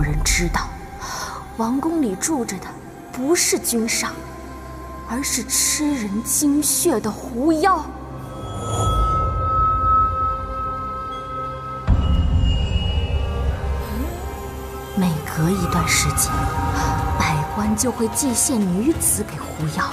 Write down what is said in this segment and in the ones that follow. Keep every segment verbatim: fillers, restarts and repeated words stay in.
人知道，王宫里住着的不是君上，而是吃人精血的狐妖。每隔一段时间，百官就会祭献女子给狐妖。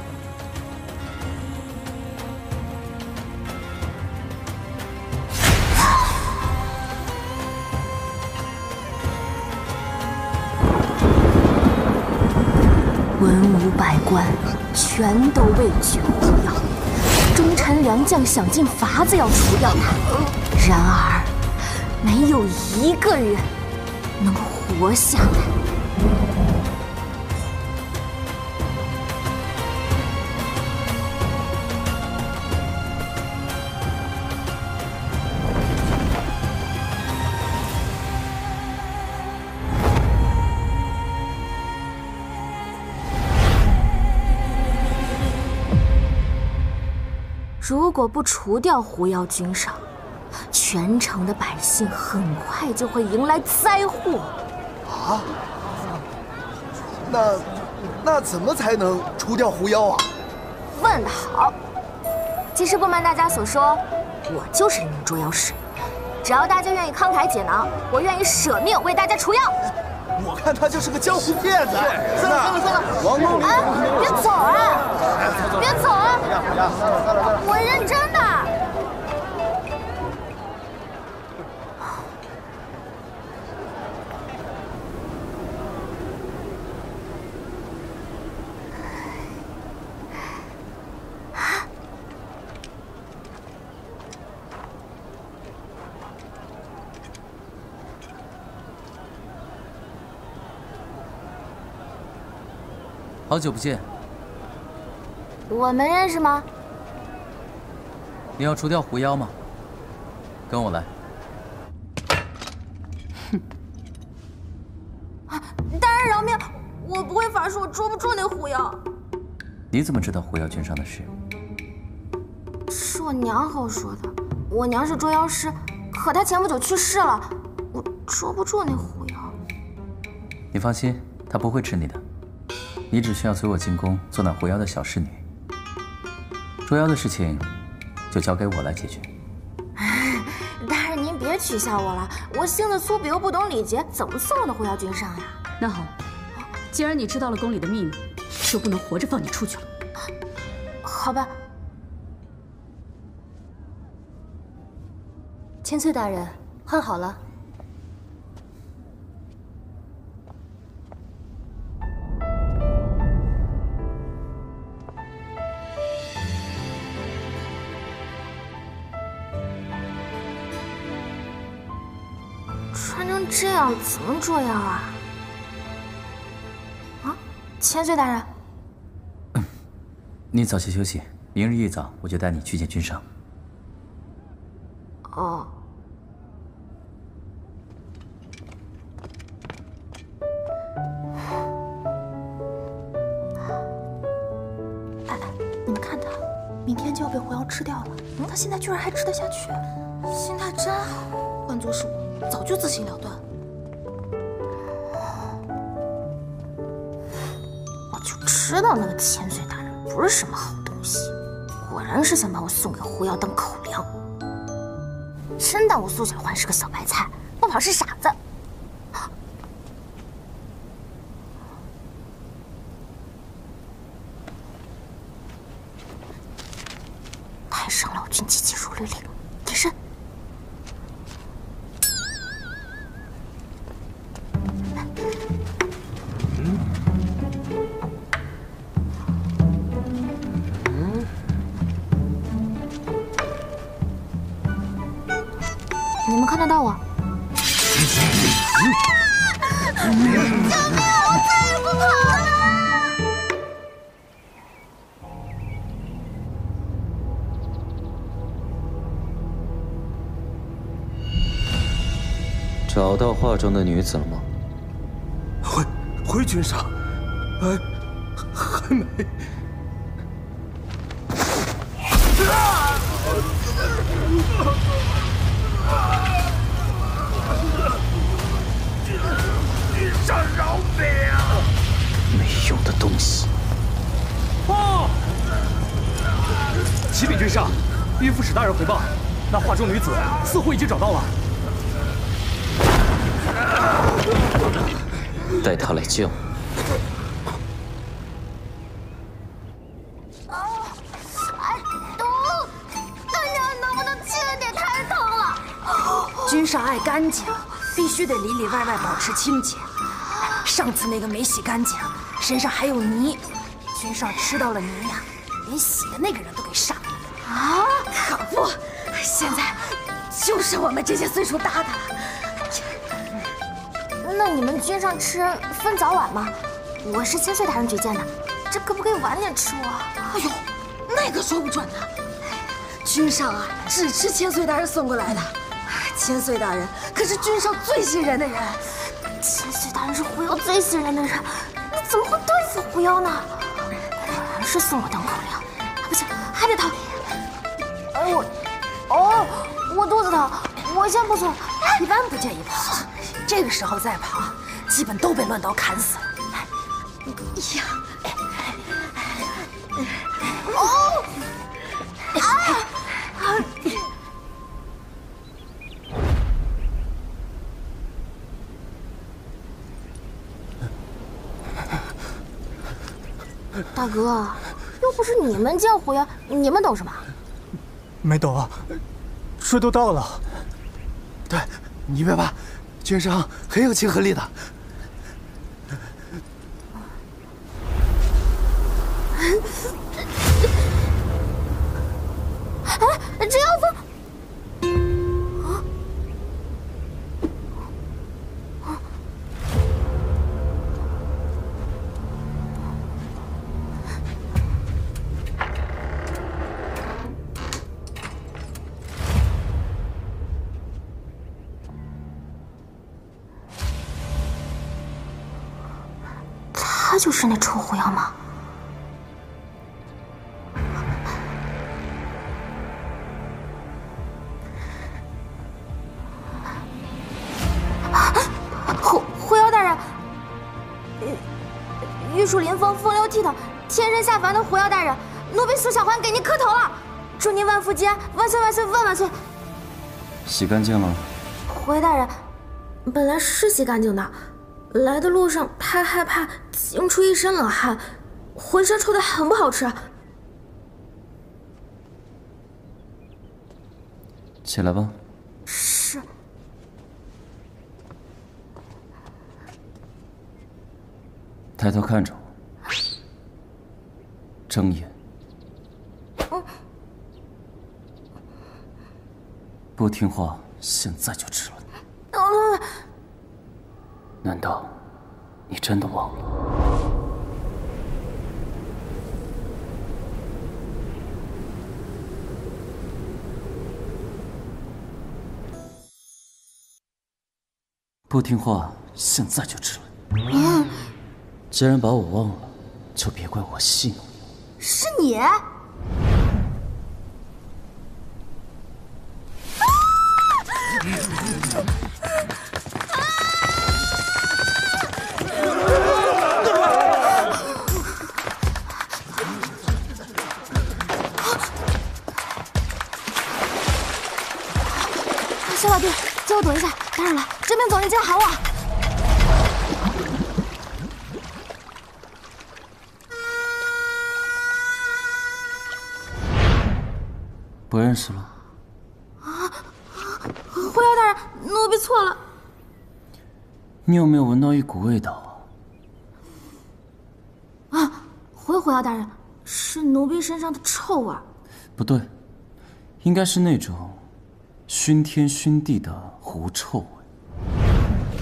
文武百官全都畏惧狐妖，忠臣良将想尽法子要除掉他，然而没有一个人能活下来。如果不除掉狐妖君上，全城的百姓很快就会迎来灾祸。 啊？那那怎么才能除掉狐妖啊？ 问得好！其实不瞒大家所说，我就是一名捉妖师。只要大家愿意慷慨解囊，我愿意舍命为大家除妖。 我看他就是个江湖骗子！ 算了算了算了， 王宫里， 哎，别走啊！别走啊！我认真的。 好久不见， 我们认识吗？ 你要除掉狐妖吗？跟我来。 哼！啊，大人饶命！我不会法术，我捉不住那狐妖。 你怎么知道狐妖君上的事？ 是我娘和我说的。我娘是捉妖师，可她前不久去世了，我捉不住那狐妖。 你放心，她不会吃你的。 你只需要随我进宫做那狐妖的小侍女，捉妖的事情就交给我来解决。 大人您别取笑我了，我性子粗鄙又不懂礼节，怎么伺候那狐妖君上呀？ 那好，既然你知道了宫里的秘密，就不能活着放你出去了。 好吧。 千岁大人，换好了。 穿成这样怎么捉妖啊？啊，千岁大人， 嗯，你早些休息，明日一早我就带你去见君上。 哦。哎，你们看他，明天就要被狐妖吃掉了，嗯、他现在居然还吃得下去，心态真好。换作是我，早就自行了断。我就知道那个千岁大人不是什么好东西，果然是想把我送给狐妖当口粮。真当我苏小环是个小白菜，不跑是傻子。太上老君急急如律令，起身。 你们看得到我？救命！我再也不跑了！ 找到画中的女子了吗？ 回回君上，还还没。 副使大人回报，那画中女子似乎已经找到了。 带她来见我。 哎，毒！大娘能不能轻点？太疼了。 君上爱干净，必须得里里外外保持清洁。上次那个没洗干净，身上还有泥，君上吃到了泥呀，连洗的那个人都给杀了。啊，可不，现在就剩我们这些岁数大的了。 那你们君上吃分早晚吗？我是千岁大人举荐的，这可不可以晚点吃啊？ 哎呦，那可说不准呢。君上啊，只吃千岁大人送过来的。千岁大人可是君上最信任的人。 千岁大人是狐妖最信任的人，你怎么会对付狐妖呢？果然是送我当口粮，不行，还得逃。哎我，哦，我肚子疼，我先不送。 一般不建议跑，这个时候再跑，基本都被乱刀砍死了。哎呀， 哦，啊啊！大哥，又不是你们见狐妖，你们懂什么？ 没懂，这都到了。 对，你别怕，君上很有亲和力的。 哎，这妖风。 他就是那臭狐妖吗？狐狐妖大人，玉树临风，风流倜傥，天神下凡的狐妖大人，奴婢苏小环给您磕头了，祝您万福吉安，万岁万岁万万岁！ 洗干净了？ 狐妖大人，本来是洗干净的。 来的路上太害怕，惊出一身冷汗，浑身臭得很不好吃。 起来吧。 是。 抬头看着我，睁眼。 嗯。 不听话，现在就吃了。 嗯。 难道你真的忘了？不听话，现在就吃了。 嗯， 既然把我忘了，就别怪我戏弄你。 是你。 小老弟，借我躲一下！打扰了，这边总理竟然喊我。 不认识了？ 啊！狐妖大人，奴婢错了。 你有没有闻到一股味道啊？啊！回狐妖大人，是奴婢身上的臭味。 不对，应该是那种。 熏天熏地的狐臭味。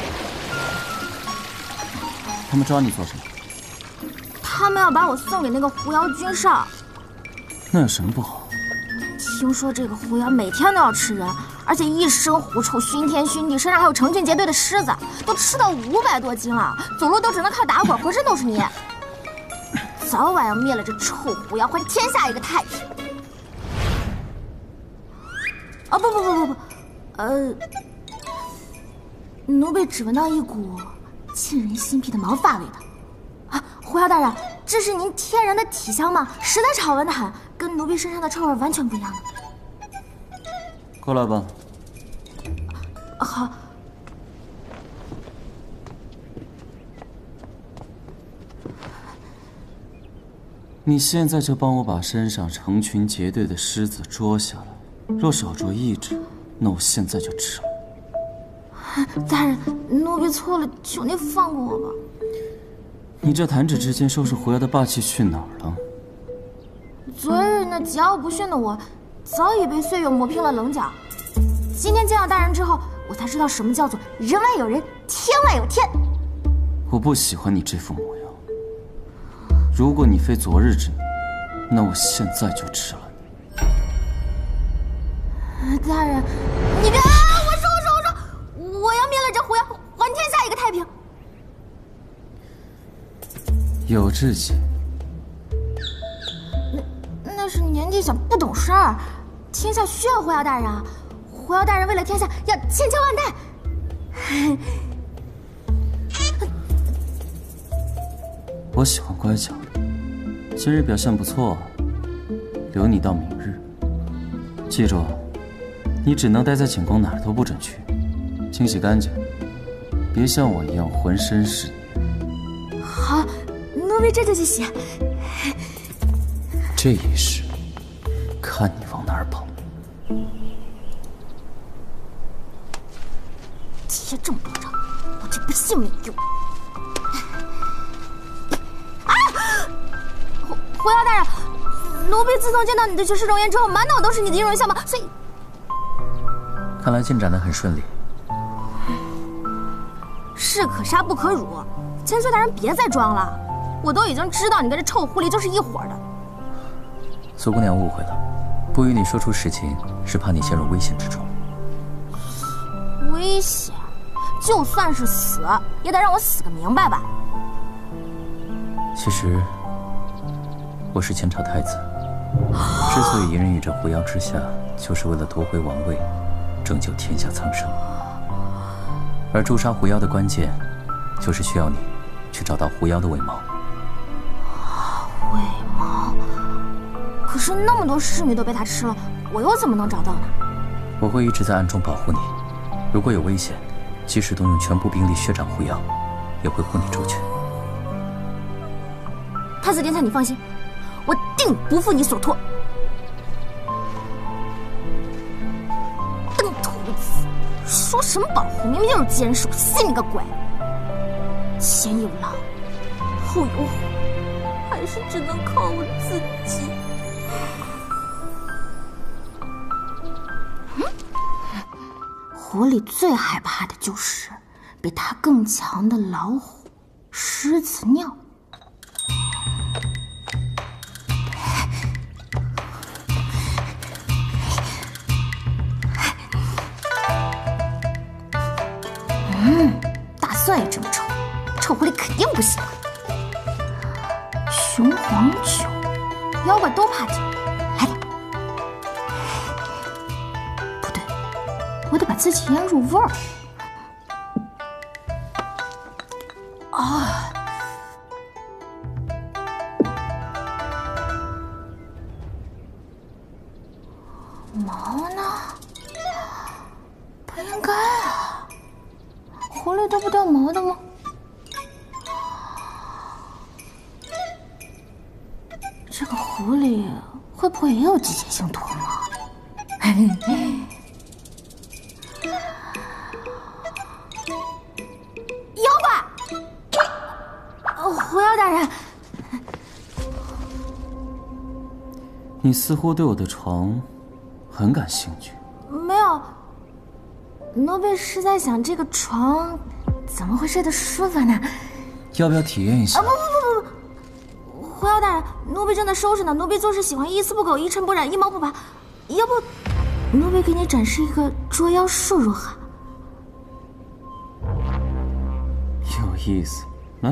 他们抓你做什么？ 他们要把我送给那个狐妖君上。 那有什么不好？ 听说这个狐妖每天都要吃人，而且一身狐臭，熏天熏地，身上还有成群结队的虱子，都吃到五百多斤了，走路都只能靠打滚，浑身都是泥。早晚要灭了这臭狐妖，还天下一个太平。 啊不不不不不，呃，奴婢只闻到一股沁人心脾的毛发味道。啊，狐妖大人，这是您天然的体香吗？实在是好闻的很，跟奴婢身上的臭味完全不一样的。 过来吧。 好。 你现在就帮我把身上成群结队的狮子捉下来。若少捉一只，那我现在就吃了。 大人，奴婢错了，求你放过我吧。 你这弹指之间收拾狐妖的霸气去哪儿了？ 昨日那桀骜不驯的我，早已被岁月磨平了棱角。今天见到大人之后，我才知道什么叫做人外有人，天外有天。 我不喜欢你这副模样。如果你非昨日之女，那我现在就吃了你。大人，你别！啊！我说我说我说，我要灭了这狐妖，还天下一个太平。 有志气。 那那是年纪小不懂事儿，天下需要狐妖大人啊！狐妖大人为了天下要千秋万代。 我喜欢乖巧，今日表现不错，留你到明日。记住，你只能待在寝宫，哪儿都不准去，清洗干净，别像我一样浑身是泥。 好，奴婢这就去洗。 这一世，看你往哪儿跑！ 贴这么多张，我这不信没用。狐妖大人，奴婢自从见到你的绝世容颜之后，满脑都是你的音容笑貌，所以看来进展得很顺利。 士可杀不可辱，千岁大人别再装了，我都已经知道你跟这臭狐狸就是一伙的。 苏姑娘误会了，不与你说出实情，是怕你陷入危险之中。 危险？就算是死，也得让我死个明白吧。 其实。我是前朝太子，之所以隐忍于这狐妖之下，就是为了夺回王位，拯救天下苍生。而诛杀狐妖的关键，就是需要你去找到狐妖的尾毛。 尾毛？可是那么多侍女都被他吃了，我又怎么能找到呢？ 我会一直在暗中保护你，如果有危险，即使动用全部兵力血斩狐妖，也会护你周全。 太子殿下，你放心。我定不负你所托。邓徒子，说什么保护，明明就是坚守，信你个鬼！前有狼，后有虎，还是只能靠我自己。嗯，狐狸最害怕的就是比它更强的老虎、狮子尿。嗯，大蒜也这么臭，臭狐狸肯定不喜欢。雄黄酒，妖怪都怕酒，来点。不对，我得把自己腌入味儿。啊！毛呢？不应该啊。狐狸都不掉毛的吗？这个狐狸会不会也有季节性脱毛？妖怪！哦，狐妖大人， 你似乎对我的床很感兴趣。 没有。奴婢是在想这个床怎么会睡得舒服呢？ 要不要体验一下？ 啊不不不不！狐妖大人，奴婢正在收拾呢。奴婢做事喜欢一丝不苟、一尘不染、一毛不拔。要不，奴婢给你展示一个捉妖术如何？ 有意思，来。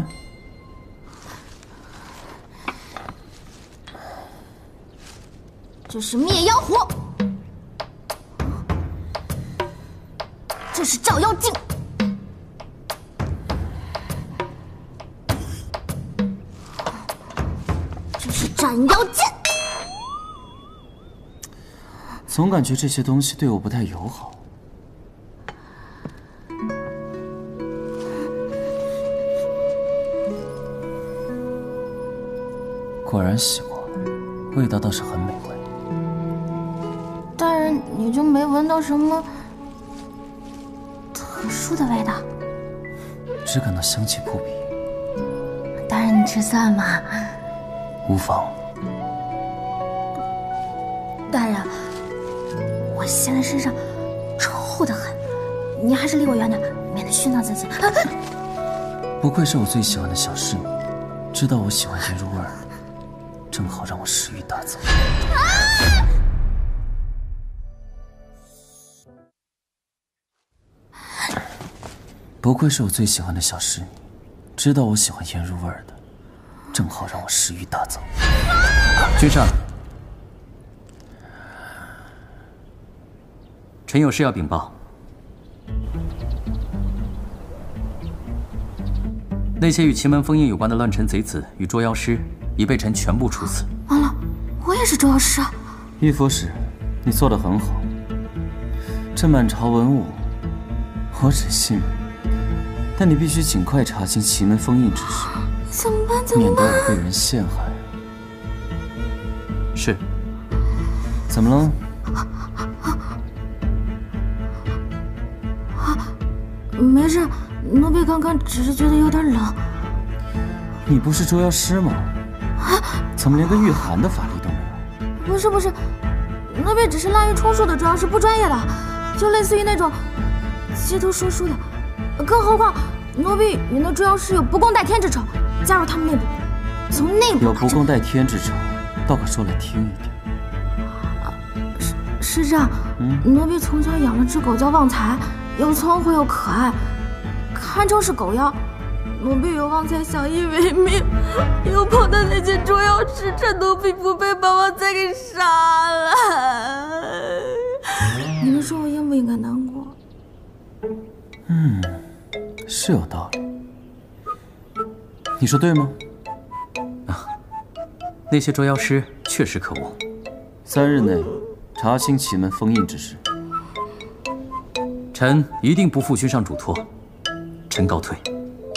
这是灭妖壶。这是照妖镜，这是斩妖剑。 总感觉这些东西对我不太友好。果然洗过，味道倒是很美味。 大人，你就没闻到什么特殊的味道？ 只感到香气扑鼻。 大人，你吃蒜吗？ 无妨。 大人，我现在身上臭得很，你还是离我远点，免得熏到自己。啊、 不愧是我最喜欢的小侍女，知道我喜欢颜如儿，正好让我食欲大增。啊、不愧是我最喜欢的小侍女，知道我喜欢颜如儿的，正好让我食欲大增。 君上，臣有事要禀报。那些与奇门封印有关的乱臣贼子与捉妖师，已被臣全部处死。 完了，我也是捉妖师。 玉佛使，你做得很好。这满朝文武，我只信了。但你必须尽快查清奇门封印之事， 怎么办？怎么办？ 免得我被人陷害。 是。 怎么了？ 没事，奴婢刚刚只是觉得有点冷。 你不是捉妖师吗？啊？怎么连个御寒的法力都没有？ 不是不是，奴婢只是滥竽充数的捉妖师，不专业的，就类似于那种街头说书的。更何况，奴婢与那捉妖师有不共戴天之仇，加入他们内部，从内部有不共戴天之仇，倒可说来听一听。 是是这样，嗯，奴婢从小养了只狗叫旺财，又聪慧又可爱，堪称是狗妖。奴婢与旺财相依为命，又碰到那些捉妖师，趁奴婢不备把旺财给杀了。你们说我应不应该难过？ 嗯，是有道理。你说对吗？ 啊，那些捉妖师确实可恶。 三日内查清奇门封印之事。 臣一定不负君上嘱托，臣告退。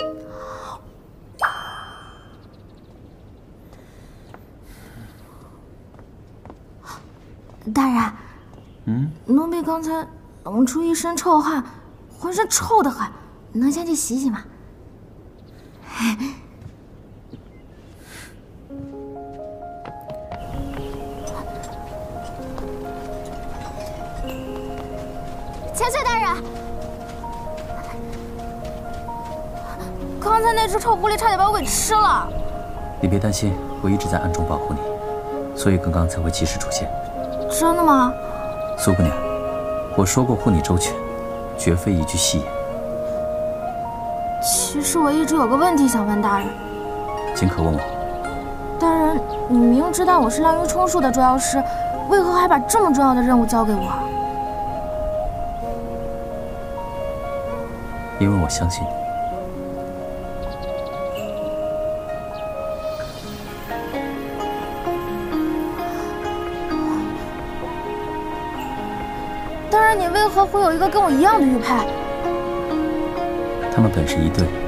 大人， 嗯， 奴婢刚才冷出一身臭汗，浑身臭得很，能先去洗洗吗？千岁大人，刚才那只臭狐狸差点把我给吃了。 你别担心，我一直在暗中保护你，所以刚刚才会及时出现。 真的吗？ 苏姑娘，我说过护你周全，绝非一句戏言。 其实我一直有个问题想问大人。 尽可问我。 大人，你明知道我是滥竽充数的捉妖师，为何还把这么重要的任务交给我？ 因为我相信你。 大人，你为何会有一个跟我一样的玉佩？ 他们本是一对，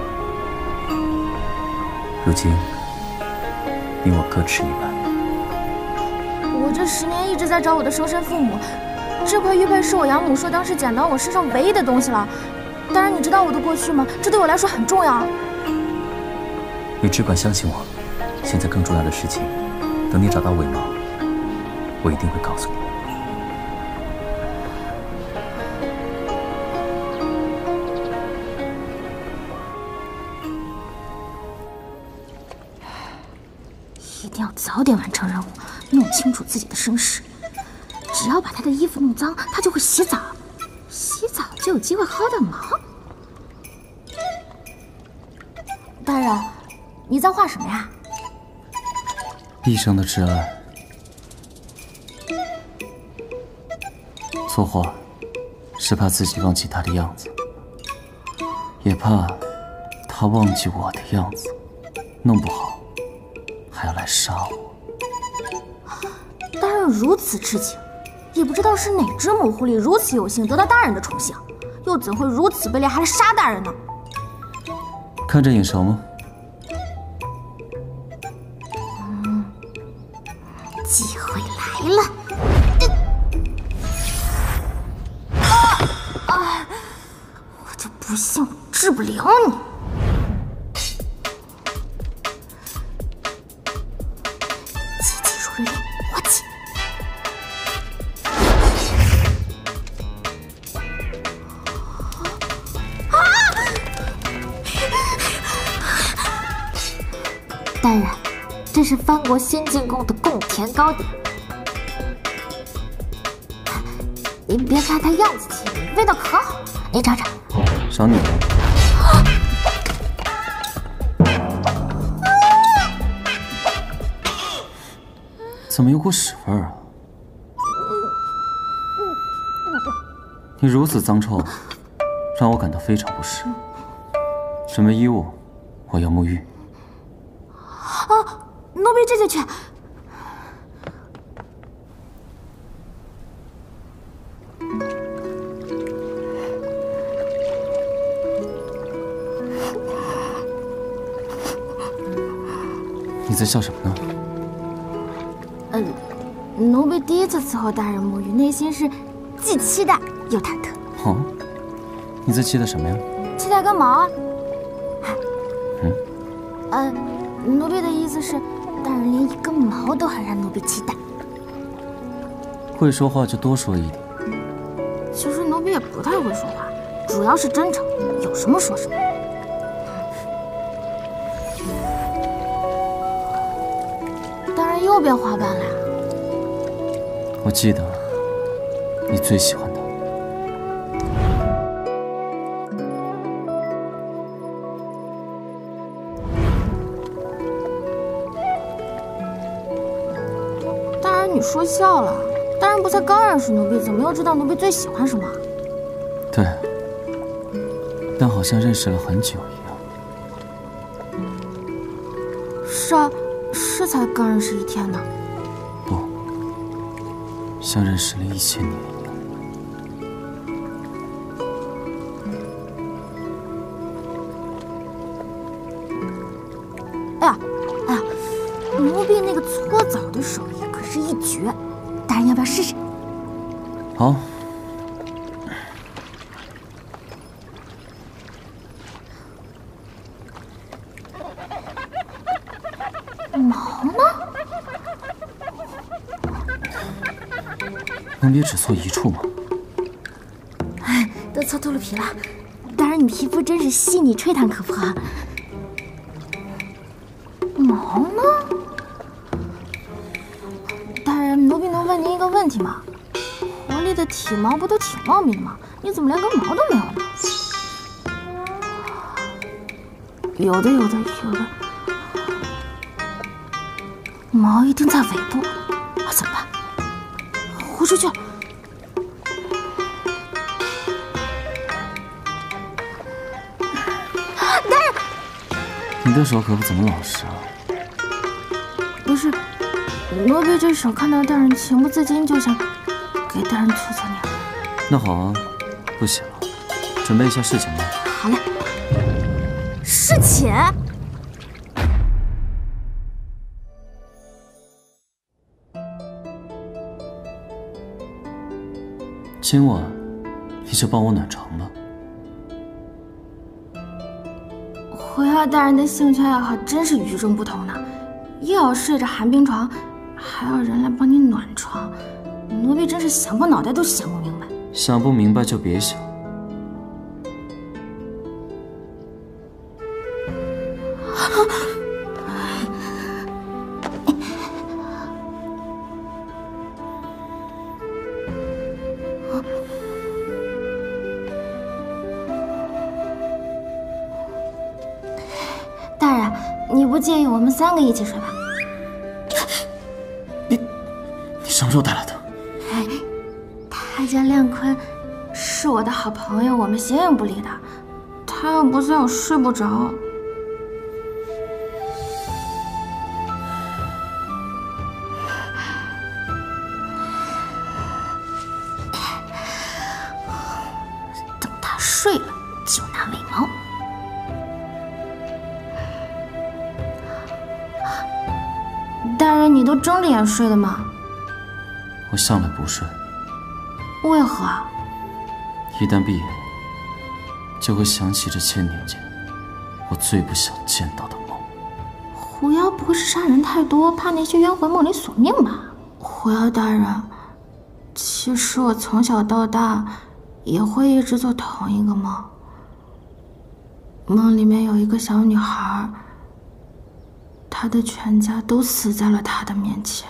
如今你我各持一半。 我这十年一直在找我的生身父母，这块玉佩是我养母说当时捡到我身上唯一的东西了。大人，你知道我的过去吗？这对我来说很重要。 你只管相信我，现在更重要的事情，等你找到尾毛，我一定会告诉你。 一定要早点完成任务，弄清楚自己的身世。只要把他的衣服弄脏，他就会洗澡，洗澡就有机会薅到毛。大人，你在画什么呀？ 一生的挚爱，作画是怕自己忘记他的样子，也怕他忘记我的样子，弄不好还要来杀我。 大人如此痴情， 也不知道是哪只母狐狸如此有幸得到大人的宠幸，又怎会如此卑劣，还来杀大人呢？ 看着眼熟吗？ 嗯，机会来了。 不信我治不了你！急急如律令，我起！啊！大人，这是藩国先进贡的贡田糕点，您别看它样子奇异，味道可好了，您尝尝。 赏你。怎么有股屎味儿啊？你如此脏臭，让我感到非常不适。准备衣物，我要沐浴。 啊，奴婢这就去。 你在笑什么呢？ 嗯，奴婢第一次伺候大人沐浴，内心是既期待又忐忑。 哦，你在期待什么呀？ 期待根毛啊！ 嗯， 呃，奴婢的意思是，大人连一根毛都很让奴婢期待。 会说话就多说一点。 其实奴婢也不太会说话，主要是真诚，有什么说什么。 又变花瓣了呀！ 我记得你最喜欢的。 大人，你说笑了？大人不才刚认识奴婢，怎么又知道奴婢最喜欢什么？ 对，但好像认识了很久一样。 是啊。 是才刚认识一天呢， 不，像认识了一千年一样。 哎呀，哎呀，奴婢那个搓澡的手艺可是一绝，大人要不要试试？ 好。 毛呢？ 能别只搓一处吗？ 哎，都搓秃噜皮了。大人，你皮肤真是细腻吹弹可破。毛呢？大人，奴婢能问您一个问题吗？狐狸的体毛不都挺茂密的吗？你怎么连根毛都没有呢？有的，有的，有的。 毛一定在尾部，啊，怎么办？豁出去！大人， 你的手可不怎么老实啊。 不是，奴婢这手看到大人，情不自禁就想给大人搓搓娘。 那好啊，不写了，准备一下事情吧。 好嘞。侍寝。 今晚你就帮我暖床吧。 回耀大人的兴趣爱好真是与众不同呢，又要睡着寒冰床，还要人来帮你暖床，奴婢真是想破脑袋都想不明白。 想不明白就别想。 大人，你不介意我们三个一起睡吧？ 你，你什么时候带来的？ 哎，他叫亮坤，是我的好朋友，我们形影不离的。他要不在，我睡不着。 睡了就拿喂猫。大人，你都睁着眼睡的吗？ 我向来不睡。 为何啊？ 一旦闭眼，就会想起这千年间我最不想见到的梦。 狐妖不会是杀人太多，怕那些冤魂梦里索命吧？狐妖大人，其实我从小到大也会一直做同一个梦。梦里面有一个小女孩，她的全家都死在了她的面前。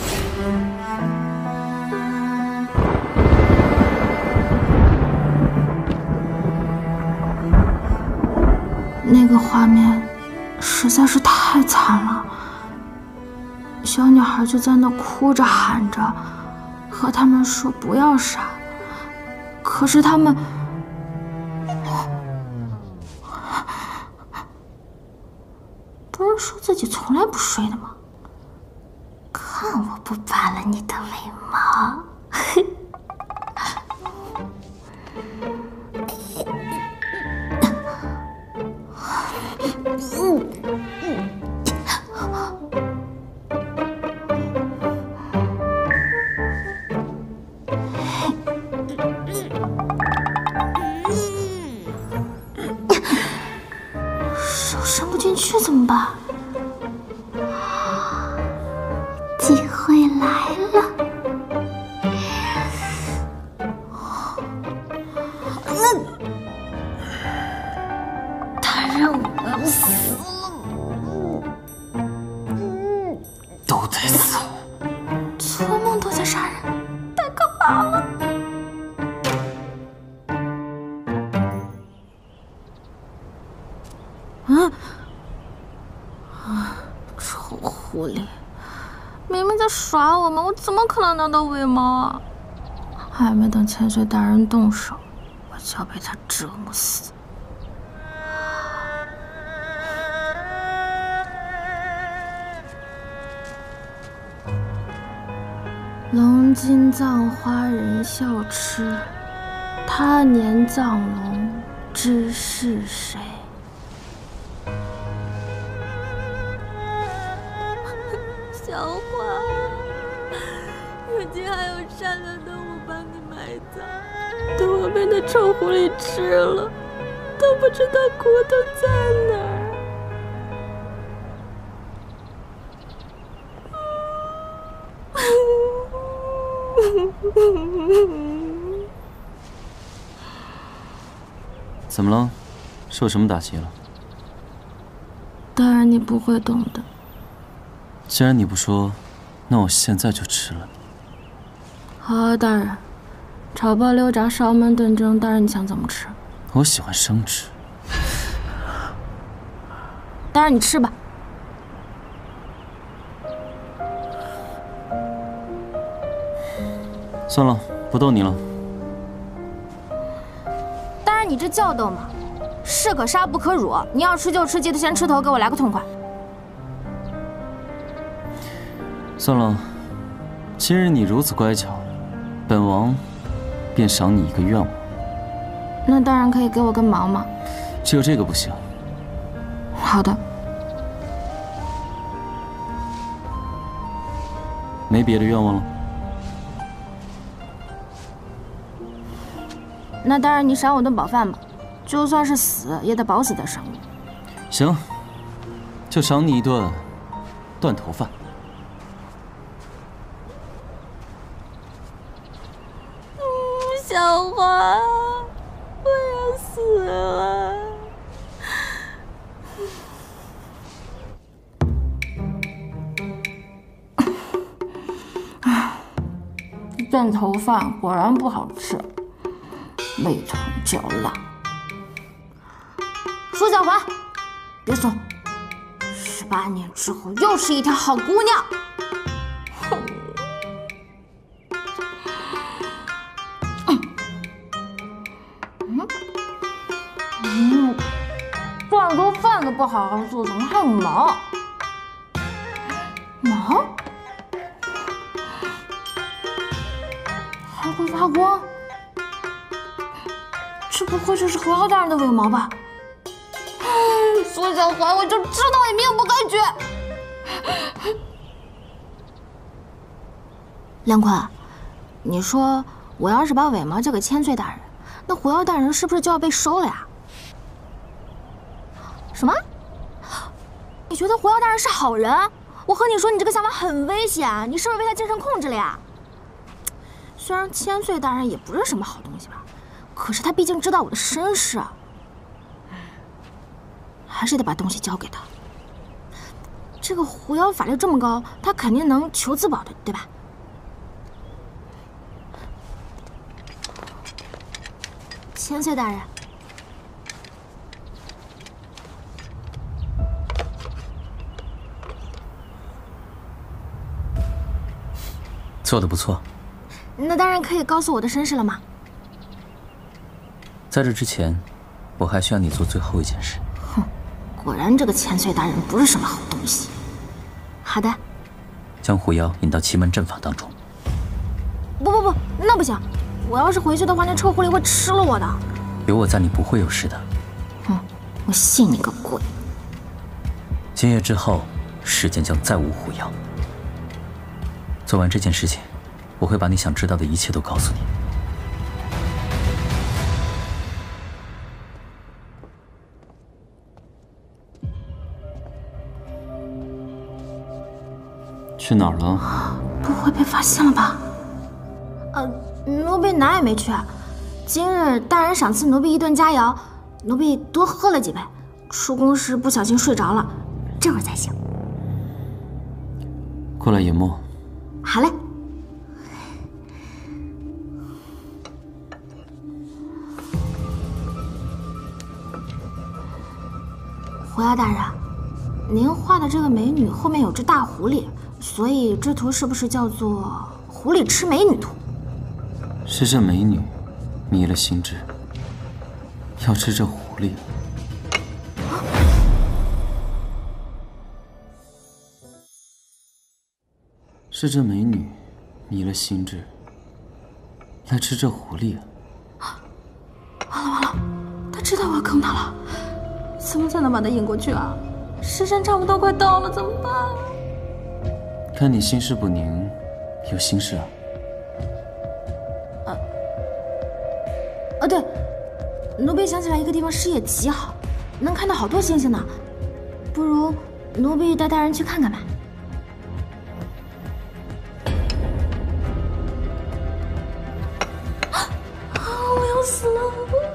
那个画面实在是太惨了，小女孩就在那哭着喊着，和他们说不要杀，可是他们不是说自己从来不睡的吗？看我不拔了你的尾毛！手伸不进去怎么办？机会来了！他让我要死了！ 都得死！ 做梦都在杀人，太可怕了！啊！啊！臭狐狸！明明在耍我们，我怎么可能拿到尾毛啊？还没等千岁大人动手，我就要被他折磨死。龙金葬花人笑痴，他年葬龙知是谁？小花，如今还有善良的我帮你埋葬，等我被那臭狐狸吃了，都不知道骨头在哪儿。 怎么了？受什么打击了？ 当然你不会懂的。 既然你不说，那我现在就吃了你。 好，大人，炒爆溜炸烧焖炖蒸，大人你想怎么吃？ 我喜欢生吃。 大人你吃吧。 算了，不逗你了。 大人你这叫逗吗？士可杀不可辱，你要吃就吃，记得先吃头，给我来个痛快。 算了，今日你如此乖巧，本王便赏你一个愿望。 那大人可以给我根毛吗？ 只有这个不行。 好的。 没别的愿望了？ 那大人你赏我顿饱饭吧，就算是死也得饱死再赏我。 行，就赏你一顿断头饭。 嗯，小花，我要死了。断头饭果然不好吃。味同嚼蜡。舒小华，别怂！十八年之后又是一条好姑娘。嗯嗯，断头饭都不好好做，怎么还有毛？毛？还会发光？ 这不会就是狐妖大人的尾毛吧？缩小环，我就知道你命不该绝。梁坤，你说我要是把尾毛交给千岁大人，那狐妖大人是不是就要被收了呀？什么？你觉得狐妖大人是好人？我和你说，你这个想法很危险，你是不是被他精神控制了呀？虽然千岁大人也不是什么好东西吧，可是他毕竟知道我的身世，还是得把东西交给他。这个狐妖法力这么高，他肯定能求自保的，对吧？千岁大人， 做得不错。 那大人可以告诉我的身世了吗？ 在这之前，我还需要你做最后一件事。 哼，果然这个千岁大人不是什么好东西。好的。 将狐妖引到奇门阵法当中。 不不不，那不行！我要是回去的话，那臭狐狸会吃了我的。 有我在，你不会有事的。 哼，我信你个鬼！ 今夜之后，世间将再无狐妖。做完这件事情，我会把你想知道的一切都告诉你。 去哪儿了？ 不会被发现了吧？呃，奴婢哪也没去。今日大人赏赐奴婢一顿佳肴，奴婢多喝了几杯。出宫时不小心睡着了，这会儿才醒。 过来研墨。 好嘞。狐妖大人，您画的这个美女后面有只大狐狸，所以这图是不是叫做“狐狸吃美女图”？ 是这美女迷了心智，要吃这狐狸。是这美女迷了心智，来吃这狐狸啊！ 完了完了，他知道我要坑他了，怎么才能把他引过去啊？时辰差不多快到了，怎么办？ 看你心事不宁，有心事啊？ 啊啊对，奴婢想起来一个地方视野极好，能看到好多星星呢，不如奴婢带大人去看看吧。死了！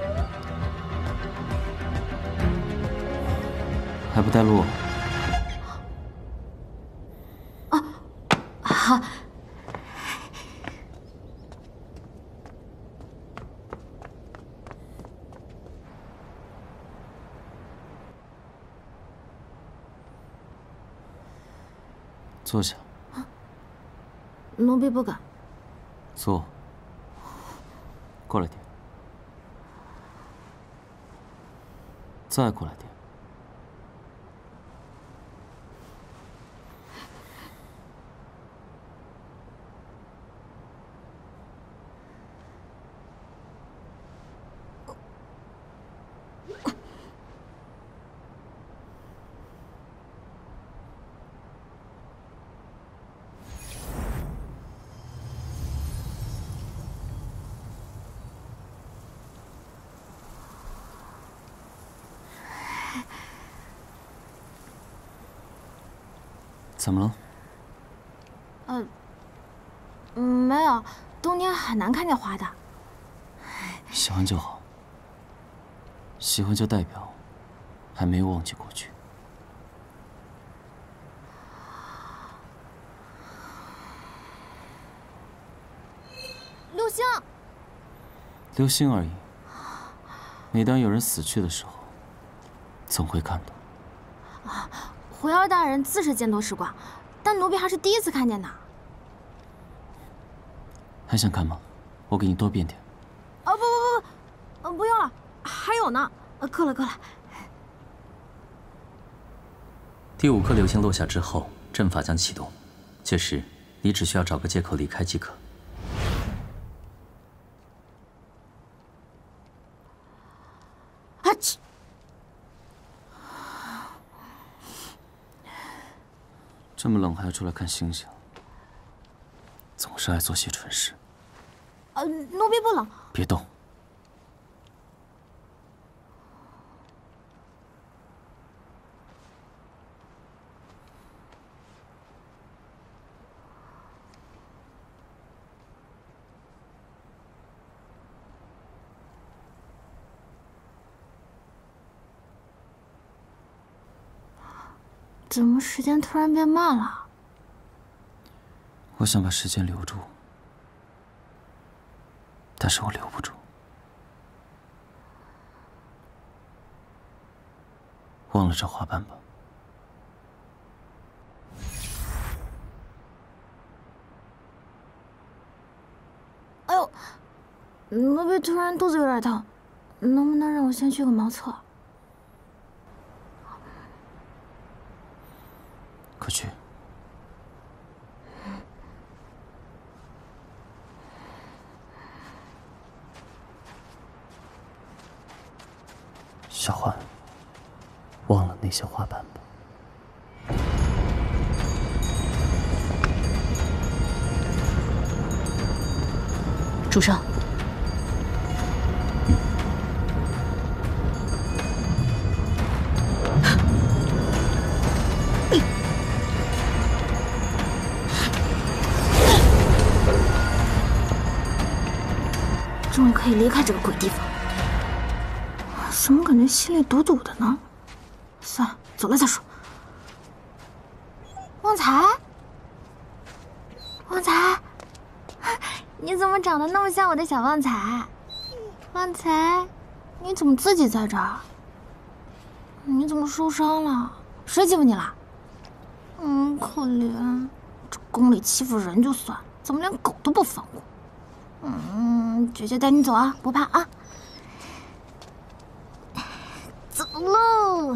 还不带路？ 啊，好。 坐下。 奴婢不敢。 坐。过来点。再过来点。怎么了？ 呃，嗯，没有，冬天很难看见花的。 喜欢就好，喜欢就代表还没有忘记过去。 流星， 流星而已。每当有人死去的时候，总会看到。 啊。狐妖大人自是见多识广，但奴婢还是第一次看见呢。 还想看吗？我给你多变点。 啊不不不不，不用了，还有呢。够了够了。 第五颗流星落下之后，阵法将启动，届时你只需要找个借口离开即可。 啊切！ 这么冷还要出来看星星，总是爱做些蠢事。 呃，奴婢不冷。 别动。 怎么时间突然变慢了？ 我想把时间留住，但是我留不住。忘了这花瓣吧。 哎呦，奴婢突然肚子有点疼，能不能让我先去个茅厕？ 快去。小欢，忘了那些花瓣吧。 主上。 终于可以离开这个鬼地方，怎么感觉心里堵堵的呢？算了，走了再说。旺财，旺财，你怎么长得那么像我的小旺财？旺财，你怎么自己在这儿？你怎么受伤了？谁欺负你了？嗯，可怜，这宫里欺负人就算，怎么连狗都不放过？嗯，姐姐带你走啊，不怕啊。走喽。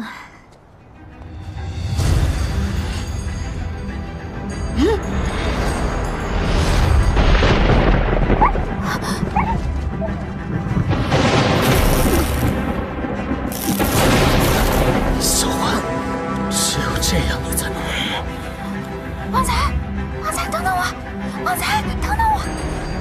嗯。 小欢，只有这样你才能活。 旺财，旺财，等等我！旺财，等等我！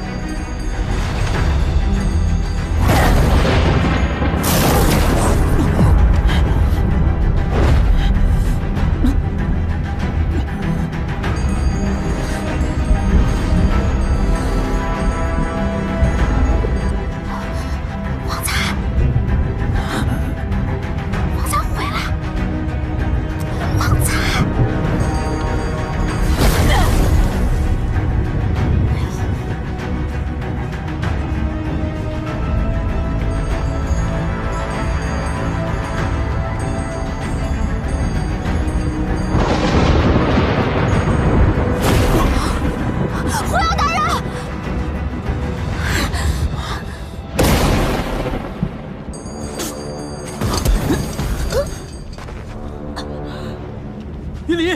云离，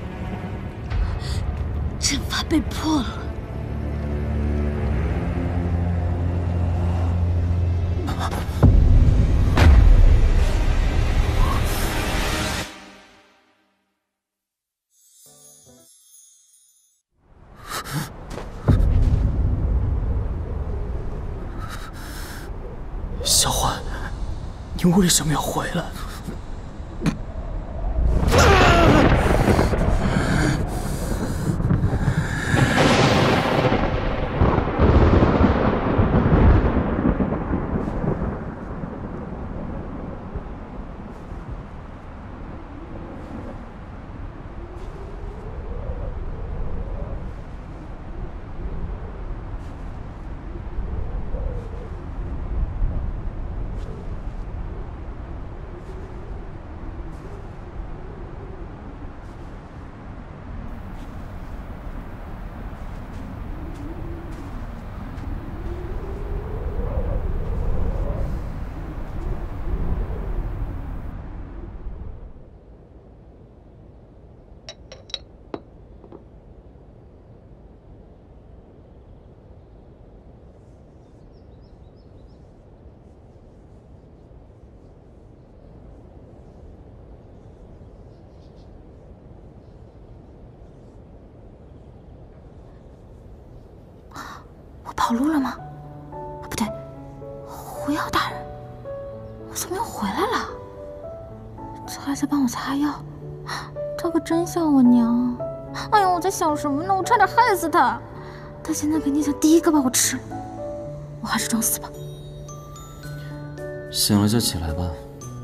阵法被破了。 小欢，你为什么要回来？ 跑路了吗？啊，不对，狐妖大人，我怎么又回来了？这还在帮我擦药，这可真像我娘。哎呀，我在想什么呢？我差点害死他，他现在肯定想第一个把我吃了。我还是装死吧。 醒了就起来吧。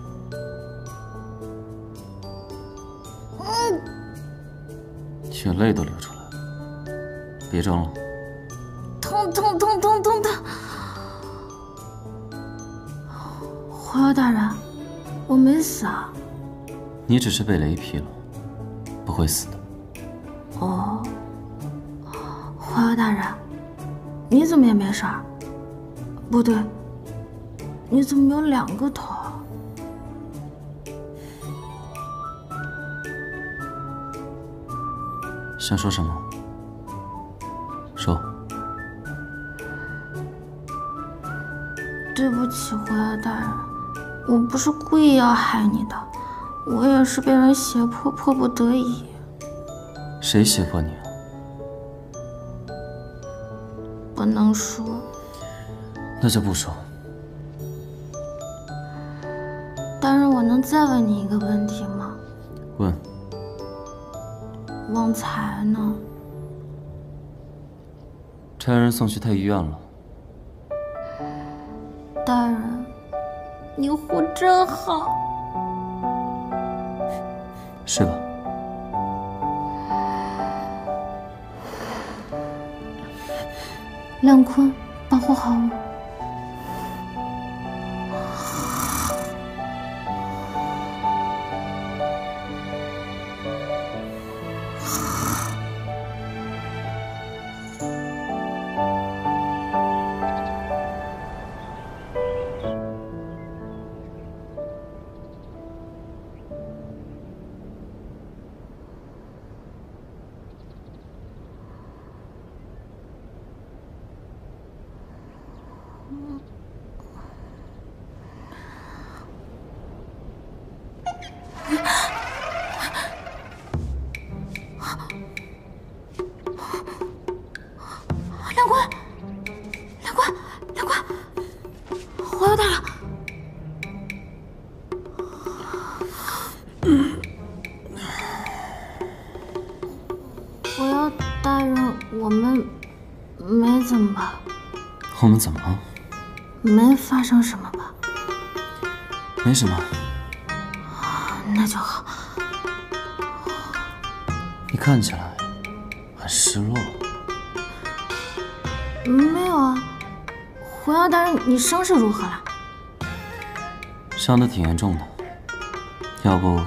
嗯， 眼泪都流出来了，别装了。 痛痛痛痛痛痛！狐妖大人，我没死啊。 你只是被雷劈了，不会死的。 哦，狐妖大人，你怎么也没事儿？不对，你怎么有两个头？ 想说什么？说。 对不起，狐妖大人，我不是故意要害你的，我也是被人胁迫，迫不得已。 谁胁迫你啊？ 不能说。 那就不说。 大人，我能再问你一个问题吗？ 问。 旺财呢？ 差人送去太医院了。 大人，你活真好。 睡吧。 亮坤，保护好我。亮坤，亮坤，亮坤，狐妖大人，狐妖大人，我们没怎么吧？ 我们怎么了？ 没发生什么吧？ 没什么。 那就好。 你看起来很失落。 没有啊，狐妖大人，你伤势如何了？ 伤得挺严重的，要不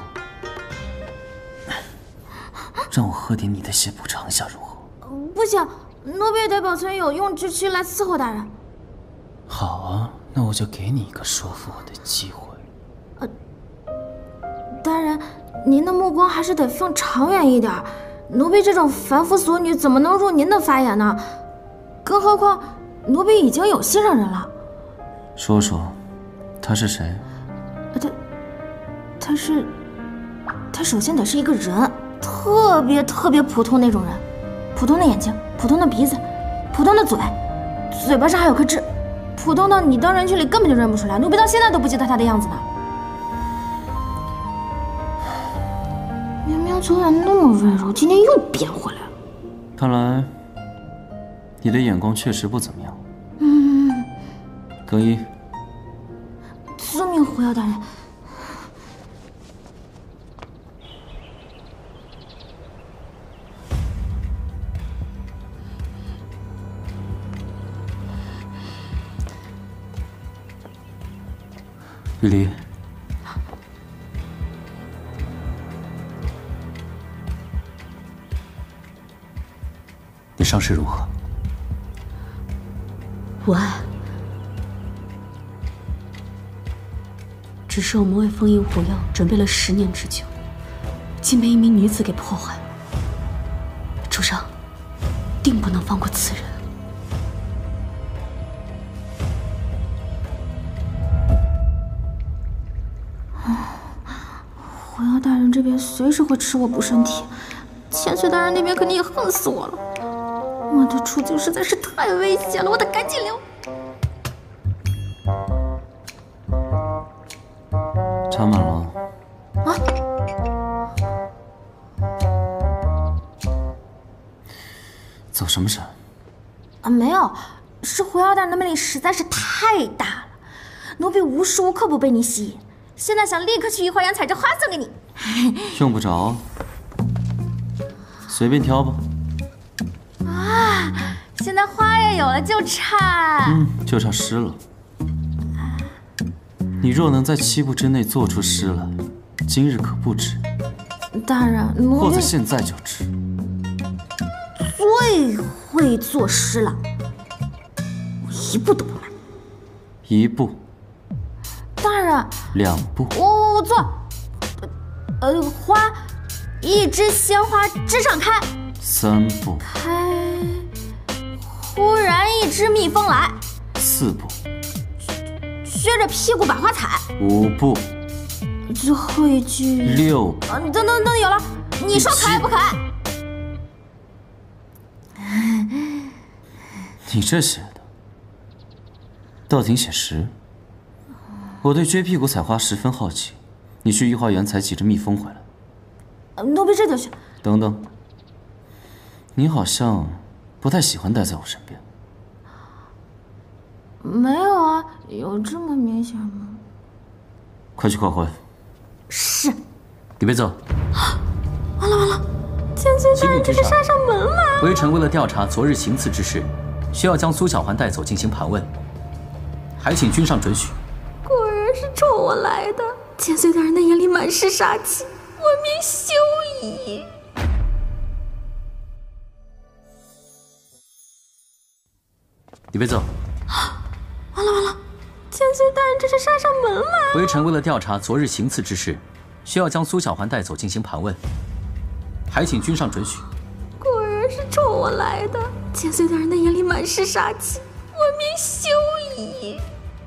让我喝点你的血补偿一下如何？ 不行，奴婢得保存有用之躯来伺候大人。 好啊，那我就给你一个说服我的机会。 呃，大人，您的目光还是得放长远一点。奴婢这种凡夫俗女怎么能入您的法眼呢？更何况，奴婢已经有心上人了。 说说，他是谁？ 他，他是，他首先得是一个人，特别特别普通那种人，普通的眼睛，普通的鼻子，普通的嘴，嘴巴上还有颗痣，普通到你到人群里根本就认不出来。奴婢到现在都不记得他的样子呢。明明昨晚那么温柔，今天又变回来了。 看来你的眼光确实不怎么样。 嗯， 更衣。 遵命，狐妖大人。 雨离，你伤势如何？ 无碍，只是我们为封印狐妖准备了十年之久，竟被一名女子给破坏了。主上，定不能放过此人。 狐妖大人这边随时会吃我补身体，千岁大人那边肯定也恨死我了。 我的处境实在是太危险了，我得赶紧溜。 插满了。 啊！ 走什么神？ 啊，没有，是狐妖大人的魅力实在是太大了，奴婢无时无刻不被你吸引。现在想立刻去御花园采这花送给你。 用不着，随便挑吧。 啊，现在花也有了，就差…… 嗯，就差诗了。你若能在七步之内做出诗来，今日可不止。 大人，奴婢或者现在就止。 最会作诗了，我一步都不慢。 一步。 大人。 两步。 我我我做。呃，花，一枝鲜花枝上开。 三步。 开。忽然一只蜜蜂来。 四步。 撅着屁股把花采。 五步。 最后一句。 六步。 啊，等等等，有了，你说可爱不可爱？ 你这写的倒挺写实。我对撅屁股采花十分好奇，你去御花园采几只蜜蜂回来？ 奴婢这就去。 等等，你好像不太喜欢待在我身边。 没有啊，有这么明显吗？ 快去快回。 是。 李贝奏。 完了完了，千岁大人这是杀上门来了。 微臣为了调查昨日行刺之事，需要将苏小环带走进行盘问，还请君上准许。 果然是冲我来的，千岁大人的眼里满是杀气，我命休矣。 李贝奏。 完了完了，千岁大人这是杀上门来了。 微臣为了调查昨日行刺之事，需要将苏小环带走进行盘问，还请君上准许。 果然是冲我来的，千岁大人的眼里满是杀气，我命休矣。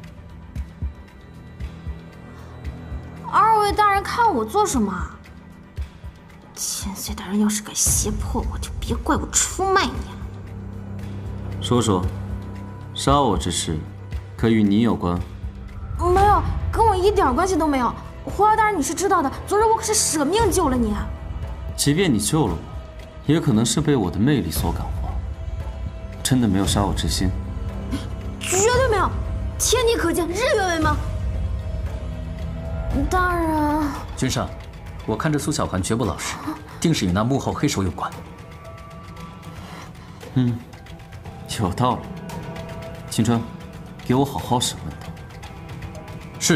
二位大人看我做什么？千岁大人要是敢胁迫我，就别怪我出卖你了。 说说，杀我之事，可与你有关？ 没有，跟我一点关系都没有。狐妖大人，你是知道的，昨日我可是舍命救了你。 即便你救了我，也可能是被我的魅力所感化，真的没有杀我之心。 绝对没有，天地可见，日月为盟。大人， 君上，我看这苏小环绝不老实，定是与那幕后黑手有关。 嗯，有道理。青春，给我好好审问他。 是。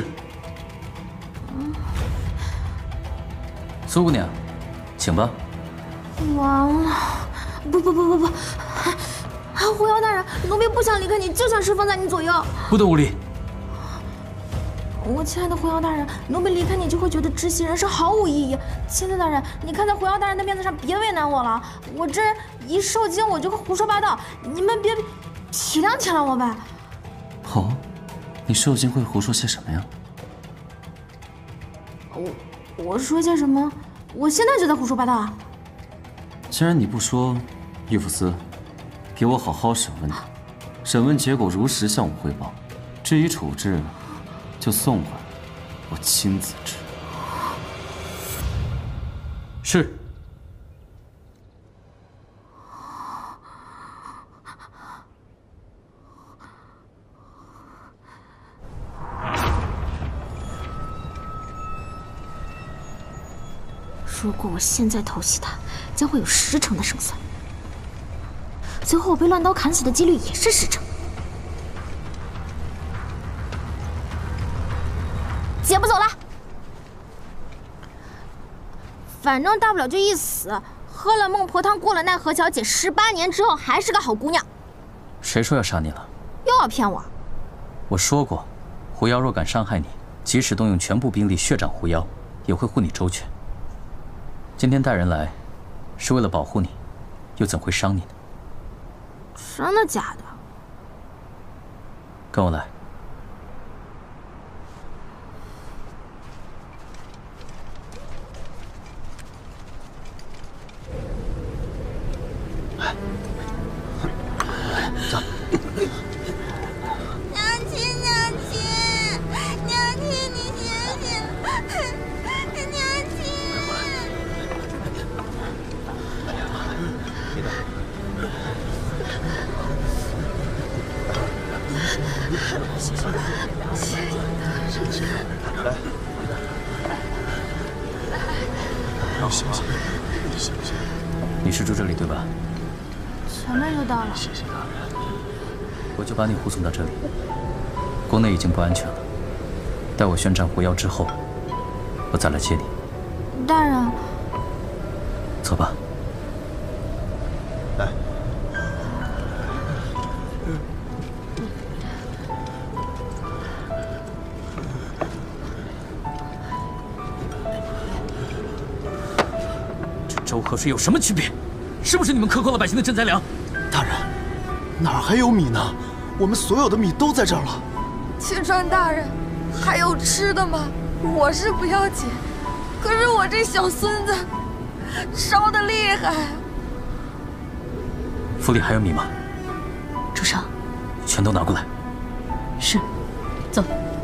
苏姑娘，请吧。 完了！不不不不不！狐妖大人，奴婢不想离开你，就想侍奉在你左右。 不得无礼！ 我亲爱的狐妖大人，奴婢离开你就会觉得知悉人生毫无意义。千岁大人，你看在狐妖大人的面子上，别为难我了。我这一受惊，我就会胡说八道，你们别体谅体谅我呗。 哦，你受惊会胡说些什么呀？ 我我说些什么？我现在就在胡说八道啊！ 既然你不说，玉福司，给我好好审问他，审问结果如实向我汇报。至于处置，就送回来，我亲自治。 是。 如果我现在偷袭他，将会有十成的胜算。最后我被乱刀砍死的几率也是十成。姐不走了，反正大不了就一死，喝了孟婆汤，过了奈何桥，姐十八年之后还是个好姑娘。 谁说要杀你了？ 又要骗我？ 我说过，狐妖若敢伤害你，即使动用全部兵力血斩狐妖，也会护你周全。今天带人来，是为了保护你，又怎会伤你呢？ 真的假的？ 跟我来。 是住这里对吧？ 前面就到了。 谢谢大人。 我就把你护送到这里。宫内已经不安全了，待我宣战狐妖之后，我再来接你。 大人， 走吧。 来。 这粥和水有什么区别？是不是你们克扣了百姓的赈灾粮？ 大人，哪儿还有米呢？我们所有的米都在这儿了。 青川大人，还有吃的吗？我是不要紧，可是我这小孙子烧得厉害。 府里还有米吗？ 主上， 全都拿过来。 是，走。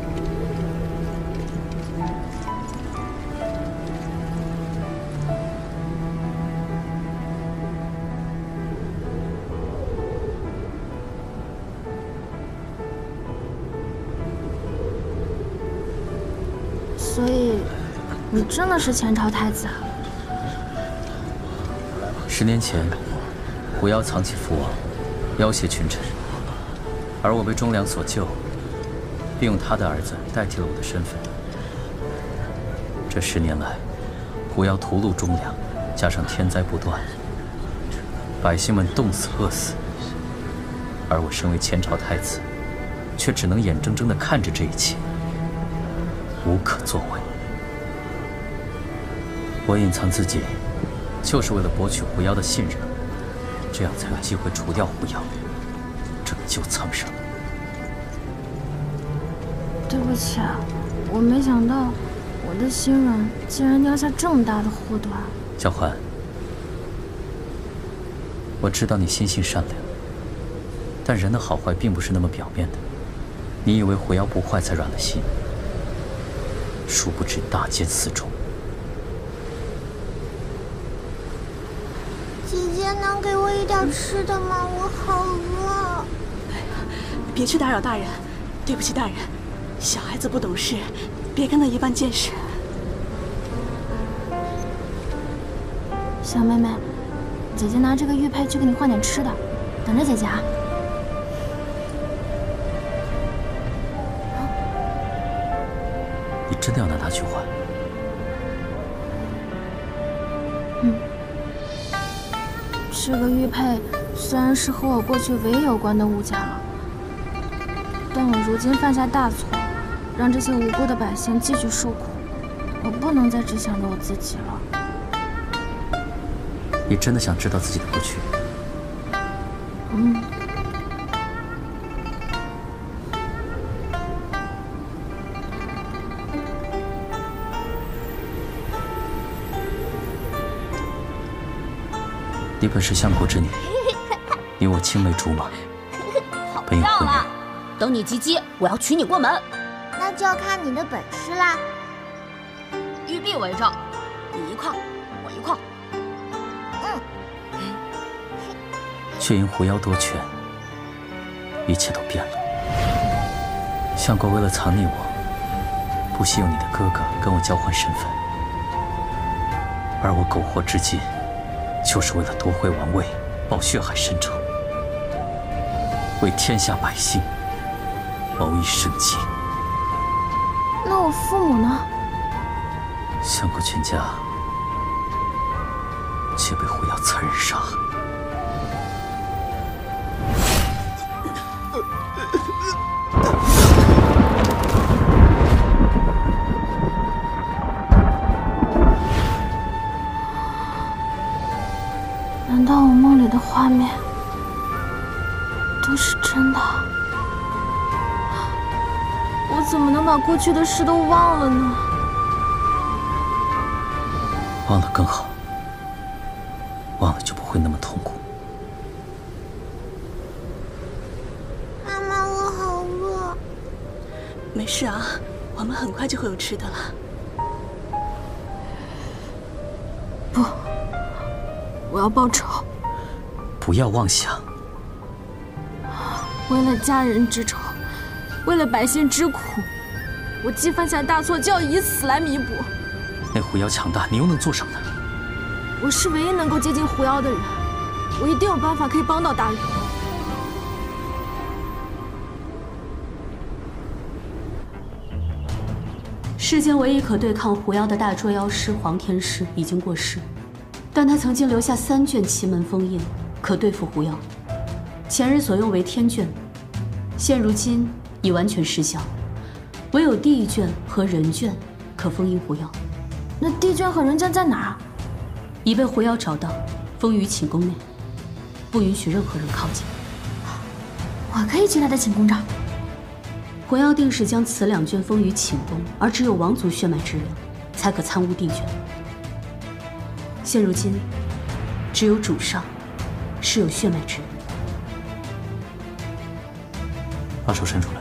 所以，你真的是前朝太子啊？ 十年前，狐妖藏起父王，要挟群臣，而我被忠良所救，并用他的儿子代替了我的身份。这十年来，狐妖屠戮忠良，加上天灾不断，百姓们冻死饿死，而我身为前朝太子，却只能眼睁睁地看着这一切。无可作为。我隐藏自己，就是为了博取狐妖的信任，这样才有机会除掉狐妖，拯救苍生。 对不起啊，我没想到我的新人竟然掉下这么大的祸端。 小环，我知道你心性善良，但人的好坏并不是那么表面的。你以为狐妖不坏才软了心。殊不知大奸四众。 姐姐能给我一点吃的吗？我好饿。 别去打扰大人，对不起大人，小孩子不懂事，别跟他一般见识。 小妹妹，姐姐拿这个玉佩去给你换点吃的，等着姐姐啊。 你真的要拿它去换？ 嗯，这个玉佩虽然是和我过去唯一有关的物件了，但我如今犯下大错，让这些无辜的百姓继续受苦，我不能再只想着我自己了。 你真的想知道自己的过去？ 嗯。你本是相国之女，你我青梅竹马，本有婚约。 等你及笄，我要娶你过门。 那就要看你的本事啦。 玉璧为证，你一块，我一块。 嗯。 却因狐妖夺权，一切都变了。相国为了藏匿我，不惜用你的哥哥跟我交换身份，而我苟活至今。就是为了夺回王位，报血海深仇，为天下百姓谋一生计。 那我父母呢？ 相国全家却被狐妖残忍杀害。 难道我梦里的画面都是真的？我怎么能把过去的事都忘了呢？ 忘了更好，忘了就不会那么痛苦。 妈妈，我好饿。 没事啊，我们很快就会有吃的了。 不。我要报仇！ 不要妄想。 为了家人之仇，为了百姓之苦，我既犯下大错，就要以死来弥补。 那狐妖强大，你又能做什么呢？ 我是唯一能够接近狐妖的人，我一定有办法可以帮到大人。 世间唯一可对抗狐妖的大捉妖师黄天师已经过世，但他曾经留下三卷奇门封印，可对付狐妖。前日所用为天卷，现如今已完全失效，唯有地卷和人卷可封印狐妖。 那地卷和人卷在哪儿？ 已被狐妖找到，封于寝宫内，不允许任何人靠近。 我可以去他的寝宫找。 狐妖定是将此两卷封于寝宫，而只有王族血脉之人才可参悟地卷。现如今，只有主上是有血脉之人。 把手伸出来。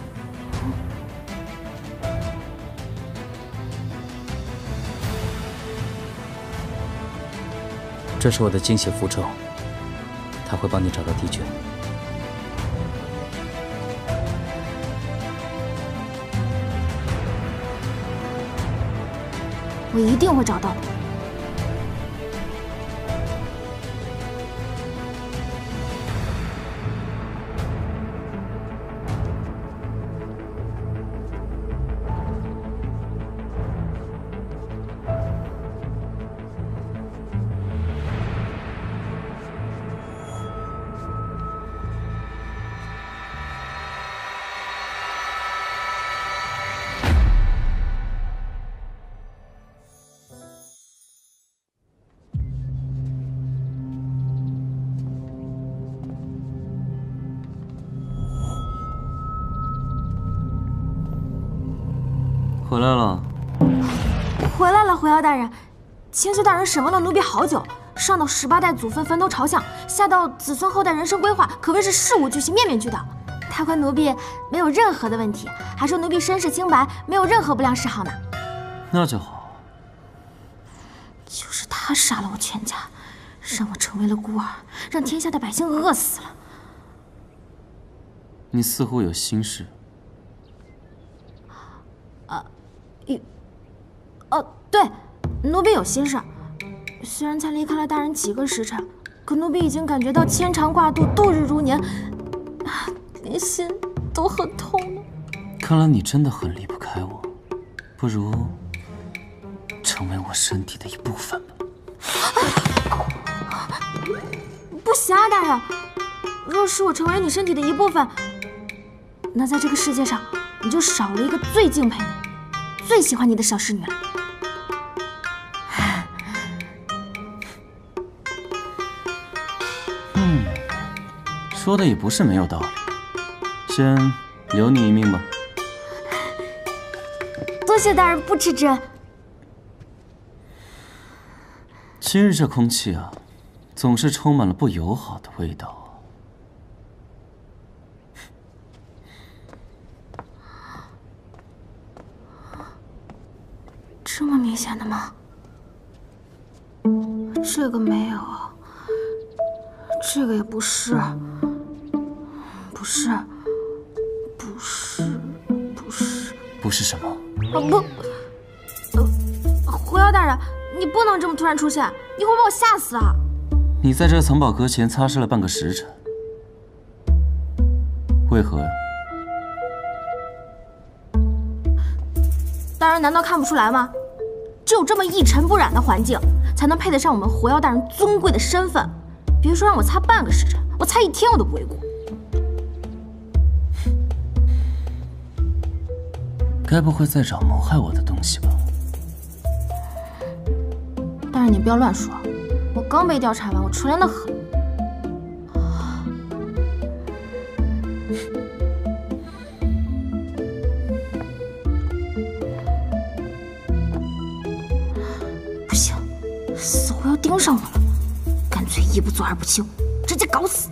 这是我的精血符咒，它会帮你找到地卷。 我一定会找到的。 回来了， 回来了，狐妖大人。千岁大人审问了奴婢好久，上到十八代祖坟坟头朝向，下到子孙后代人生规划，可谓是事无巨细，面面俱到。他夸奴婢没有任何的问题，还说奴婢身世清白，没有任何不良嗜好呢。 那就好。 就是他杀了我全家，让我成为了孤儿，让天下的百姓饿死了。 你似乎有心事。 啊，有，哦，对，奴婢有心事。虽然才离开了大人几个时辰，可奴婢已经感觉到牵肠挂肚，度日如年，啊，连心都很痛了。 看来你真的很离不开我，不如成为我身体的一部分吧。 不行啊，大人！若是我成为你身体的一部分，那在这个世界上，你就少了一个最敬佩你、最喜欢你的小侍女了。 嗯，说的也不是没有道理。先留你一命吧。 多谢大人不斥之恩。 今日这空气啊，总是充满了不友好的味道。 这么明显的吗？这个没有，这个也不是，不是，不是，不是， 不是什么？ 啊不，呃，狐妖大人，你不能这么突然出现，你会把我吓死啊！ 你在这藏宝阁前擦拭了半个时辰，为何呀？ 大人难道看不出来吗？只有这么一尘不染的环境，才能配得上我们狐妖大人尊贵的身份。别说让我擦半个时辰，我擦一天我都不为过。 该不会在找谋害我的东西吧？ 大人，你不要乱说，我刚被调查完，我纯良的很。不行，死活要盯上我了，干脆一不做二不休，直接搞死。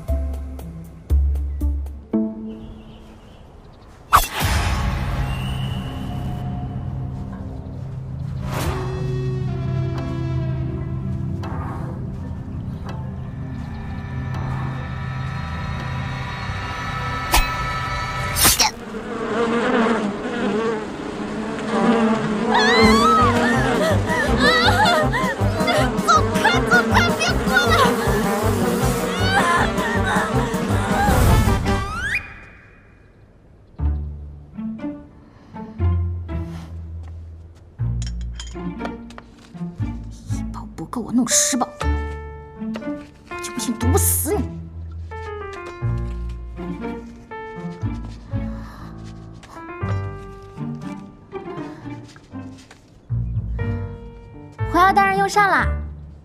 走开！ 给我弄施暴，我就不信毒不死你！狐妖大人用膳啦！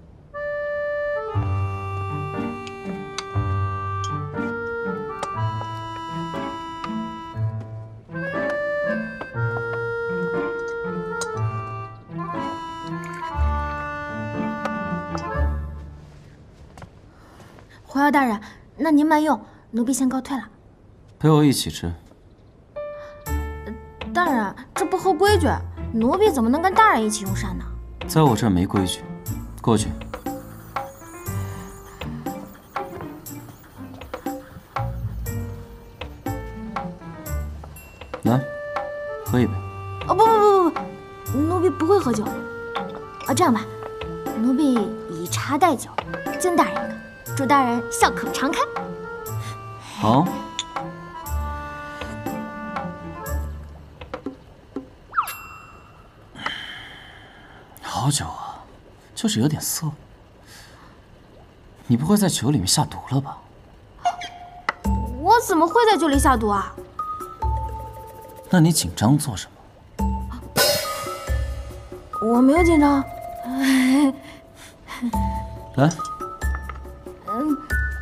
狐妖大人，那您慢用，奴婢先告退了。 陪我一起吃。 大人，这不合规矩，奴婢怎么能跟大人一起用膳呢？ 在我这儿没规矩，过去。来，喝一杯。 哦，不不不不不，奴婢不会喝酒。啊，这样吧，奴婢以茶代酒，敬大人一个。祝大人笑口常开。 好。好酒啊，就是有点涩。你不会在酒里面下毒了吧？ 我怎么会在酒里下毒啊？ 那你紧张做什么？ 我没有紧张。 来。 嗯，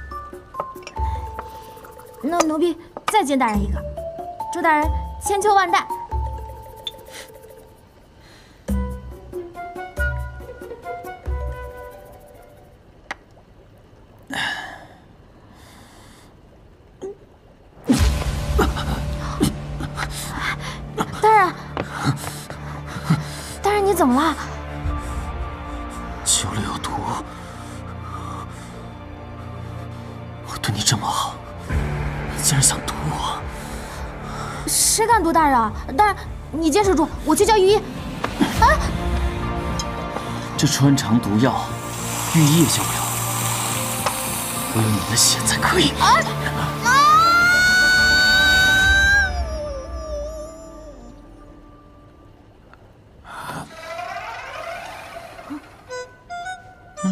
那奴婢再敬大人一个，祝大人千秋万代。大人，大人，你怎么了？ 酒里有毒。对你这么好，你竟然想毒我！ 谁敢毒大人啊？大人，你坚持住，我去叫御医。啊！ 这穿肠毒药，御医也救不了，我有你的血才可以。啊！嗯。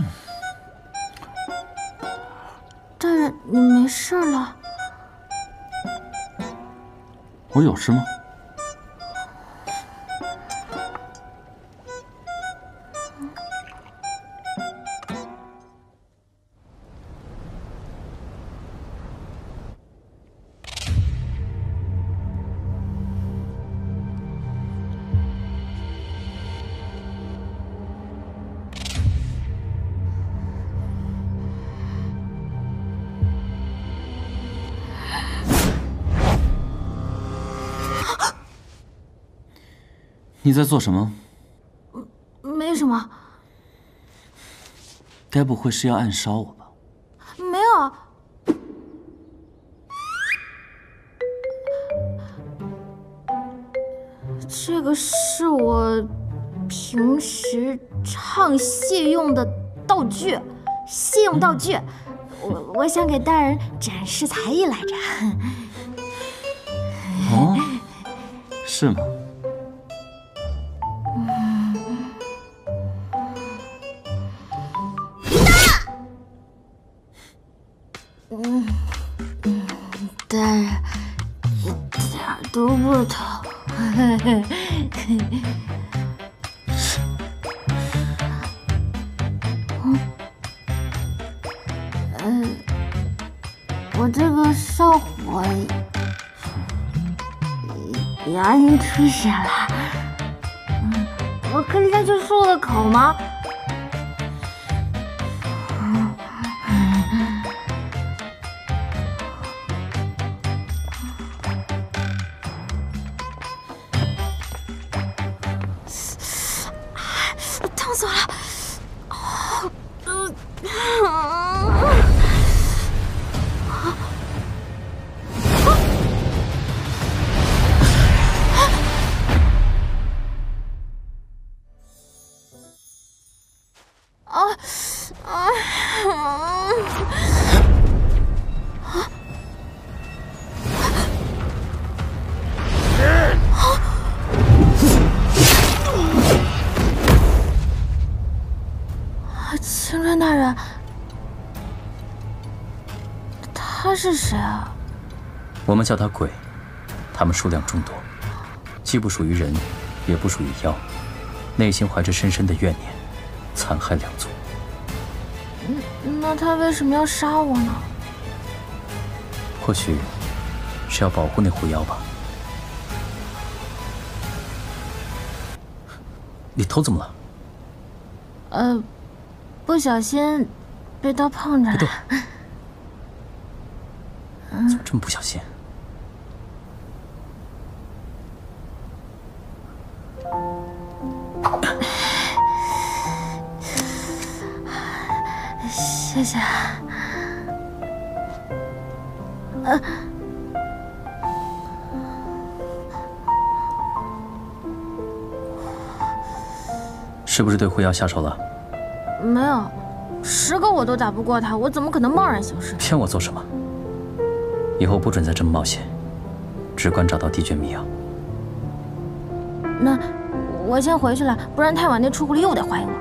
大人，你没事了？ 我有事吗？你在做什么？ 没什么。 该不会是要暗杀我吧？ 没有。这个是我平时唱戏用的道具，戏用道具。我我想给大人展示才艺来着。 哦，是吗？ 嗯嗯，大人一点都不疼。嗯，我这个上火，牙龈出血了。嗯，我可以再去漱个口吗？痛死我了！啊啊啊！ 是谁啊？ 我们叫他鬼，他们数量众多，既不属于人，也不属于妖，内心怀着深深的怨念，残害两族。 嗯，那他为什么要杀我呢？ 或许是要保护那狐妖吧。你头怎么了？ 呃，不小心被刀碰着了。 别动！怎么这么不小心？ 谢谢。呃。 是不是对狐妖下手了？ 没有，十个我都打不过他，我怎么可能贸然行事？ 骗我做什么？以后不准再这么冒险，只管找到地卷迷药。 那我先回去了，不然太晚那出狐狸又得怀疑我。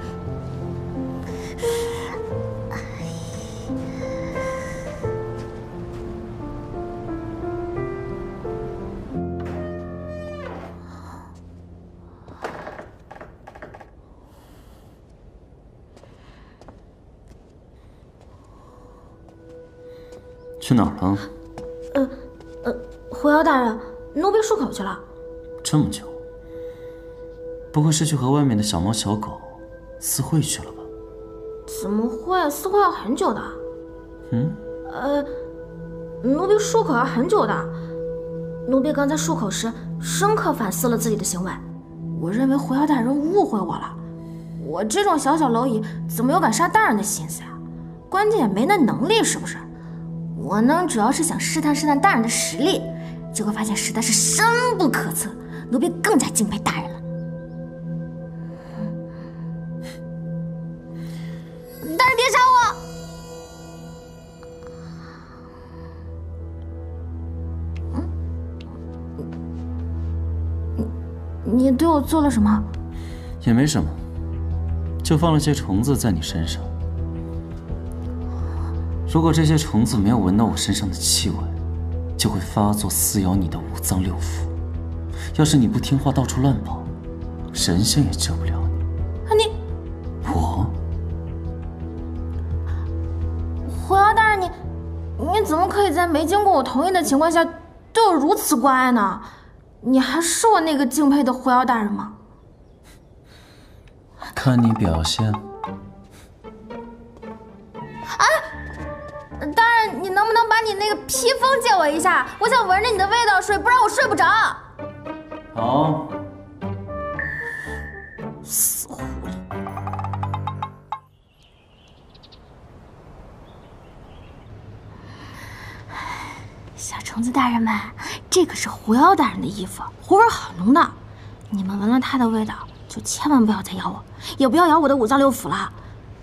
去哪儿了？ 呃呃，狐妖大人，奴婢漱口去了。 这么久，不会是去和外面的小猫小狗私会去了吧？ 怎么会？私会要很久的。 嗯？ 呃，奴婢漱口要很久的。奴婢刚才漱口时，深刻反思了自己的行为。我认为狐妖大人误会我了。我这种小小蝼蚁，怎么有敢杀大人的心思呀？关键也没那能力，是不是？我呢，主要是想试探试探大人的实力，结果发现实在是深不可测，奴婢更加敬佩大人了。大人别杀我！嗯，你你对我做了什么？ 也没什么，就放了些虫子在你身上。如果这些虫子没有闻到我身上的气味，就会发作撕咬你的五脏六腑。要是你不听话，到处乱跑，神仙也救不了你。 啊你， 我， 狐妖大人，你你怎么可以在没经过我同意的情况下对我如此关爱呢？你还是我那个敬佩的狐妖大人吗？ 看你表现。 哎！大人，你能不能把你那个披风借我一下？我想闻着你的味道睡，不然我睡不着。 好。 死狐狸！小虫子大人们，这可是狐妖大人的衣服，狐味好浓的。你们闻了它的味道，就千万不要再咬我，也不要咬我的五脏六腑了。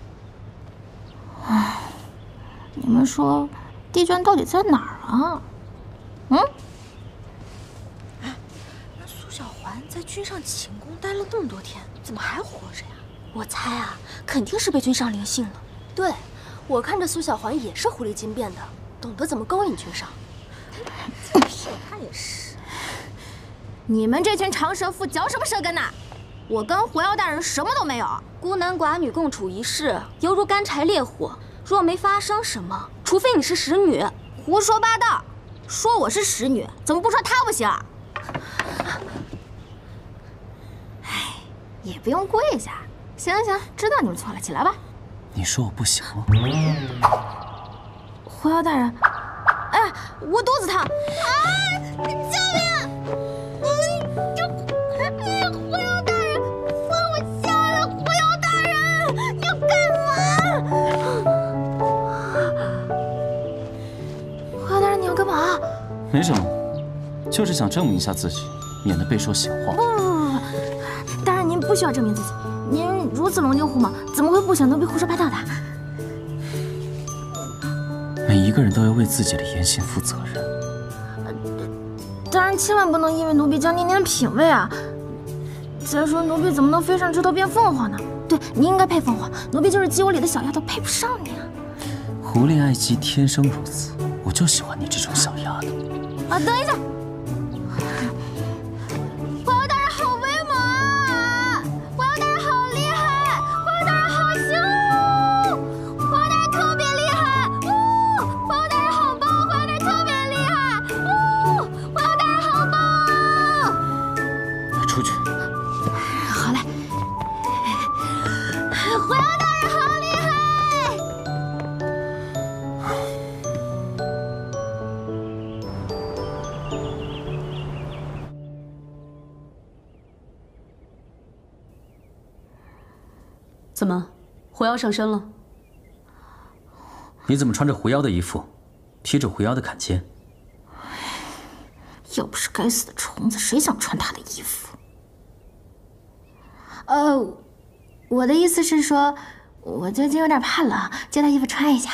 唉。你们说，地卷到底在哪儿啊？嗯？ 哎，那苏小环在君上寝宫待了那么多天，怎么还活着呀？ 我猜啊，肯定是被君上灵性了。对，我看着苏小环也是狐狸精变的，懂得怎么勾引君上。 是，他也是。 你们这群长舌妇嚼什么舌根呐？我跟狐妖大人什么都没有， 孤男寡女共处一室，犹如干柴烈火。若没发生什么，除非你是使女。 胡说八道！说我是使女，怎么不说她不行？哎，也不用跪下。行行，知道你们错了，起来吧。 你说我不行吗？ 狐妖大人，哎，我肚子疼！啊！救命！嗯，这狐妖大人，放我下来！狐妖大人，你要干嘛？狐妖大人，你要干嘛？ 没什么，就是想证明一下自己，免得被说闲话。 不不不不，大人您不需要证明自己，您如此龙精虎猛，怎么会不想奴婢胡说八道的？ 每一个人都要为自己的言行负责任。 大人千万不能因为奴婢将您您的品味啊！再说奴婢怎么能飞上枝头变凤凰呢？对，您应该配凤凰，奴婢就是鸡窝里的小丫头，配不上你啊！ 狐狸爱鸡天生如此， 就喜欢你这种小丫头。 啊，等一下！狐妖大人好威猛啊！狐妖大人好厉害！狐妖大人好凶！狐妖大人特别厉害！呜！狐妖大人好棒！狐妖大人特别厉害！呜！狐妖大人好棒！ 出去。 好嘞。狐妖大人好厉害！ 怎么，狐妖上身了？ 你怎么穿着狐妖的衣服，披着狐妖的坎肩？ 要不是该死的虫子，谁想穿他的衣服？呃，我的意思是说，我最近有点怕冷，借他衣服穿一下。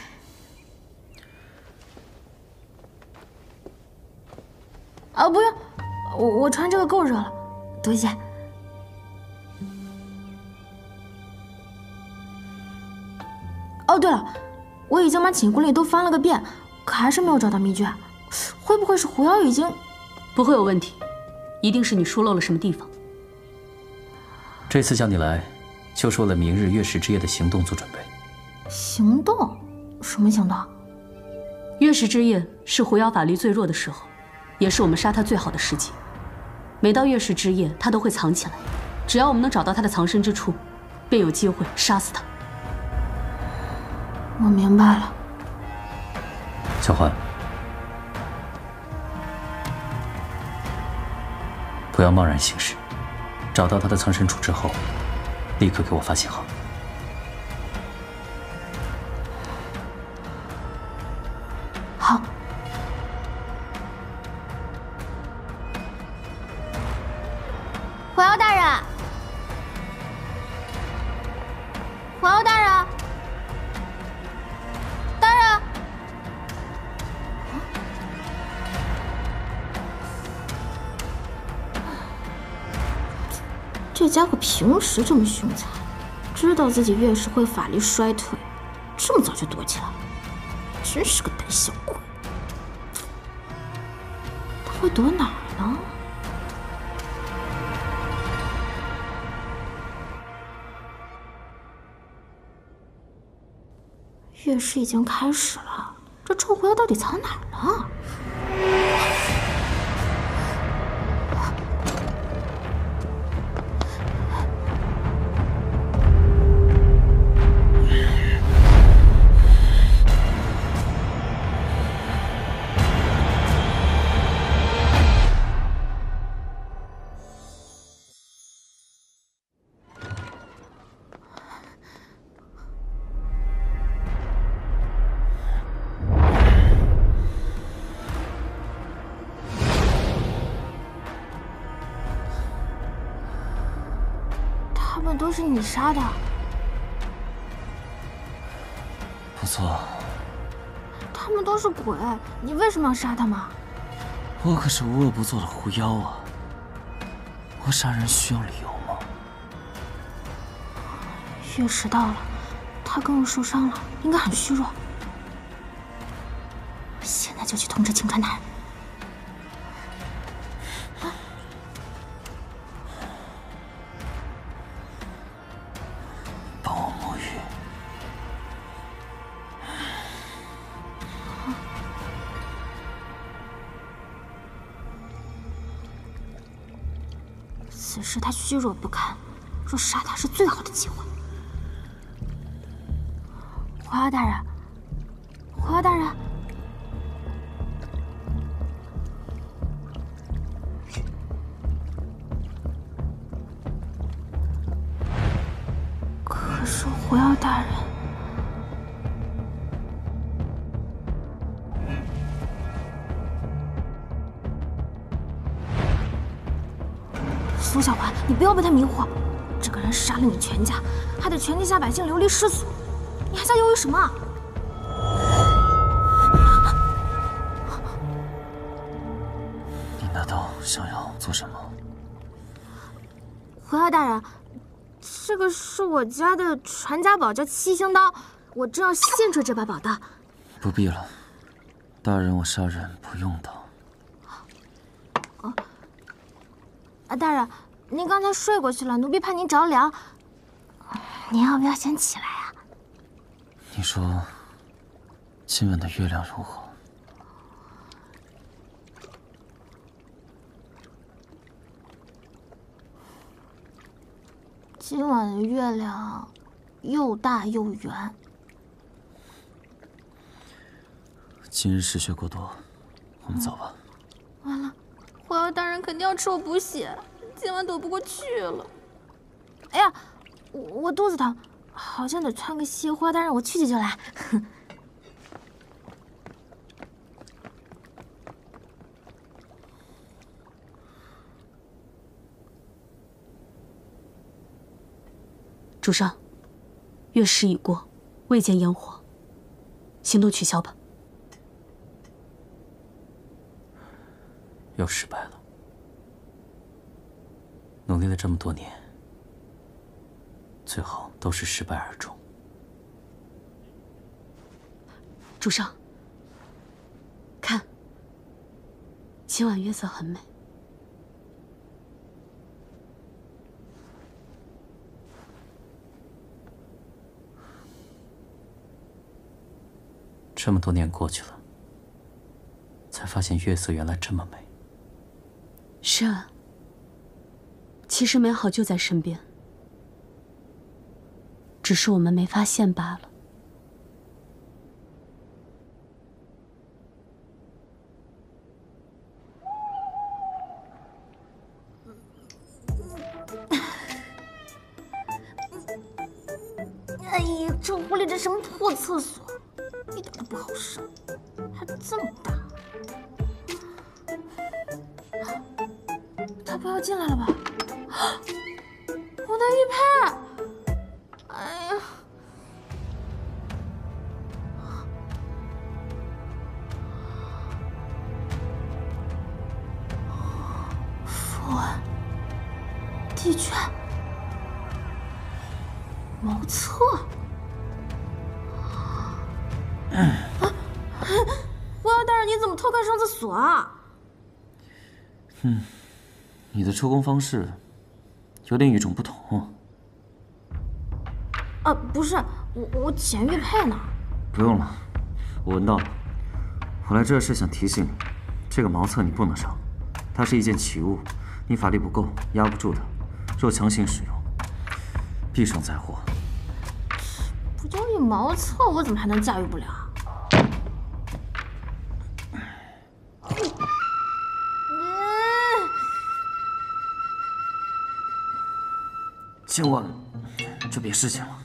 啊，不用，我我穿这个够热了，多谢。哦，对了，我已经把寝宫里都翻了个遍，可还是没有找到秘诀。会不会是狐妖已经…… 不会有问题，一定是你疏漏了什么地方。 这次叫你来，就是为了明日月食之夜的行动做准备。 行动？什么行动？ 月食之夜是狐妖法力最弱的时候，也是我们杀他最好的时机。每到月食之夜，他都会藏起来，只要我们能找到他的藏身之处，便有机会杀死他。 我明白了。 小环，不要贸然行事，找到他的藏身处之后，立刻给我发信号。 好。狐妖大人，狐妖大人，大人，这家伙平时这么凶残，知道自己月食会法力衰退，这么早就躲起来了，真是个胆小鬼。他会躲哪儿呢？月食已经开始了，这臭狐妖到底藏哪儿了？他们都是你杀的？ 不错。 他们都是鬼，你为什么要杀他们？ 我可是无恶不作的狐妖啊！我杀人需要理由吗？ 月食到了，他跟我受伤了，应该很虚弱。现在就去通知青川大人。此时他虚弱不堪，若杀他是最好的机会。狐妖大人，狐妖大人，可是狐妖大人，苏小环，你不要被他迷惑。这个人杀了你全家，害得全天下百姓流离失所，你还在犹豫什么？ 你难道想要做什么？ 狐妖大人，这个是我家的传家宝，叫七星刀，我正要献出这把宝刀。 不必了， 大人，我杀人不用刀。 哦，啊，大人，您刚才睡过去了，奴婢怕您着凉，您要不要先起来啊？ 你说，今晚的月亮如何？ 今晚的月亮又大又圆。 今日失血过多，我们走吧。 完了，狐妖大人肯定要吃我补血，今晚躲不过去了。哎呀，我我肚子疼，好像得穿个西花，但是我去去就来。 主上，月食已过，未见烟火，行动取消吧。 又失败了，努力了这么多年，最后都是失败而终。 主上，看，今晚月色很美。 这么多年过去了，才发现月色原来这么美。 是啊，其实美好就在身边，只是我们没发现罢了。 哎呀，这屋里这什么破厕所，一点都不好上，还这么大。他不要进来了吧？我的玉佩！哎呀！符文、地卷、谋策。啊！狐妖大人，你怎么偷看上厕所啊？ 嗯。你的出宫方式有点与众不同啊！啊，不是，我我捡玉佩呢。 不用了，我闻到了。我来这是想提醒你，这个茅厕你不能上，它是一件奇物，你法力不够，压不住它。若强行使用，必生灾祸。 不就是茅厕，我怎么还能驾驭不了？ 今晚就别侍寝了。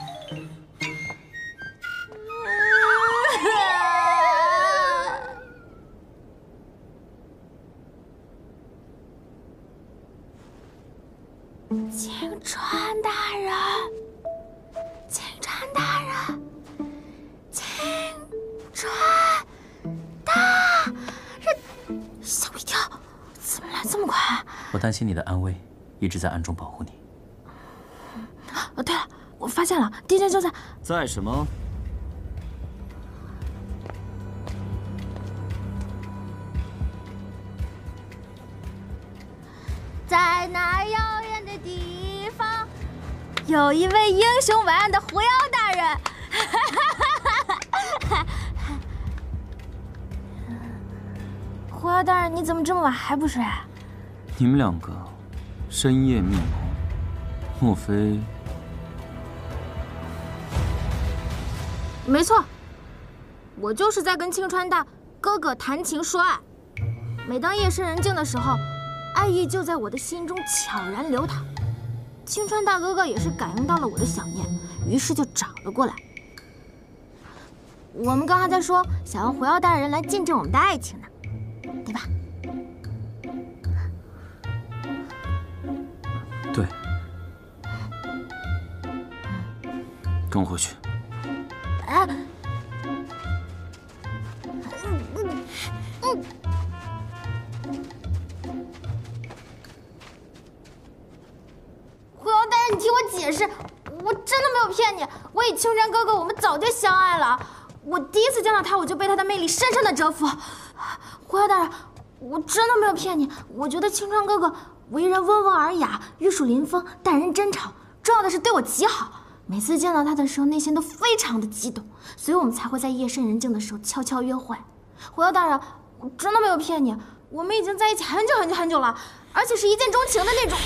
青川大人，青川大人，青川大人，吓我一跳！怎么来这么快？ 我担心你的安危，一直在暗中保护你。 哦，对了，我发现了，地震就在在什么？ 在那遥远的地方，有一位英雄伟岸的狐妖大人。狐妖大人，你怎么这么晚还不睡？ 你们两个深夜密谋，莫非？ 没错，我就是在跟青川大哥哥谈情说爱。每当夜深人静的时候，爱意就在我的心中悄然流淌。青川大哥哥也是感应到了我的想念，于是就找了过来。我们刚还在说想让狐妖大人来见证我们的爱情呢，对吧？ 对。跟我回去。 啊！嗯嗯嗯。狐妖大人，你听我解释，我真的没有骗你。我与青山哥哥，我们早就相爱了。 我第一次见到他，我就被他的魅力深深的折服。狐妖大人，我真的没有骗你，我觉得青川哥哥为人温文尔雅，玉树临风，待人真诚，重要的是对我极好。每次见到他的时候，内心都非常的激动，所以我们才会在夜深人静的时候悄悄约会。狐妖大人，我真的没有骗你，我们已经在一起很久很久很久了，而且是一见钟情的那种。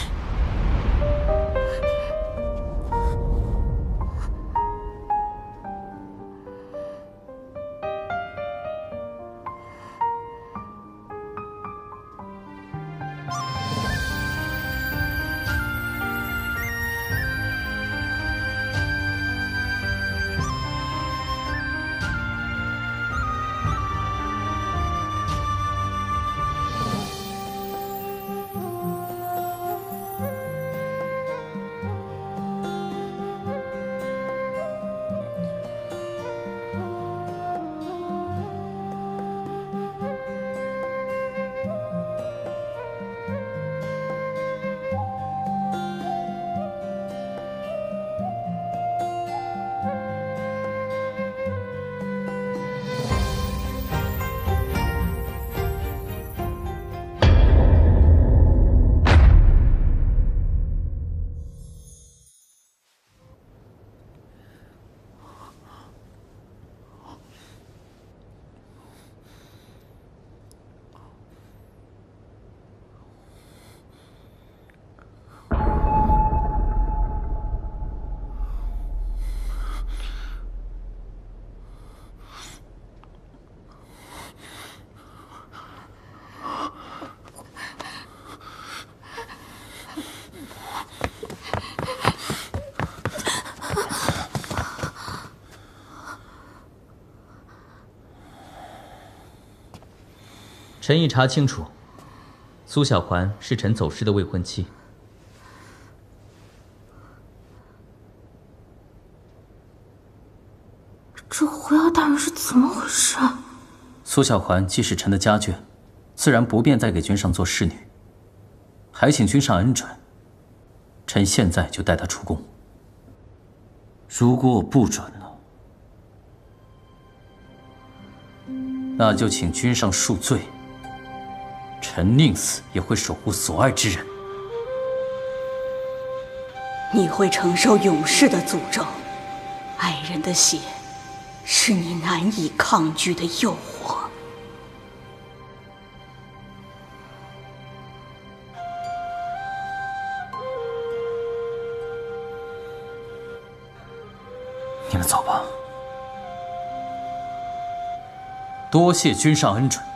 臣已查清楚，苏小环是臣走失的未婚妻。 这狐妖大人是怎么回事？ 苏小环既是臣的家眷，自然不便再给君上做侍女，还请君上恩准。臣现在就带她出宫。 如果我不准呢？ 那就请君上恕罪。臣宁死也会守护所爱之人。 你会承受永世的诅咒，爱人的血是你难以抗拒的诱惑。 你们走吧。多谢君上恩准。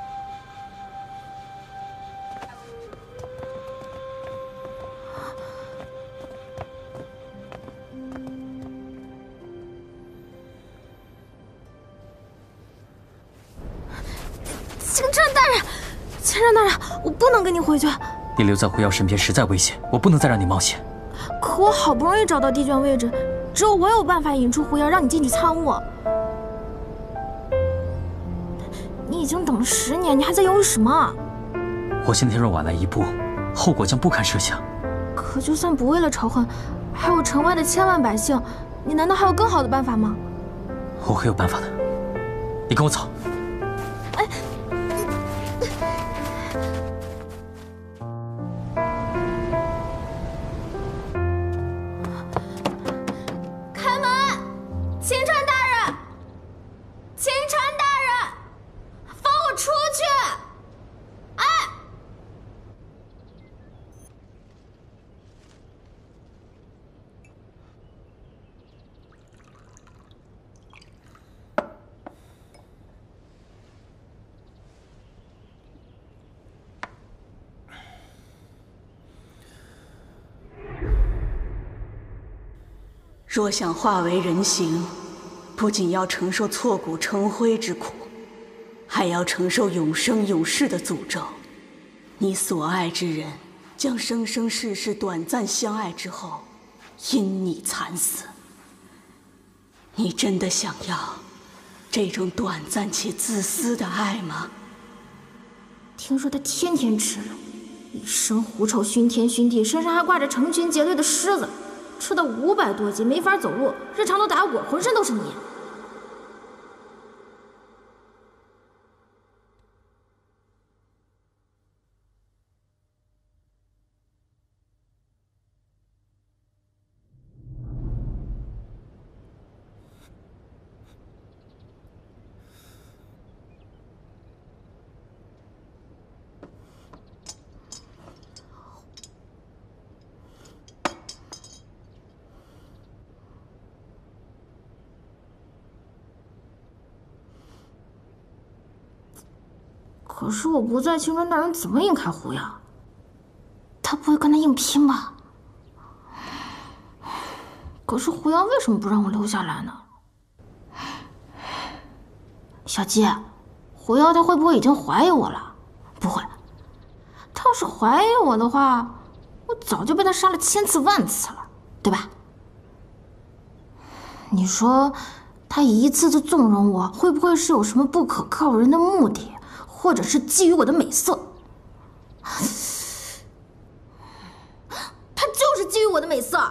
青川大人，青川大人，我不能跟你回去。 你留在狐妖身边实在危险，我不能再让你冒险。 可我好不容易找到地卷位置，只有我有办法引出狐妖，让你进去参悟。你已经等了十年，你还在犹豫什么？ 我今天若晚来一步，后果将不堪设想。 可就算不为了仇恨，还有城外的千万百姓，你难道还有更好的办法吗？ 我会有办法的，你跟我走。 哎。开门！青川大人，青川大人，放我出去！哎！ 若想化为人形，不仅要承受挫骨成灰之苦，还要承受永生永世的诅咒。你所爱之人将生生世世短暂相爱之后，因你惨死。你真的想要这种短暂且自私的爱吗？ 听说他天天吃肉，一身狐臭熏天熏地，身上还挂着成群结队的虱子。吃的五百多斤，没法走路，日常都打滚，浑身都是泥。 可是我不在，青川大人怎么引开狐妖？他不会跟他硬拼吧？可是狐妖为什么不让我留下来呢？小鸡，狐妖他会不会已经怀疑我了？不会，他要是怀疑我的话，我早就被他杀了千次万次了，对吧？你说，他一次次纵容我，会不会是有什么不可告人的目的，或者是觊觎我的美色？他就是觊觎我的美色。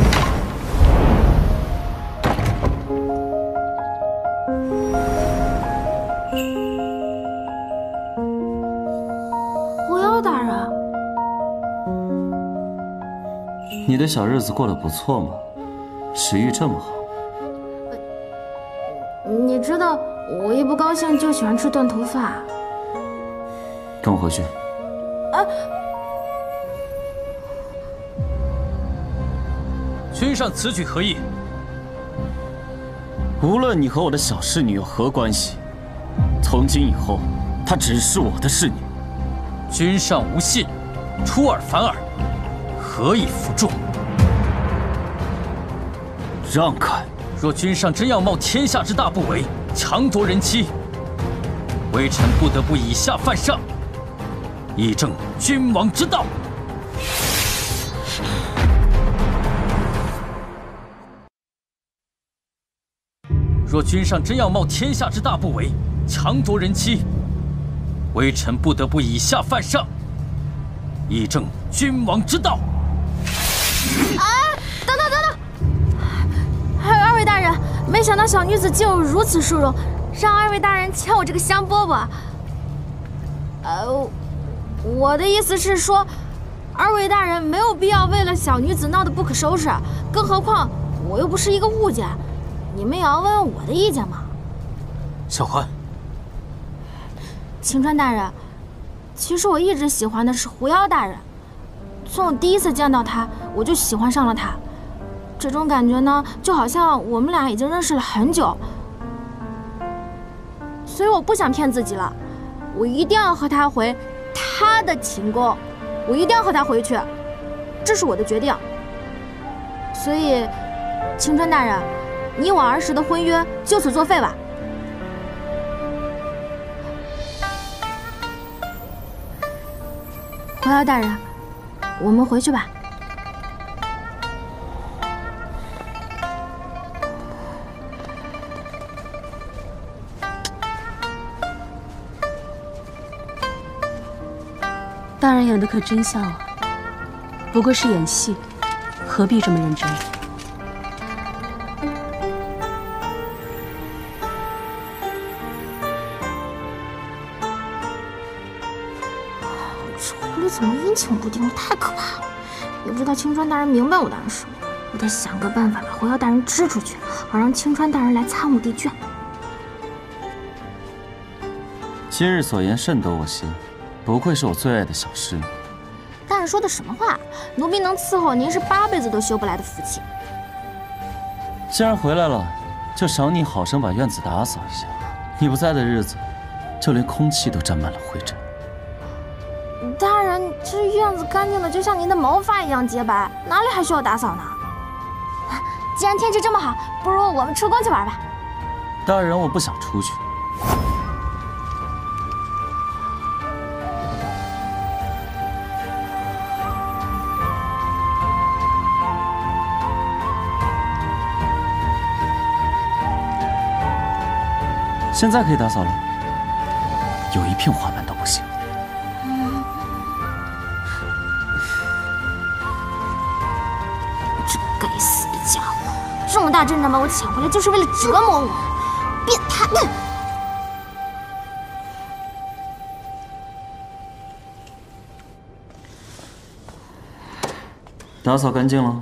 狐妖大人， 你的小日子过得不错吗？食欲这么好。 你知道，我一不高兴就喜欢吃断头发。 跟我回去。 啊！ 君上此举何意？ 无论你和我的小侍女有何关系，从今以后，她只是我的侍女。 君上无信，出尔反尔，何以服众？ 让开！ 若君上真要冒天下之大不韪，强夺人妻，微臣不得不以下犯上，以正君王之道。若君上真要冒天下之大不韪，强夺人妻，微臣不得不以下犯上，以正君王之道。 啊！等等等等！二位大人，没想到小女子竟有如此殊荣，让二位大人牵我这个香饽饽。呃，我的意思是说，二位大人没有必要为了小女子闹得不可收拾，更何况我又不是一个物件，你们也要问问我的意见嘛。 小环， 青川大人，其实我一直喜欢的是狐妖大人，从我第一次见到他，我就喜欢上了他。这种感觉呢，就好像我们俩已经认识了很久，所以我不想骗自己了，我一定要和他回他的寝宫，我一定要和他回去，这是我的决定。所以，青川大人，你我儿时的婚约就此作废吧。狐妖大人，我们回去吧。 大人演的可真像啊，不过是演戏，何必这么认真？ 这狐狸怎么阴晴不定，太可怕了！也不知道青川大人明白我的暗示吗？我得想个办法把狐妖大人支出去，好让青川大人来参悟帝卷。 今日所言甚得我心。不愧是我最爱的小侍女。 大人说的什么话？奴婢能伺候您是八辈子都修不来的福气。 既然回来了，就赏你好生把院子打扫一下。你不在的日子，就连空气都沾满了灰尘。 大人，这院子干净的就像您的毛发一样洁白，哪里还需要打扫呢？既然天气这么好，不如我们出宫去玩吧。 大人，我不想出去。现在可以打扫了，有一片花瓣都不行。 嗯，这该死的家伙，这么大阵仗把我抢回来，就是为了折磨我，变态！ 打扫干净了。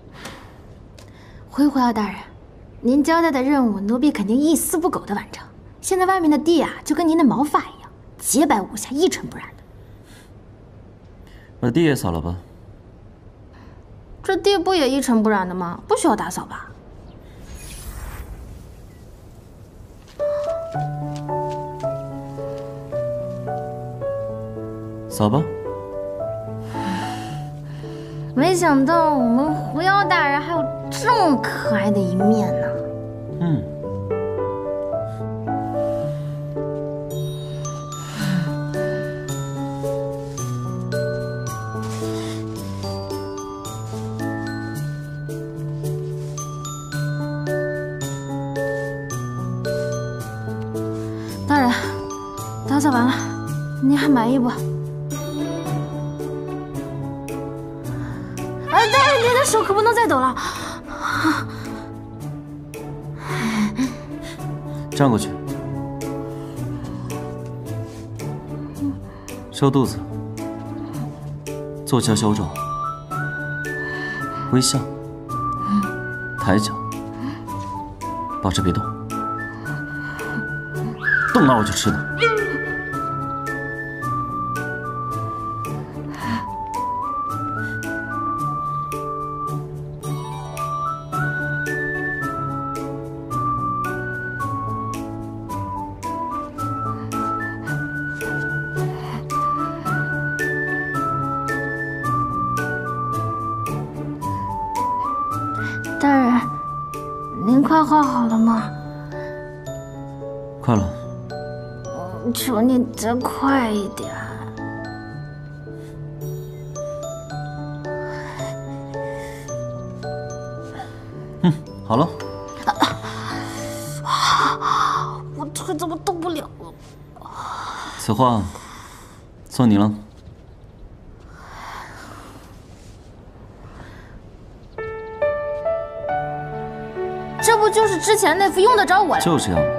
回狐妖大人，您交代的任务，奴婢肯定一丝不苟地完成。现在外面的地啊，就跟您的毛发一样，洁白无瑕，一尘不染的。 把地也扫了吧。 这地不也一尘不染的吗？不需要打扫吧？ 走吧。 没想到我们狐妖大人还有这么可爱的一面呢。 嗯。 大人，打扫完了，你还满意不？哎，大人，您的手可不能再抖了。 站过去，收肚子，做下消肿，微笑，抬脚，保持别动，动那我就吃的。 大人，您快画好了吗？ 快了。 求你再快一点。 嗯，好了。 我腿怎么动不了了？ 此画送你了。 这不就是之前那副用得着我的？ 就这样。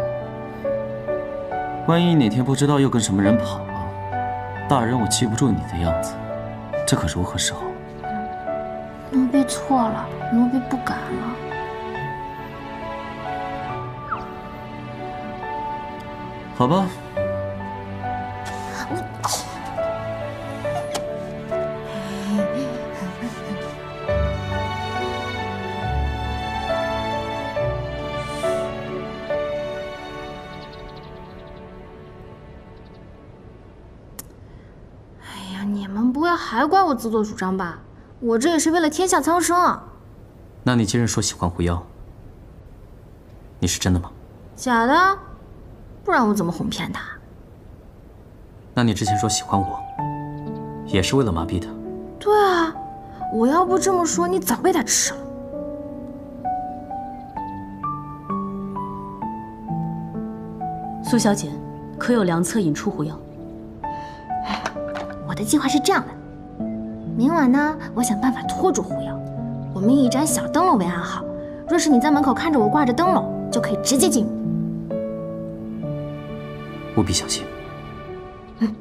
万一哪天不知道又跟什么人跑了，大人我记不住你的样子，这可如何是好？ 奴婢错了，奴婢不敢了。 好吧。 还怪我自作主张吧？我这也是为了天下苍生啊！ 那你今日说喜欢狐妖，你是真的吗？ 假的，不然我怎么哄骗他？ 那你之前说喜欢我，也是为了麻痹他？ 对啊，我要不这么说，你早被他吃了。 苏小姐，可有良策引出狐妖？ 我的计划是这样的。明晚呢，我想办法拖住狐妖，我们以一盏小灯笼为暗号。若是你在门口看着我挂着灯笼，就可以直接进入。 务必小心。 嗯。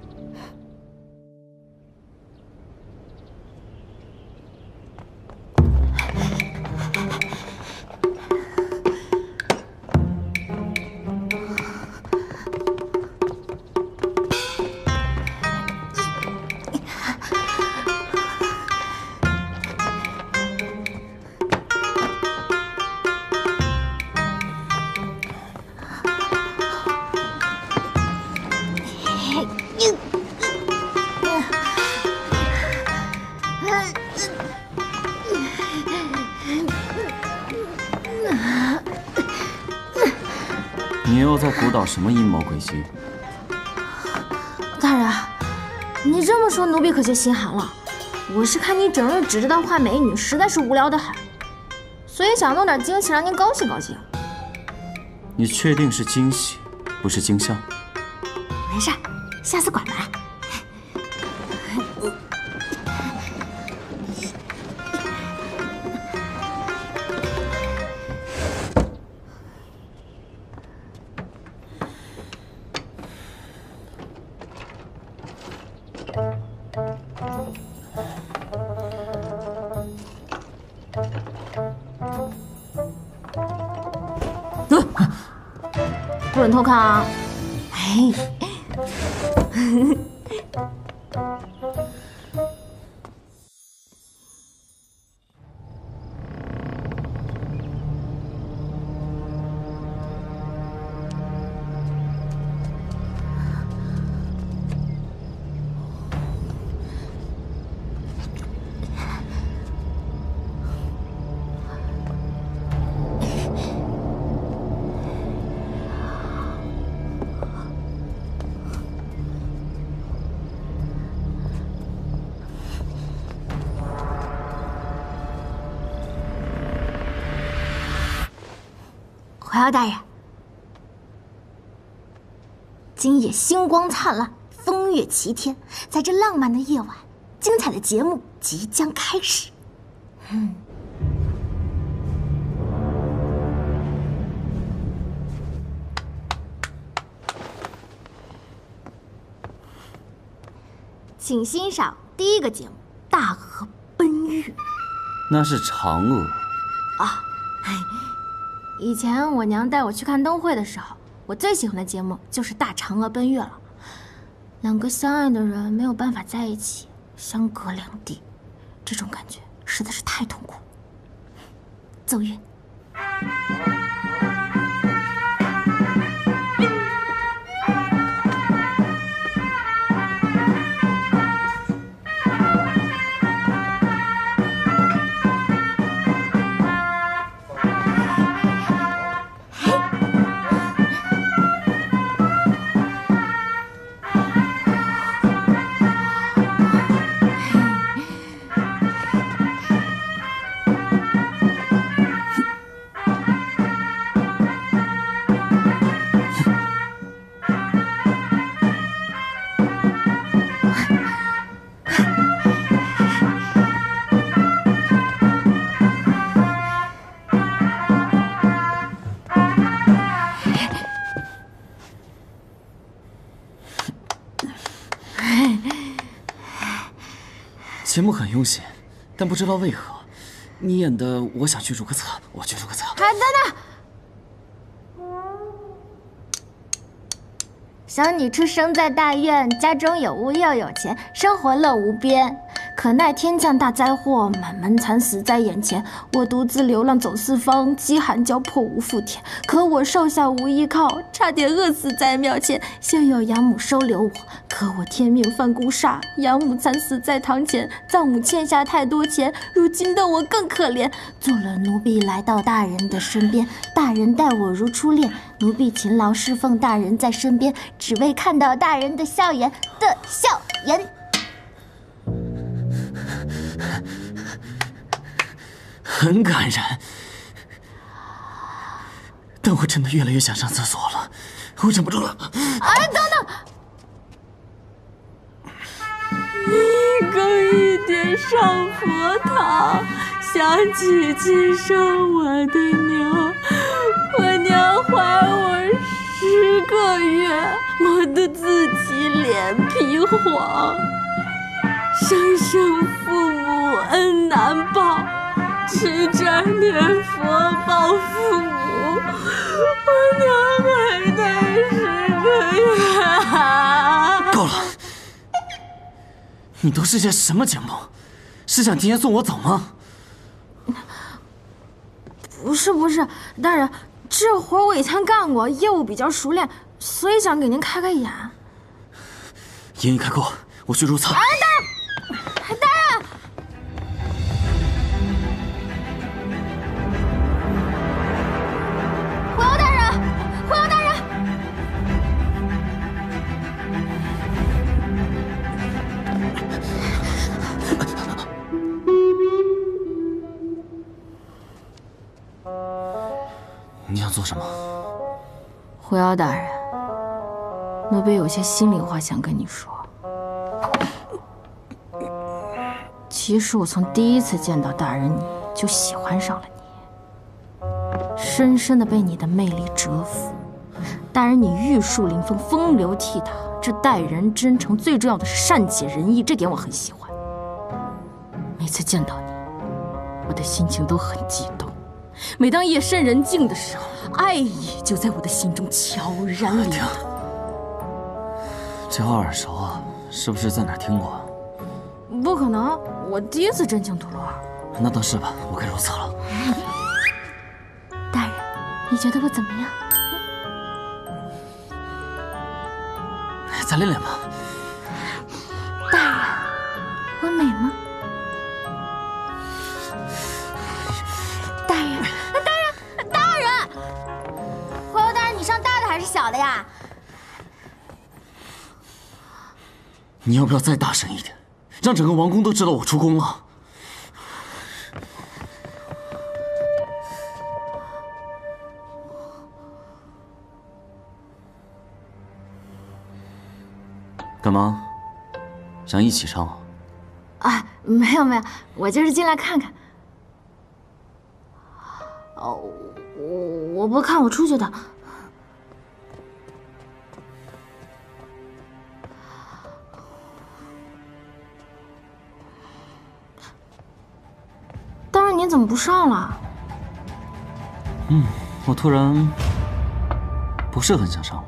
你又在鼓捣什么阴谋诡计？ 大人，你这么说，奴婢可就心寒了。我是看你整日只知道画美女，实在是无聊的很，所以想弄点惊喜让您高兴高兴。 你确定是惊喜，不是惊吓？ 没事，下次管来。不准偷看啊！哎， 狐妖大人，今夜星光灿烂，风月齐天，在这浪漫的夜晚，精彩的节目即将开始。嗯。 请欣赏第一个节目《大河奔月》。 那是嫦娥啊！以前我娘带我去看灯会的时候，我最喜欢的节目就是《大嫦娥奔月》了。两个相爱的人没有办法在一起，相隔两地，这种感觉实在是太痛苦。奏乐。 节目很用心，但不知道为何，你演的我想去注个册，我去注个册。 哎，等等！想你出生在大院，家中有屋又有钱，生活乐无边。可奈天降大灾祸，满门惨死在眼前。我独自流浪走四方，饥寒交迫无福田。可我瘦小无依靠，差点饿死在庙前。幸有养母收留我，可我天命犯孤煞，养母惨死在堂前。葬母欠下太多钱，如今的我更可怜。做了奴婢来到大人的身边，大人待我如初恋。奴婢勤劳侍奉大人在身边，只为看到大人的笑颜的笑颜。 很感人，但我真的越来越想上厕所了，我忍不住了。 哎，等等！一更一点上佛堂，想起亲生我的娘，我娘怀我十个月，我的自己脸皮黄，生生父母恩难报。 吃斋念佛报父母，我娘还带十个月。 够了！你都是些什么节目？是想提前送我走吗？ 不是不是，大人，这活我以前干过，业务比较熟练，所以想给您开开眼。 言语开口，我去入册。 哎，大人，大人。 狐妖大人，狐妖大人！ 你想做什么？ 狐妖大人，奴婢有些心里话想跟你说。其实我从第一次见到大人你就喜欢上了你。 深深的被你的魅力折服，大人你玉树临风，风流倜傥，这待人真诚，最重要的是善解人意，这点我很喜欢。每次见到你，我的心情都很激动。每当夜深人静的时候，爱意就在我的心中悄然流淌。 这话耳熟啊，是不是在哪儿听过？ 不可能，我第一次真情吐露耳。 那倒是吧，我该入册了。 大人，你觉得我怎么样？ 再练练吧。 大人，我美吗？大人，大人，大人！狐妖大人，你上大的还是小的呀？ 你要不要再大声一点，让整个王宫都知道我出宫了？ 干嘛？想一起上啊？ 哎，没有没有，我就是进来看看。哦，我我不看，我出去的。但是你怎么不上了？ 嗯，我突然不是很想上。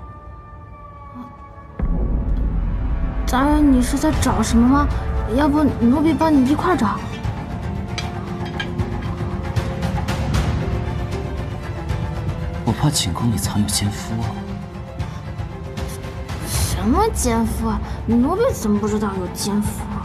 当然，你是在找什么吗？要不奴婢帮你一块找。 我怕寝宫里藏有奸夫啊。 什么奸夫啊？奴婢怎么不知道有奸夫啊？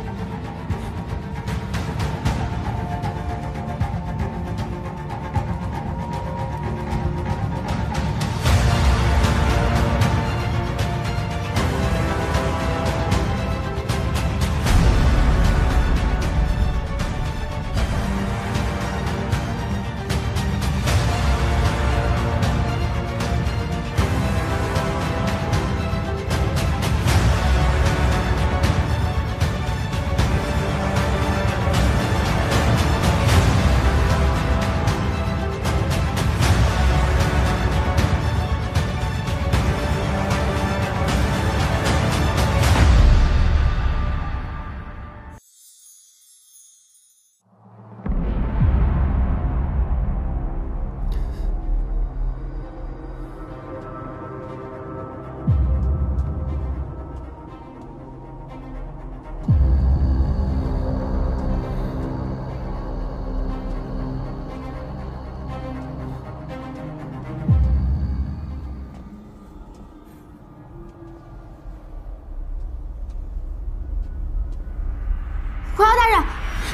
狐妖大人，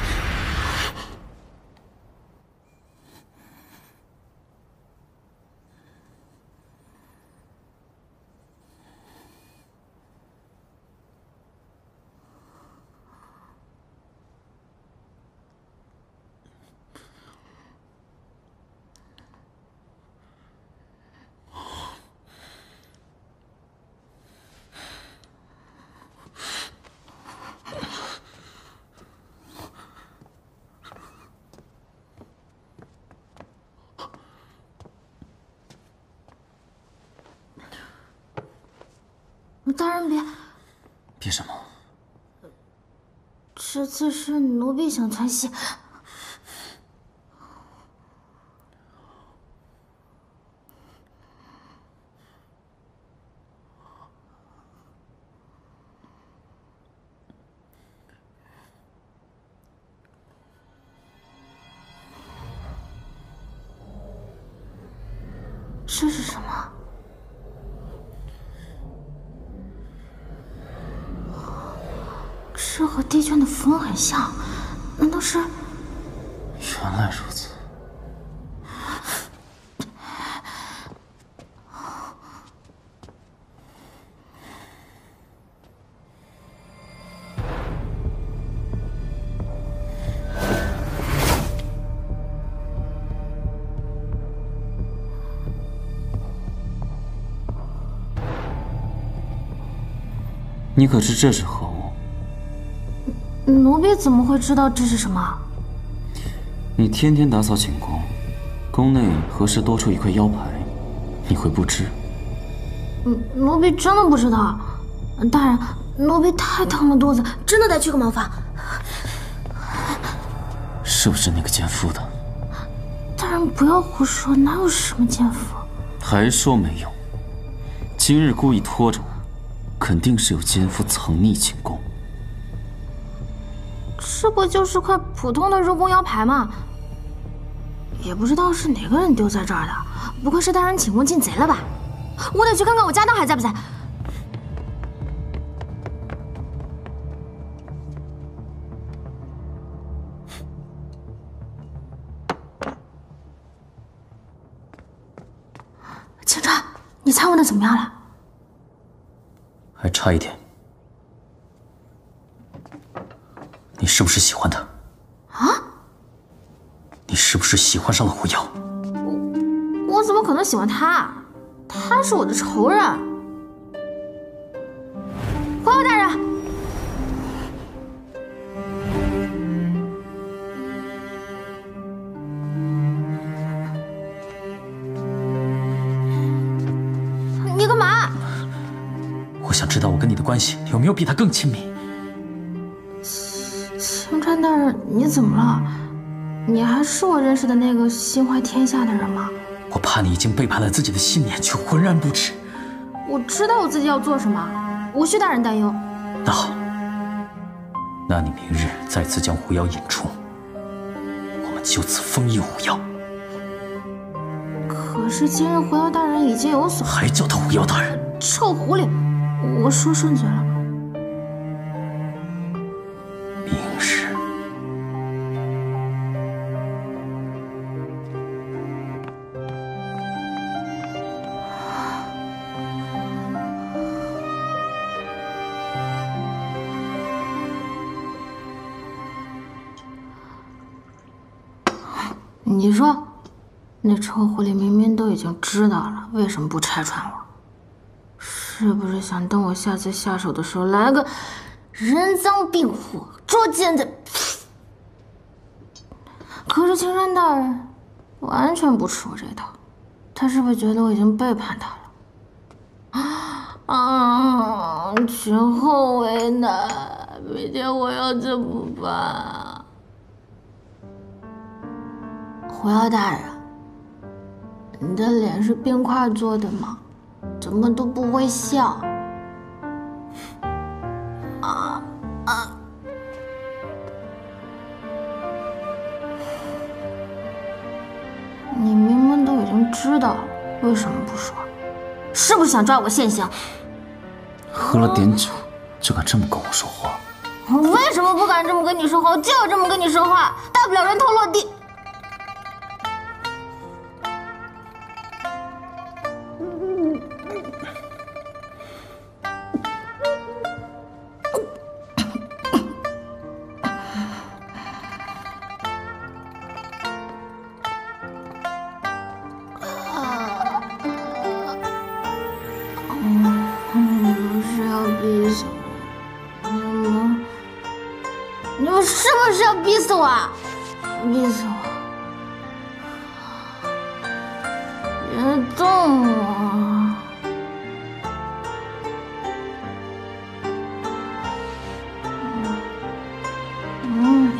大人别别什么？ 这次是奴婢想传戏。这是什么？这和帝卷的符文很像，难道是？ 原来如此。你可知这是何物？ 奴婢怎么会知道这是什么？ 你天天打扫寝宫，宫内何时多出一块腰牌，你会不知？ 奴奴婢真的不知道。大人，奴婢太疼了肚子，真的得去个茅房。 是不是那个奸夫的？ 大人不要胡说，哪有什么奸夫？ 还说没有？今日故意拖着我，肯定是有奸夫藏匿寝宫。 这不就是块普通的入宫腰牌吗？也不知道是哪个人丢在这儿的，不会是大人寝宫进贼了吧？我得去看看我家当还在不在。清川，你猜问的怎么样了？ 还差一点。你是不是喜欢他？ 啊？ 你是不是喜欢上了狐妖？ 我我怎么可能喜欢他？他是我的仇人。狐妖想知道我跟你的关系有没有比他更亲密。 青川大人，你怎么了？你还是我认识的那个心怀天下的人吗？ 我怕你已经背叛了自己的信念，却浑然不知。 我知道我自己要做什么，无需大人担忧。 那好，那你明日再次将狐妖引出，我们就此封印狐妖。 可是今日狐妖大人已经有所…… 还叫他狐妖大人？ 臭狐狸！我说顺嘴了。 明日。 你说，那臭狐狸明明都已经知道了，为什么不拆穿我？是不是想等我下次下手的时候来个人赃并获、捉奸的？可是青山大人完全不吃我这套，他是不是觉得我已经背叛他了？啊，前后为难，明天我要怎么办啊？狐妖大人，你的脸是冰块做的吗？怎么都不会笑？啊啊！你明明都已经知道了，为什么不说？是不是想抓我现行？ 喝了点酒就敢这么跟我说话？ 我为什么不敢这么跟你说话？我就要这么跟你说话，大不了人头落地。是不是要逼死我啊？逼死我！别动我！嗯，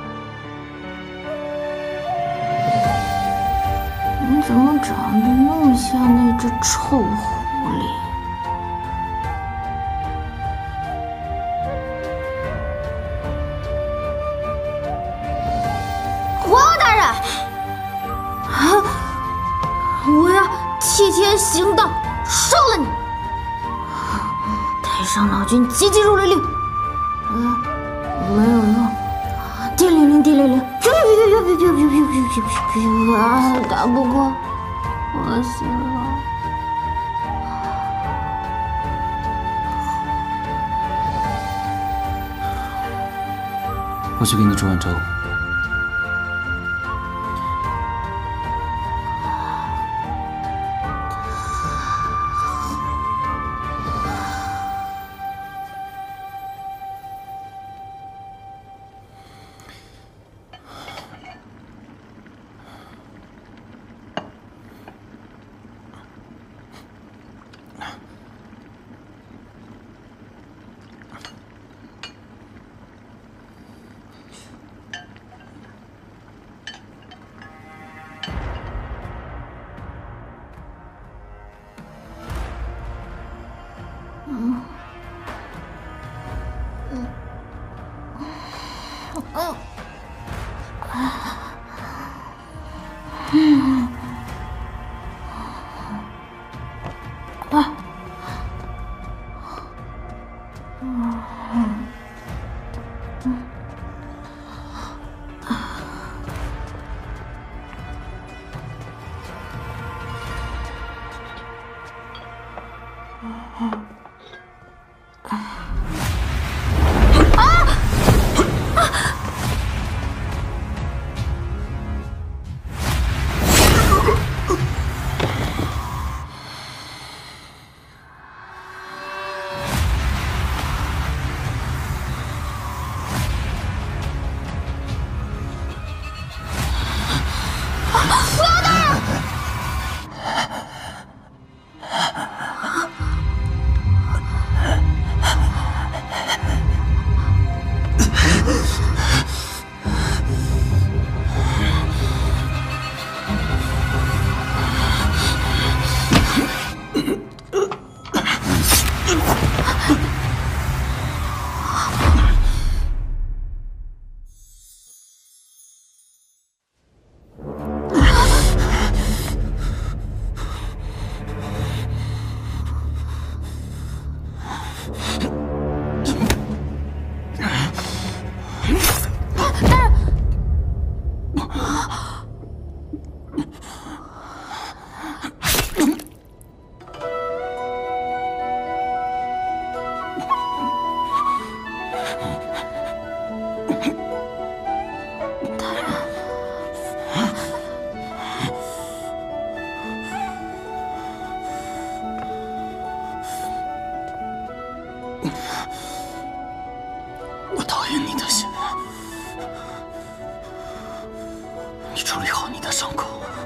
你怎么长得那么像那只臭狐狸？替天行道，收了你！太上老君急急如律令，嗯，没有用。电铃铃，电铃铃，咻咻咻咻咻咻咻咻咻咻啊！打不过，我死了。 我去给你煮碗粥。 你处理好你的伤口。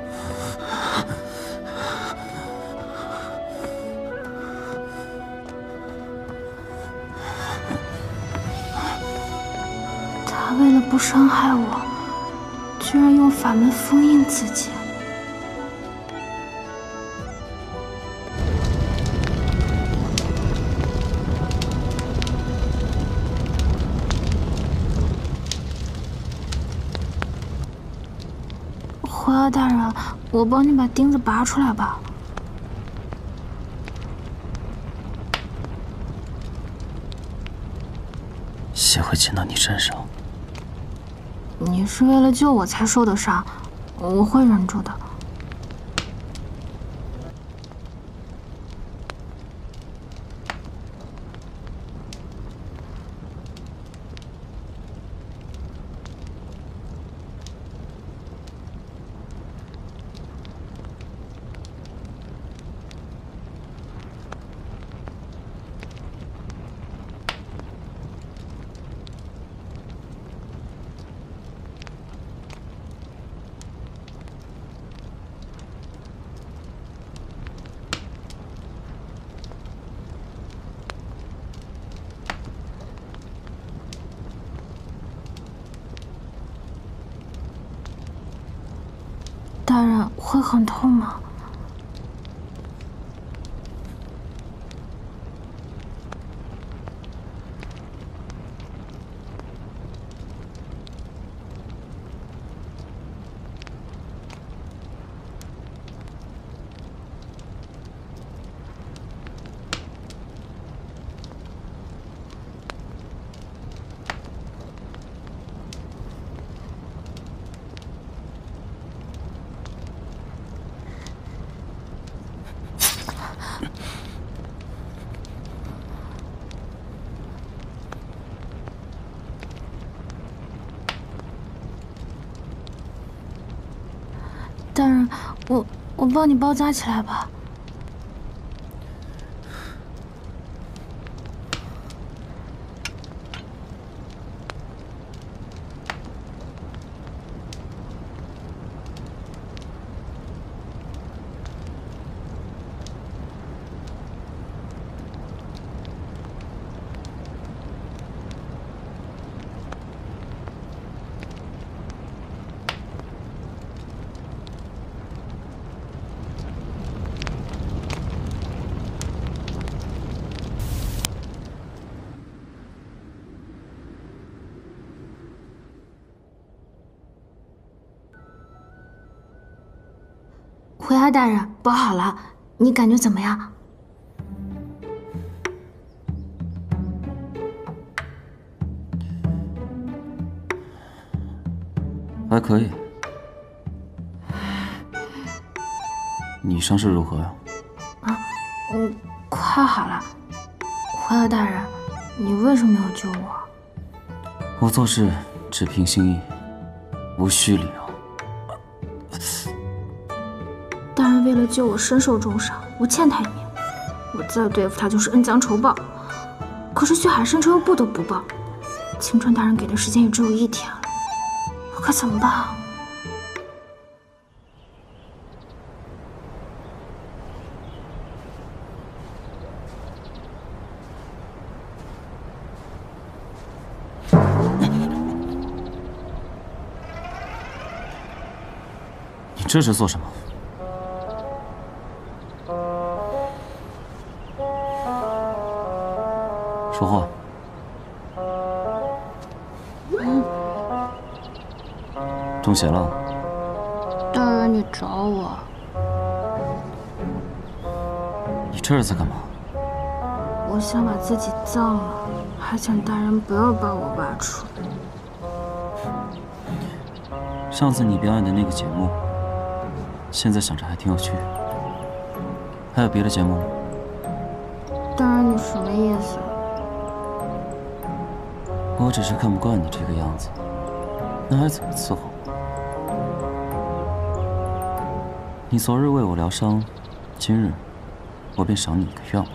他为了不伤害我，居然用法门封印自己。狐妖大人，我帮你把钉子拔出来吧。 血会溅到你身上。 你是为了救我才受的伤，我会忍住的。大人，会很痛吗？大人，我我帮你包扎起来吧。狐妖大人，包好了，你感觉怎么样？ 还可以。你伤势如何呀？ 啊，嗯，快好了。狐妖大人，你为什么要救我？ 我做事只凭心意，无需理由。 大人为了救我身受重伤，我欠他一命，我再对付他就是恩将仇报。可是血海深仇又不得不报，青川大人给的时间也只有一天了，我可怎么办啊？ 你这是做什么？说话。 嗯。 中邪了。 大人，你找我？ 你这是在干嘛？ 我想把自己葬了，还请大人不要把我挖出。 上次你表演的那个节目，现在想着还挺有趣。还有别的节目吗？ 大人，你什么意思？ 我只是看不惯你这个样子，那还怎么伺候？你昨日为我疗伤，今日我便赏你一个愿望。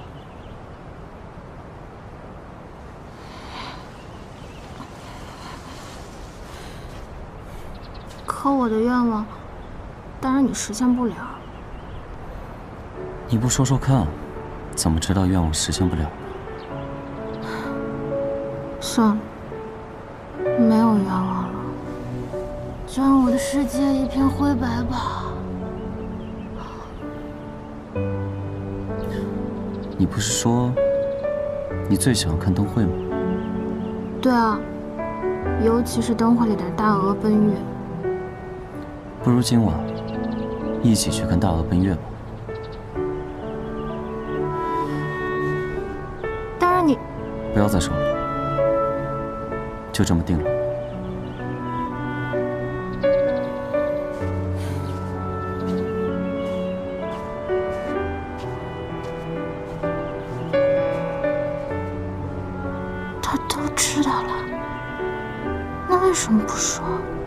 可和我的愿望，当然你实现不了。 你不说说看，怎么知道愿望实现不了？ 算了，没有愿望了，就让我的世界一片灰白吧。 你不是说你最喜欢看灯会吗？ 对啊，尤其是灯会里的大鹅奔月。 不如今晚一起去看大鹅奔月吧。 当然你不要再说了，就这么定了。 他都知道了，那为什么不说？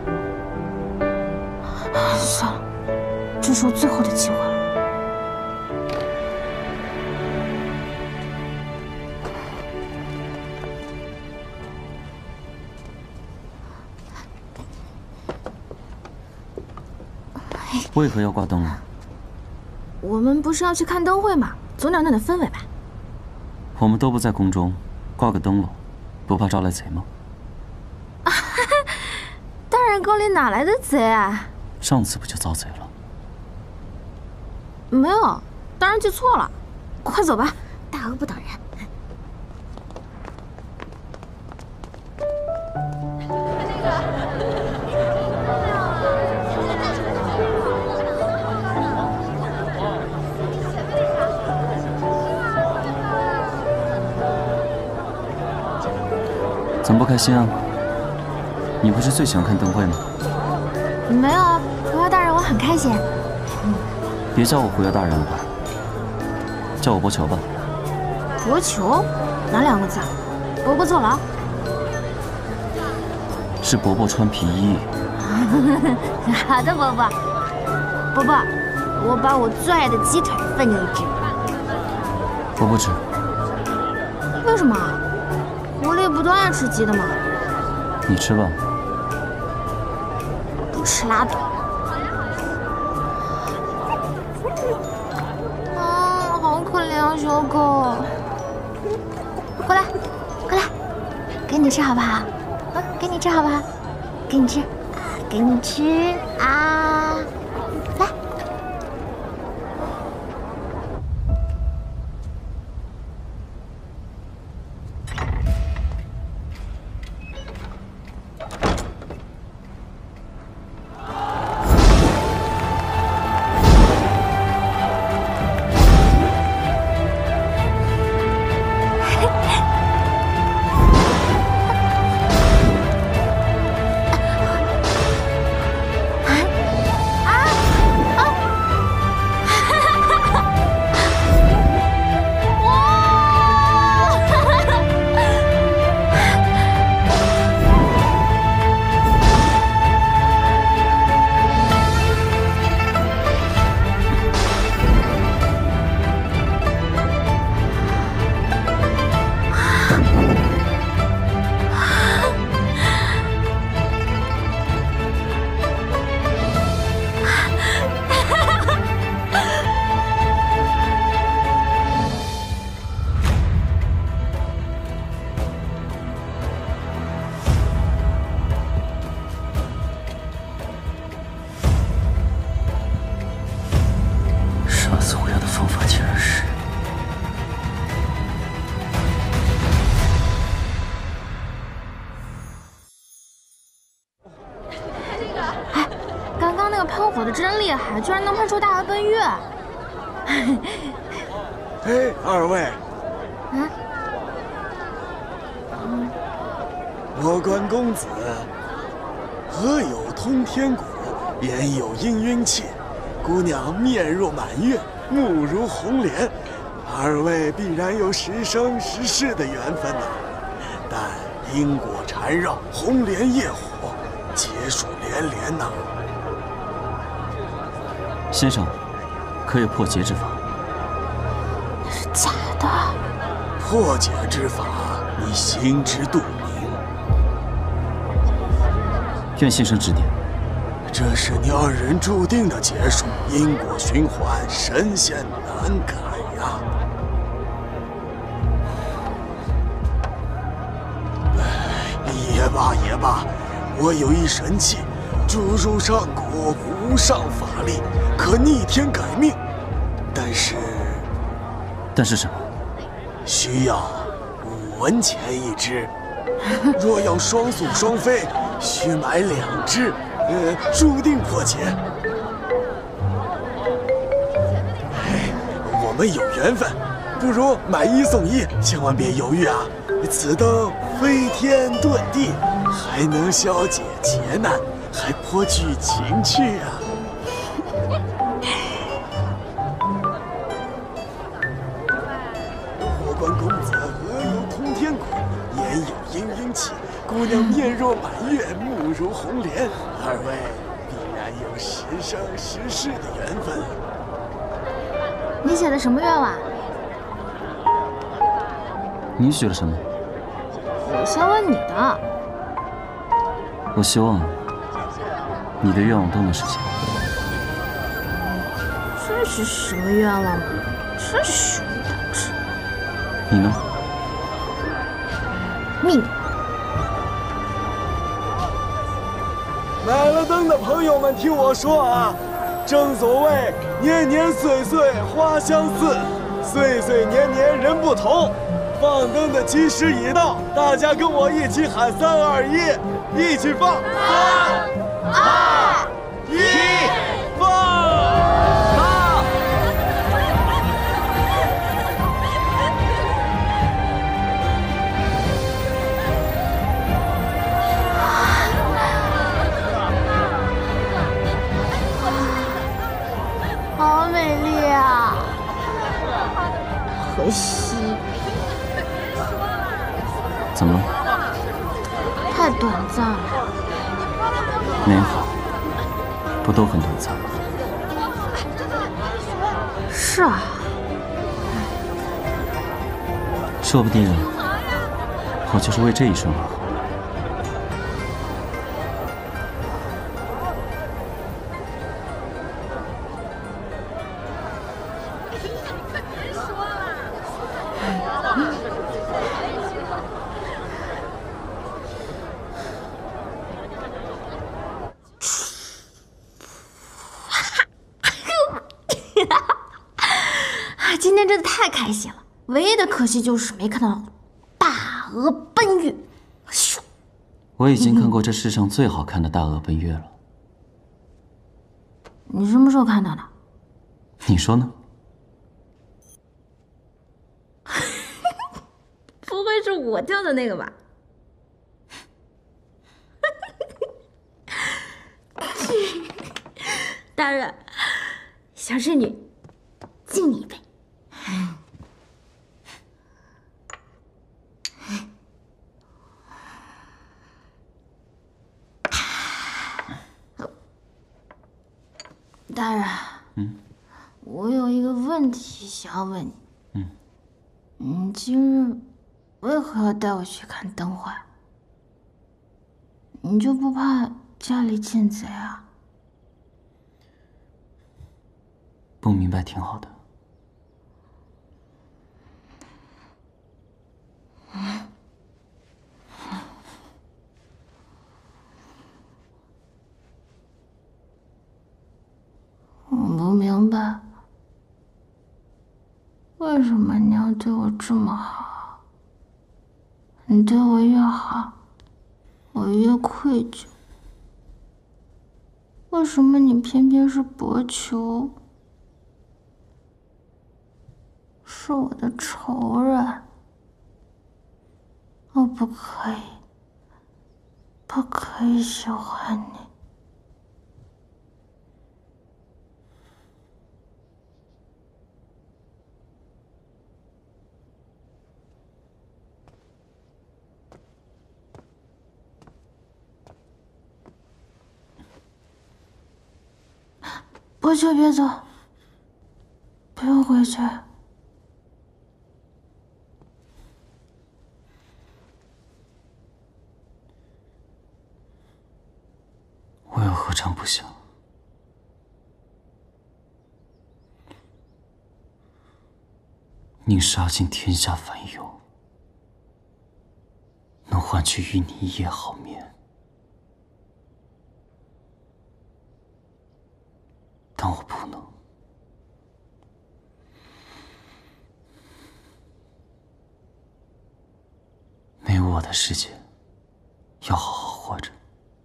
算了，这是我最后的机会了。 为何要挂灯啊？ 我们不是要去看灯会吗？走点那的氛围吧。 我们都不在宫中，挂个灯笼，不怕招来贼吗？ 大人宫里哪来的贼啊？ 上次不就遭贼了？ 没有，大人记错了。快走吧，大鹅不等人。 怎么不开心啊？你不是最喜欢看灯会吗？ 没有啊，狐妖大人，我很开心。 别叫我狐妖大人了吧，叫我伯求吧。 伯求？哪两个字啊？伯伯坐牢？ 是伯伯穿皮衣。 好的，伯伯。伯伯，我把我最爱的鸡腿分你一只。 我不吃。 为什么？狐狸不都爱吃鸡的吗？ 你吃吧。 不吃拉倒。啊，好可怜啊，小狗。过来，过来，给你吃好不好？啊，给你吃好不好？给你吃，啊，给你吃啊！来。火的真厉害，居然能喷出大鹅奔月！ 哎，二位， 啊， 嗯，我观公子额有通天骨，眼有氤氲气，姑娘面若满月，目如红莲，二位必然有十生十世的缘分呐、啊。但因果缠绕，红莲业火，劫数连连呐、啊。 先生，可有破劫之法？ 那是假的。 破解之法，你心知肚明。 愿先生指点。 这是你二人注定的结束，因果循环，神仙难改呀！也罢也罢，我有一神器，注入上古，无上法力，可逆天改命。但是， 但是什么？ 需要五文钱一支。若要双宿双飞，需买两支，呃，注定破解。哎，我们有缘分，不如买一送一，千万别犹豫啊！此灯飞天遁地，还能消解劫难，还颇具情趣啊！火关公子额有通天骨，眼有氤氲气，姑娘面若满月，目如红莲，二位必然有十生十世的缘分。 你写的什么愿望？ 你许了什么？ 我先问你的。 我希望你的愿望都能实现。 这是什么愿望嘛？真是虚无导致。 你呢？ 命。 买了灯的朋友们，听我说啊，正所谓年年岁岁花相似，岁岁年年人不同。放灯的吉时已到，大家跟我一起喊三二一，一起放！三二一，放！放！ 好美丽啊！可惜。 怎么了？ 太短暂了。 美好，不都很短暂吗？ 是啊。 说不定我就是为这一瞬而活。 今天真的太开心了，唯一的可惜就是没看到大鹅奔月。咻！ 我已经看过这世上最好看的大鹅奔月了。 你什么时候看到的？ 你说呢？ 不会是我跳的那个吧？大人，小侍女敬你一杯。大人， 嗯， 我有一个问题想要问你。 嗯， 你今日为何要带我去看灯会？你就不怕家里进贼啊？ 不明白挺好的。 我不明白，为什么你要对我这么好？你对我越好，我越愧疚。为什么你偏偏是薄求，是我的仇人？我不可以，不可以喜欢你。薄求别走，不用回去。 我又何尝不想？ 宁杀尽天下凡有，能换取与你一夜好眠。但我不能。没有我的世界，要好好活着。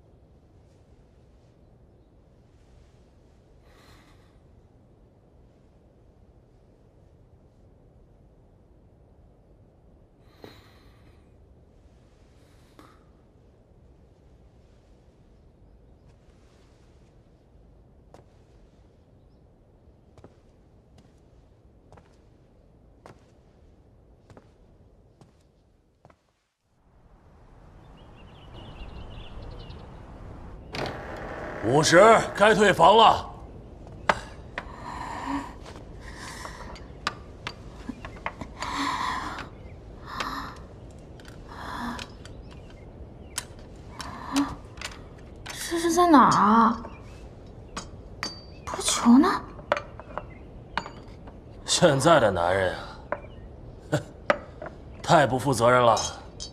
午时该退房了。 这是在哪儿啊？波球呢？ 现在的男人啊，哼，太不负责任了。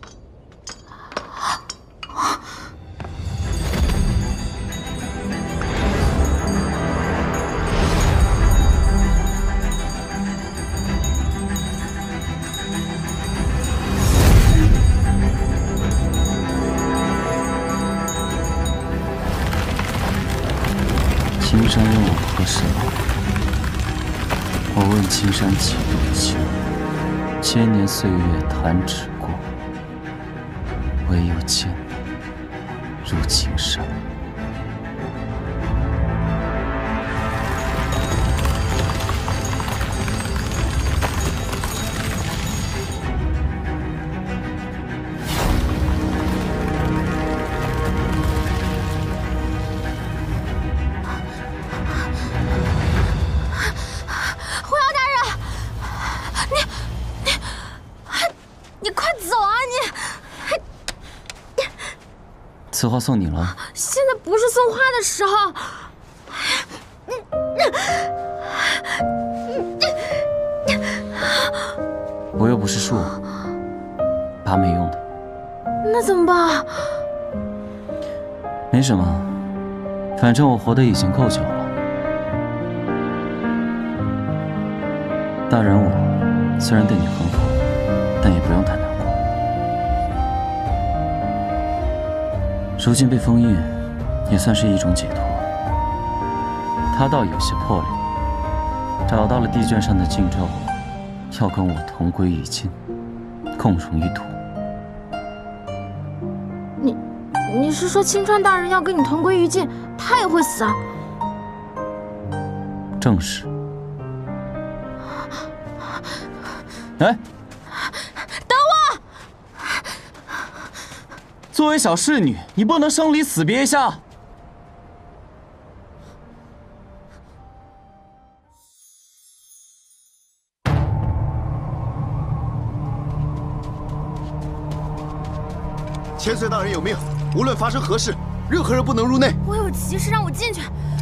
青山问我何时来，我问青山几度秋。千年岁月弹指过，唯有见你入青山。此花送你了。 现在不是送花的时候。 我又不是树，拔没用的。 那怎么办？ 没什么，反正我活得已经够久了。大人我虽然对你很好，但也不用太难过。 如今被封印，也算是一种解脱。他倒有些魄力，找到了地卷上的禁咒，要跟我同归于尽，共融一土。 你，你是说青川大人要跟你同归于尽，他也会死啊？ 正是。哎， 等我！ 作为小侍女，你不能生离死别一下。 千岁大人有命，无论发生何事，任何人不能入内。 我有急事，让我进去。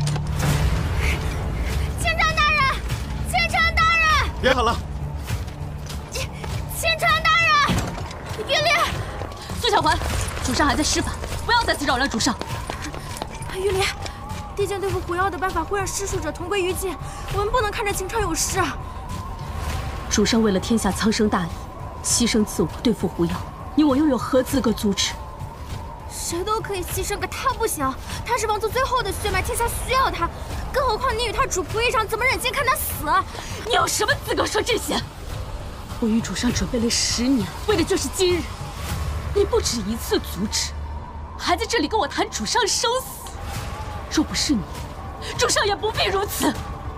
青川大人，青川大人， 别喊了。 青川大人，玉莲， 苏小环。 主上还在施法，不要再次扰乱主上。 玉莲，地剑对付狐妖的办法会让施术者同归于尽，我们不能看着秦川有事啊！ 主上为了天下苍生大义，牺牲自我对付狐妖，你我又有何资格阻止？ 谁都可以牺牲，可他不行。他是王族最后的血脉，天下需要他。更何况你与他主仆一场，怎么忍心看他死？ 你有什么资格说这些？我与主上准备了十年，为的就是今日。 你不止一次阻止，还在这里跟我谈主上生死。若不是你，主上也不必如此。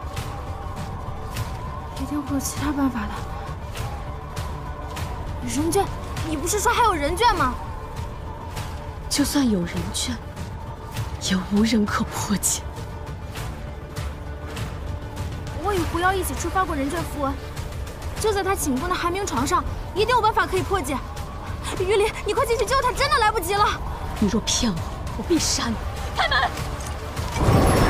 一定会有其他办法的。人卷，你不是说还有人卷吗？ 就算有人卷，也无人可破解。 我与狐妖一起触发过人卷符文，就在他寝宫的寒冰床上，一定有办法可以破解。 玉林，你快进去救他，真的来不及了！ 你若骗我，我必杀你！开门！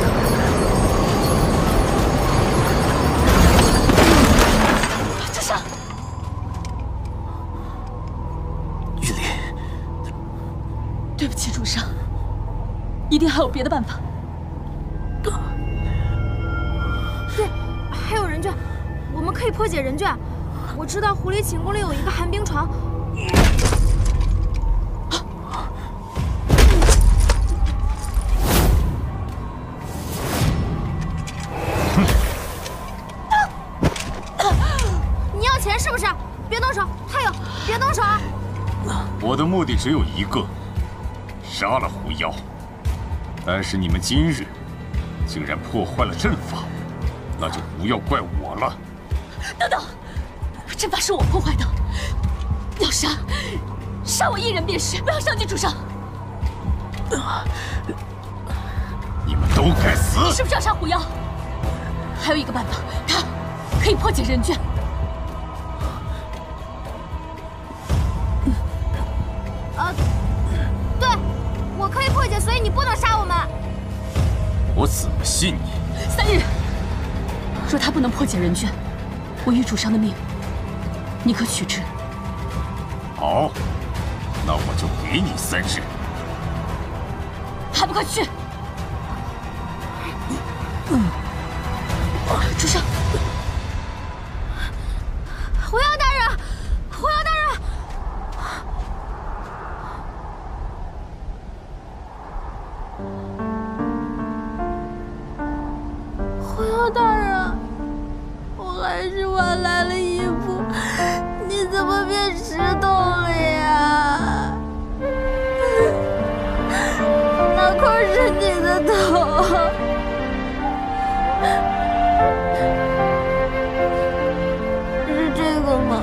主上。 定还有别的办法。 对，还有人卷，我们可以破解人卷。我知道狐狸寝宫里有一个寒冰床。你要钱是不是？别动手！还有，别动手！ 我的目的只有一个，杀了狐妖。但是你们今日竟然破坏了阵法，那就不要怪我了。 等等，阵法是我破坏的，要杀，杀我一人便是，不要伤及主上。 你们都该死！ 你是不是要杀狐妖？还有一个办法，他可以破解人卷。 呃，对，我可以破解，所以你不能杀我们。 我怎么信你？ 三日，若他不能破解人卷，我与主上的命，你可取之？ 好，那我就给你三日。 还不快去！嗯，主上， 狐妖大人，狐妖大人！狐妖大人，我还是晚来了一步，你怎么变石头了呀？哪块是你的头？是这个吗？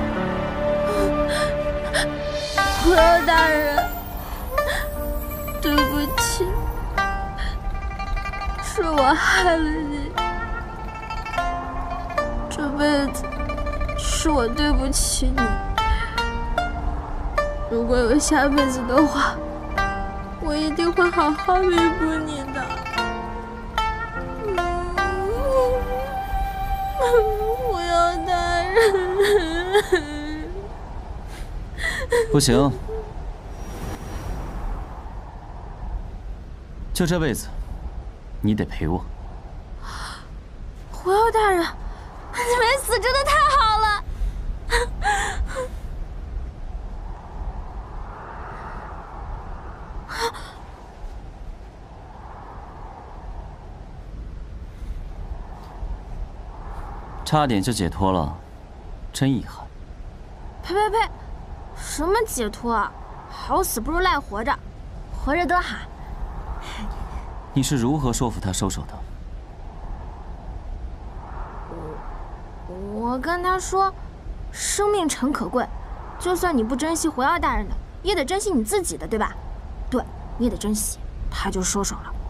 狐妖大人，对不起，是我害了你。这辈子是我对不起你。如果有下辈子的话，我一定会好好弥补你的。狐妖大人， 不行，就这辈子，你得陪我。 狐妖大人，你没死真的太好了。 差点就解脱了，真遗憾。 呸呸呸！什么解脱啊？好死不如赖活着，活着多好。 你是如何说服他收手的？ 我跟他说，生命诚可贵，就算你不珍惜狐妖大人的，也得珍惜你自己的，对吧？对，你也得珍惜。他就收手了。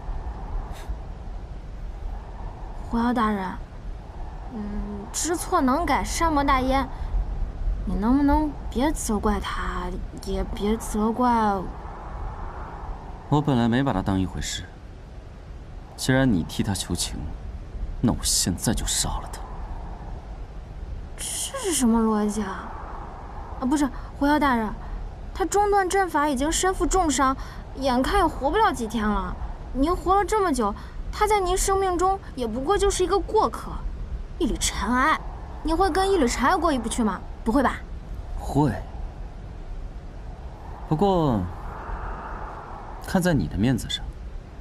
狐妖大人。嗯，知错能改，善莫大焉。你能不能别责怪他，也别责怪…… 我本来没把他当一回事。既然你替他求情，那我现在就杀了他。 这是什么逻辑啊？啊，不是，狐妖大人，他中断阵法已经身负重伤，眼看也活不了几天了。您活了这么久，他在您生命中也不过就是一个过客。一缕尘埃，你会跟一缕尘埃过意不去吗？不会吧？ 会。不过，看在你的面子上，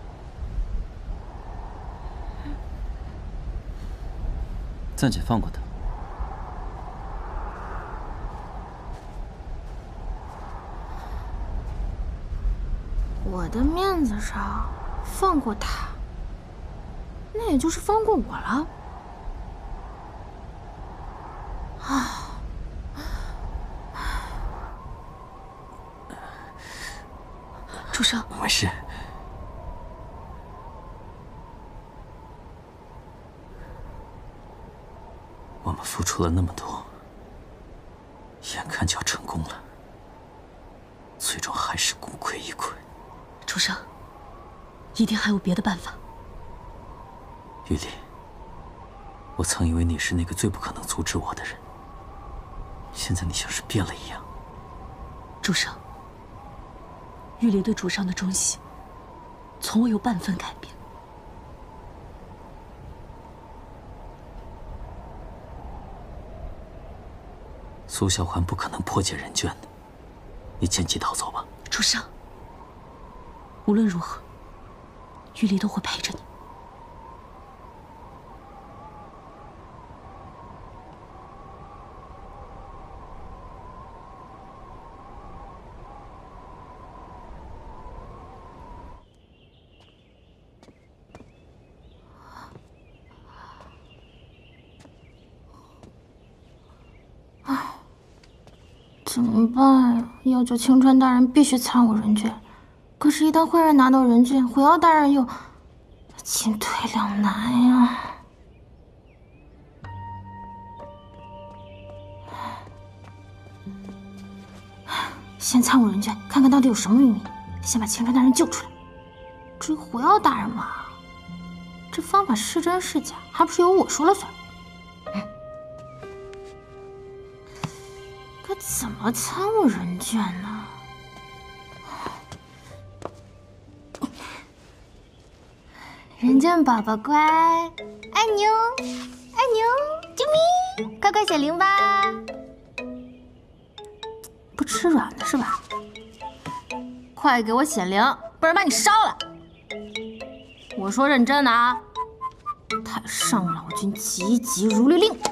暂且放过他。 我的面子上放过他，那也就是放过我了。啊！ 主上， 没事。我们付出了那么多，眼看就要成功了，最终还是功亏一篑。 主上，一定还有别的办法。 玉丽，我曾以为你是那个最不可能阻止我的人。现在你像是变了一样。 主上，玉离对主上的忠心， 从未有半分改变。 苏小环不可能破解人眷的，你见机逃走吧。 主上，无论如何，玉离都会陪着你。 怎么办呀？要求青川大人必须参悟人卷，可是，一旦慧儿拿到人卷，狐妖大人又进退两难呀。先参悟人卷，看看到底有什么秘密，先把青川大人救出来。至于狐妖大人嘛，这方法是真是假，还不是由我说了算。 该怎么参悟人卷呢？人卷宝宝乖，爱你哦，爱你哦，啾咪，快快显灵吧！不吃软的是吧？快给我显灵，不然把你烧了！我说认真的啊！太上老君急急如律令。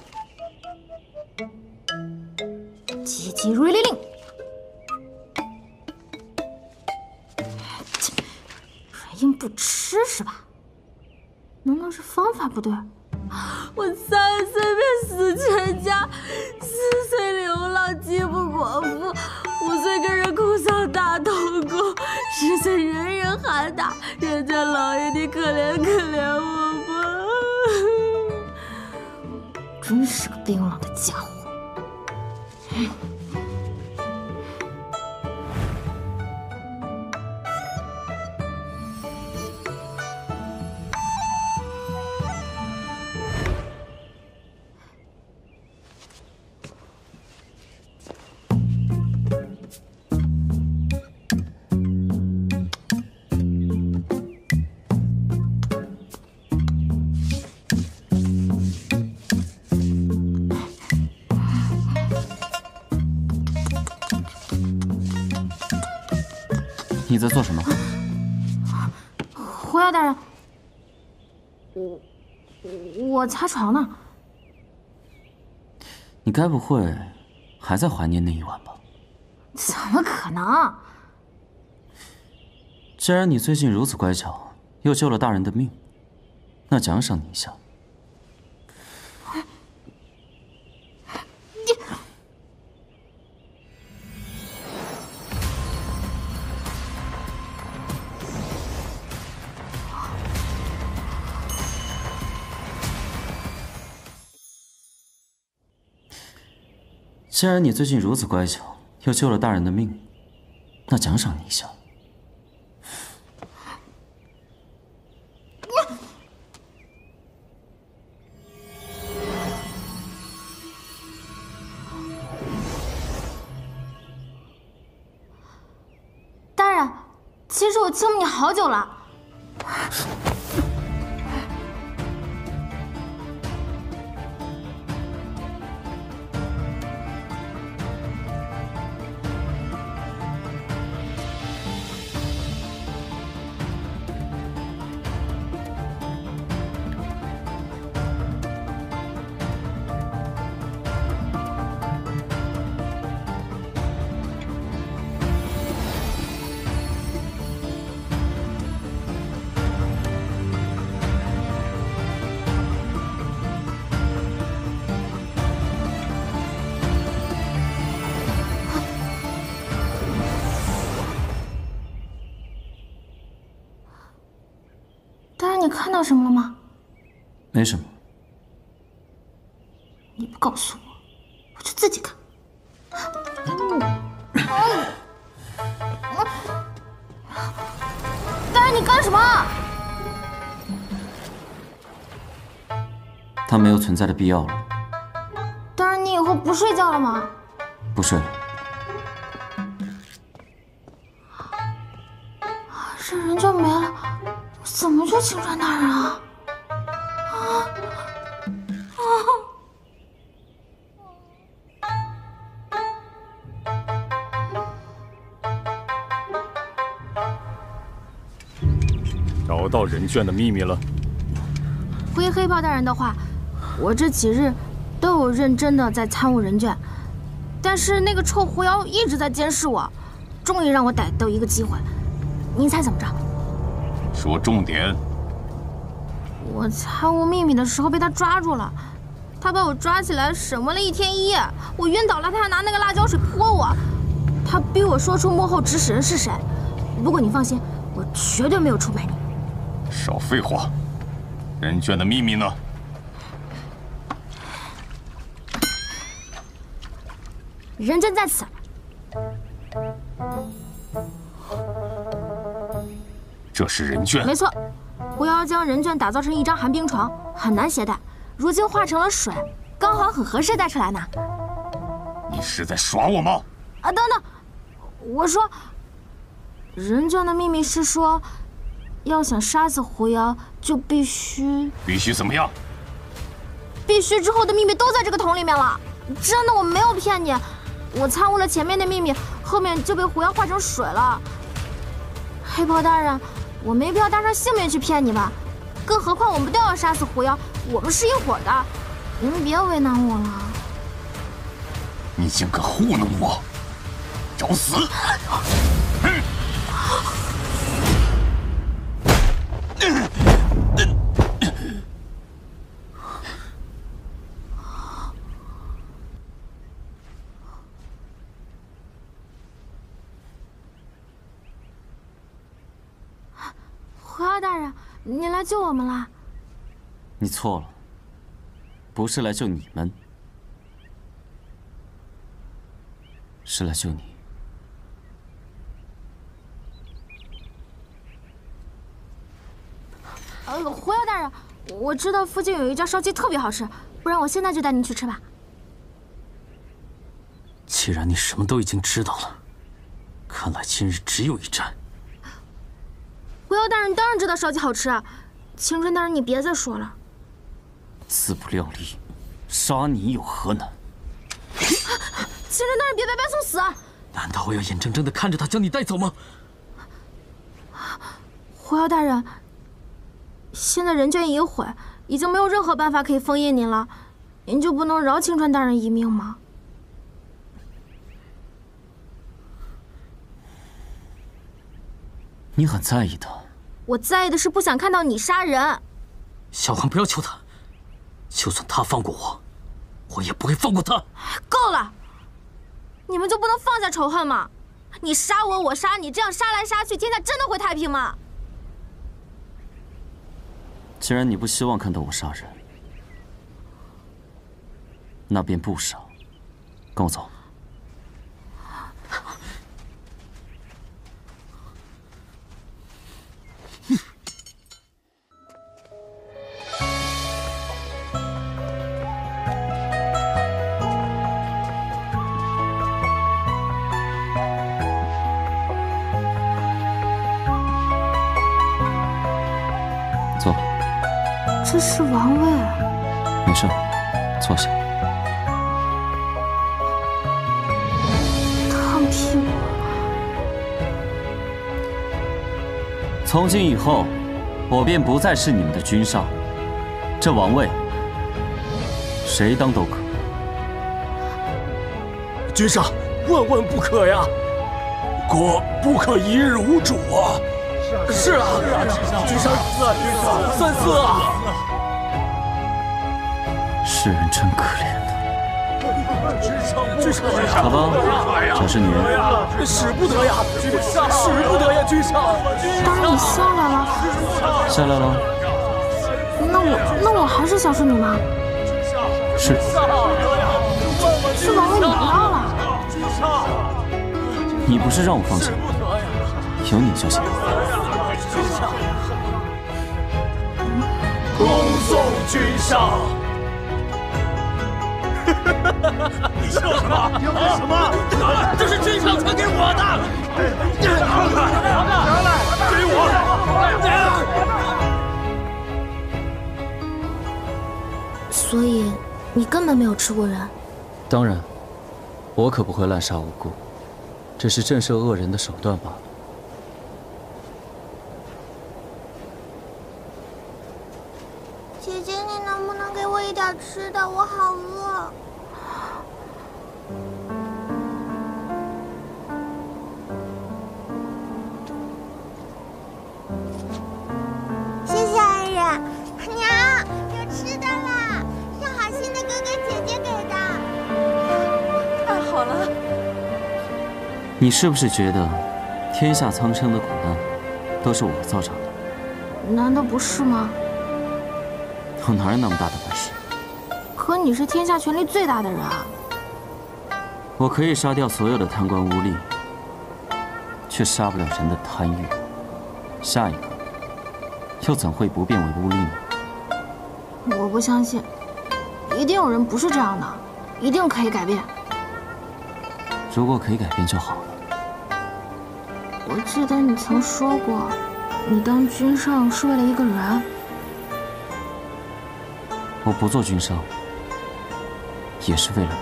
急急如律令！软硬不吃是吧？难道是方法不对？我三岁便死全家，四岁流浪饥不果腹，五岁跟人哭丧大头骨，十岁人人喊打，人家老爷你可怜可怜我吧！真是个冰冷的家伙。 你在做什么？ 狐妖大人，我我擦床呢。 你该不会还在怀念那一晚吧？ 怎么可能？ 既然你最近如此乖巧，又救了大人的命，那奖赏你一下。既然你最近如此乖巧，又救了大人的命，那奖赏你一下。 大人，其实我倾慕你好久了。 你看到什么了吗？ 没什么。 你不告诉我，我就自己看。大人，你干什么？ 它没有存在的必要了。 大人，你以后不睡觉了吗？ 不睡了。 这人就没了。 怎么就青川大人啊？啊啊！ 找到人卷的秘密了？ 回黑豹大人的话，我这几日都有认真的在参悟人卷，但是那个臭狐妖一直在监视我，终于让我逮到一个机会。您猜怎么着？ 说重点。 我参悟秘密的时候被他抓住了，他把我抓起来审问了一天一夜，我晕倒了，他还拿那个辣椒水泼我，他逼我说出幕后指使人是谁。不过你放心，我绝对没有出卖你。 少废话，人卷的秘密呢？ 人卷在此。 这是人卷？ 没错，狐妖将人卷打造成一张寒冰床，很难携带，如今化成了水，刚好很合适带出来呢。 你是在耍我吗？ 啊，等等，我说，人卷的秘密是说，要想杀死狐妖，就必须必须怎么样？ 必须之后的秘密都在这个桶里面了。真的，我没有骗你。我参悟了前面的秘密，后面就被狐妖化成水了。黑豹大人，我没必要搭上性命去骗你吧？更何况我们都要杀死狐妖，我们是一伙的。您别为难我了。 你竟敢糊弄我，找死！ 狐妖大人，你来救我们啦！ 你错了，不是来救你们，是来救你。 呃，狐妖大人，我知道附近有一家烧鸡特别好吃，不然我现在就带您去吃吧。 既然你什么都已经知道了，看来今日只有一战。 狐妖大人当然知道烧鸡好吃，青春大人你别再说了。 自不量力，杀你有何难？ 青春大人别白白送死！ 难道我要眼睁睁地看着他将你带走吗？ 狐妖大人，现在人卷已毁，已经没有任何办法可以封印您了，您就不能饶青川大人一命吗？ 你很在意他。 我在意的是不想看到你杀人。 小环，不要求他，就算他放过我，我也不会放过他。 够了！你们就不能放下仇恨吗？你杀我，我杀你，这样杀来杀去，天下真的会太平吗？ 既然你不希望看到我杀人，那便不杀。跟我走。坐。 这是王位。 没事，坐下。 烫屁股。 从今以后，我便不再是你们的君上，这王位，谁当都可。 君上，万万不可呀！国不可一日无主啊！是啊，君上，三思啊！ 世人真可怜呐。 君上， 好吧，这是你。 使不得呀，君上，使不得呀，君上。 大人，你下来了。 下来了。 那我，那我还是小侍女吗？ 是。 这王位你不要了。 你不是让我放心，有你就行。 恭送君上。 你笑什么？你为什么？这是君上传给我的。拿来，拿来，给我！ 所以你根本没有吃过人？ 当然，我可不会滥杀无辜，只是震慑恶人的手段罢了。 姐姐，你能不能给我一点吃的？我好饿。谢谢安然。娘，有吃的啦，是好心的哥哥姐姐给的。 太好了。 你是不是觉得天下苍生的苦难都是我造成的？ 难道不是吗？ 我哪有那么大的本事？ 可你是天下权力最大的人啊！ 我可以杀掉所有的贪官污吏，却杀不了人的贪欲。下一个，又怎会不变为污吏呢？ 我不相信，一定有人不是这样的，一定可以改变。 如果可以改变就好了。 我记得你曾说过，你当君上是为了一个人。 我不做君上，也是为了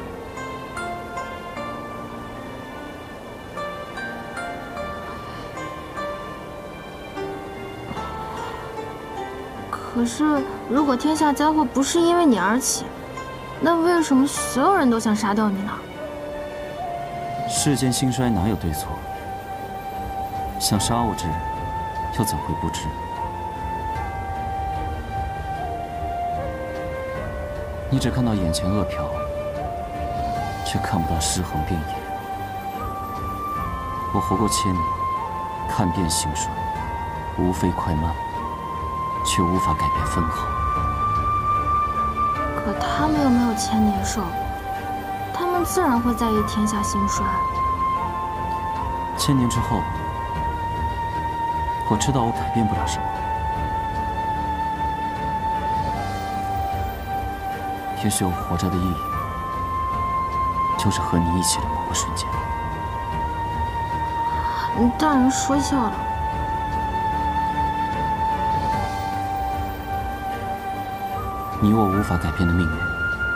你。可是，如果天下灾祸不是因为你而起，那为什么所有人都想杀掉你呢？ 世间兴衰哪有对错？想杀我之人，又怎会不知？你只看到眼前恶殍，却看不到尸横遍野。我活过千年，看遍兴衰，无非快慢，却无法改变分毫。 可他们又没有千年寿，他们自然会在意天下兴衰。 千年之后，我知道我改变不了什么。也许我活着的意义，就是和你一起的某个瞬间。 你大人说笑了。 你我无法改变的命运，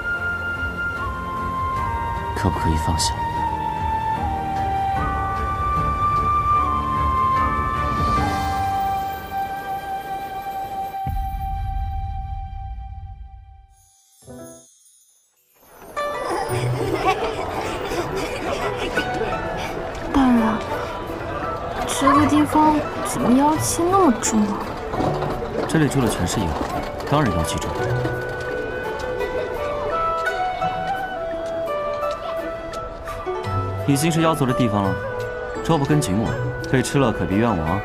可不可以放下？ 大人，这个地方怎么妖气那么重啊？ 这里住的全是妖，当然妖气重。已经是妖族的地方了，若不跟紧我，被吃了可别怨我啊！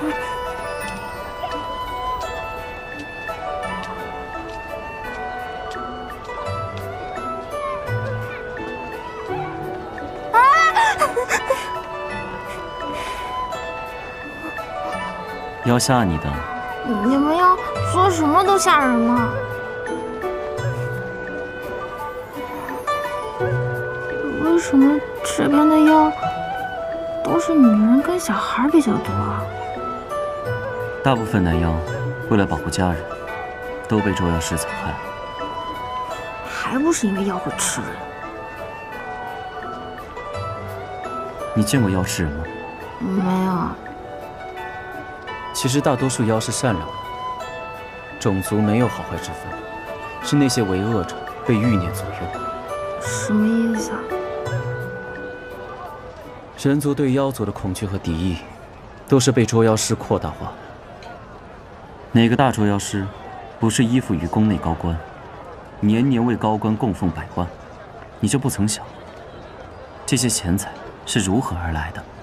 要吓你的。 你们要做什么都吓人吗？为什么这边的妖都是女人跟小孩比较多啊？ 大部分男妖为了保护家人，都被捉妖师残害。 还不是因为妖会吃人？ 你见过妖吃人吗？ 没有。 其实大多数妖是善良的，种族没有好坏之分，是那些为恶者被欲念左右。 什么意思啊？ 人族对妖族的恐惧和敌意，都是被捉妖师扩大化。哪个大捉妖师，不是依附于宫内高官，年年为高官供奉百官？你就不曾想，这些钱财是如何而来的？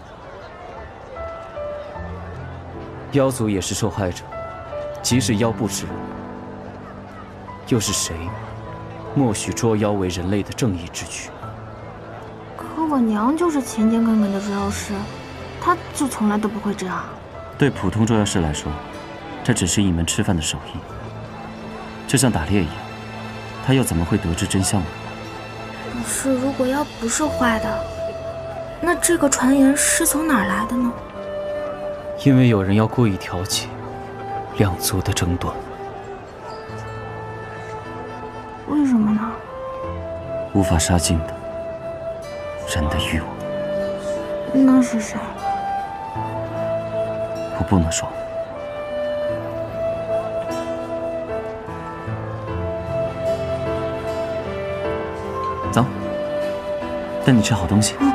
妖族也是受害者，即使妖不吃人，又是谁默许捉妖为人类的正义之举？ 可我娘就是勤勤恳恳的捉妖师，她就从来都不会这样。 对普通捉妖师来说，这只是一门吃饭的手艺，就像打猎一样，他又怎么会得知真相呢？ 可是如果妖不是坏的，那这个传言是从哪儿来的呢？ 因为有人要故意挑起两族的争端。 为什么呢？ 无法杀尽的人的欲望。 那是谁？ 我不能说。走，带你吃好东西。 嗯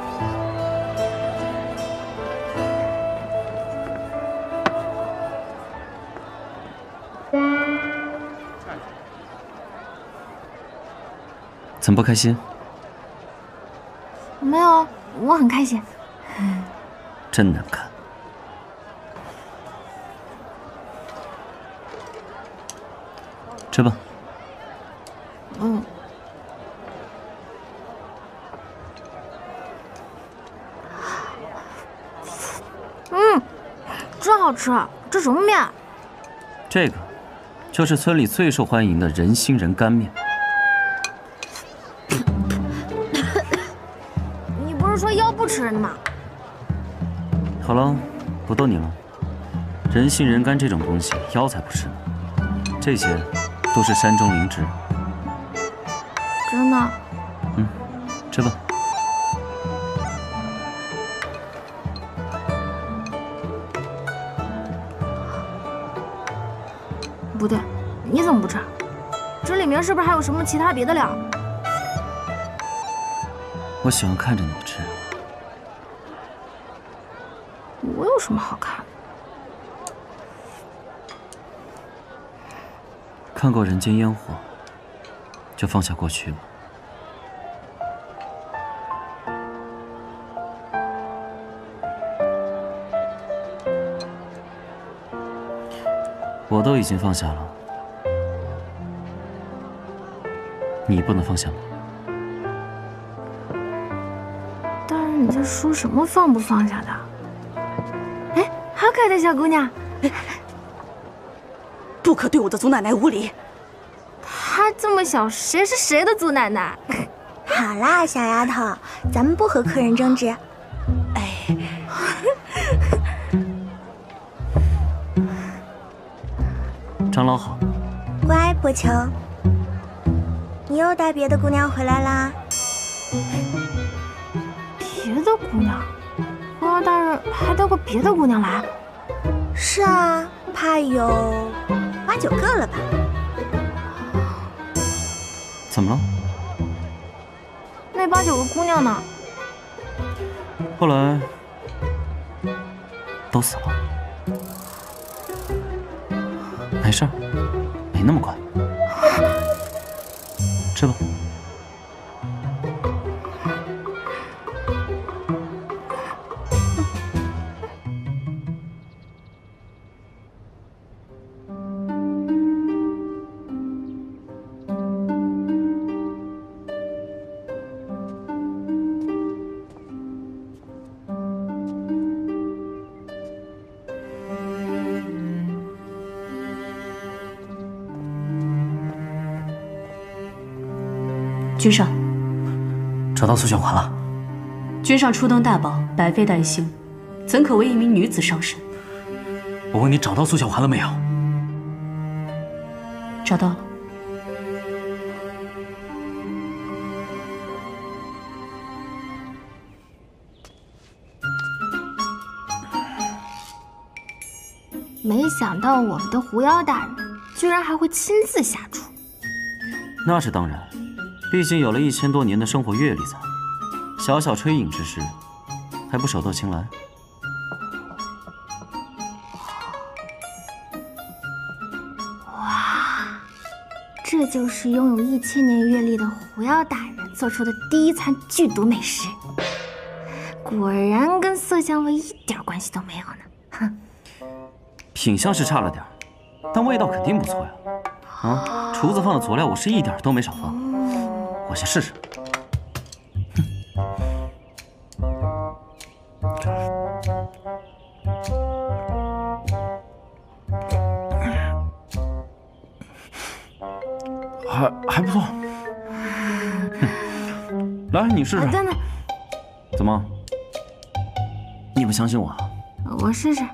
怎么不开心？ 没有，我很开心。 真难看。吃吧。 嗯。嗯，真好吃！这什么面？ 这个，就是村里最受欢迎的人心人干面。 你不是说腰不吃人的吗？ 好了，不逗你了。人心人肝这种东西，妖才不吃呢。这些都是山中灵芝。 真的？ 嗯，吃吧。 不对，你怎么不吃？这里面是不是还有什么其他别的料？ 我喜欢看着你吃。 我有什么好看？ 看过人间烟火，就放下过去吧。我都已经放下了，你不能放下吗？ 大人，你在说什么放不放下的？哎，好可爱的小姑娘！ 不可对我的祖奶奶无礼。 她这么小，谁是谁的祖奶奶？ 好啦，小丫头，咱们不和客人争执。 哎。 长老好。 乖，波球，你又带别的姑娘回来啦？ 别的姑娘？狐妖大人还带过别的姑娘来？ 是啊，怕有八九个了吧？ 怎么了？ 那八九个姑娘呢？ 后来都死了。没事儿，没那么快。吃吧。 君上， 找到苏小华了。 君上初登大宝，百废待兴，怎可为一名女子上身？ 我问你找到苏小华了没有？ 找到了。 没想到我们的狐妖大人居然还会亲自下厨。 那是当然，毕竟有了一千多年的生活阅历在，小小炊饮之事，还不手到擒来？ 哇，这就是拥有一千年阅历的狐妖大人做出的第一餐剧毒美食，果然跟色香味一点关系都没有呢。哼， 品相是差了点，但味道肯定不错呀。啊，厨子放的佐料我是一点都没少放，我先试试。还还不错。来，你试试。 等等， 怎么？你不相信我啊？ 我试试。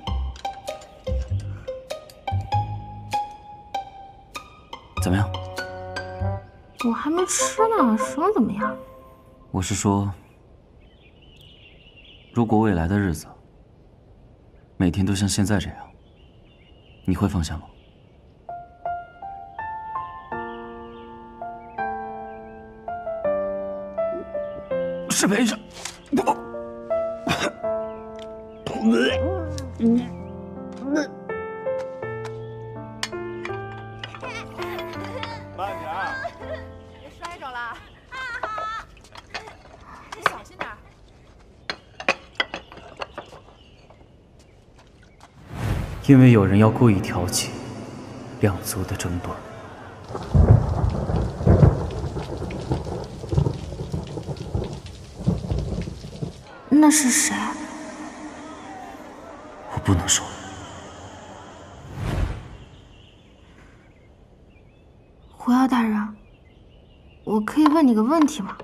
怎么样？ 我还没吃呢，生怎么样？ 我是说，如果未来的日子每天都像现在这样，你会放下吗？ 是陪着。 慢点儿，别摔着了。啊好，你小心点儿。 因为有人要故意挑起两族的争端。 那是谁？ 我不能说。 狐妖大人，我可以问你个问题吗？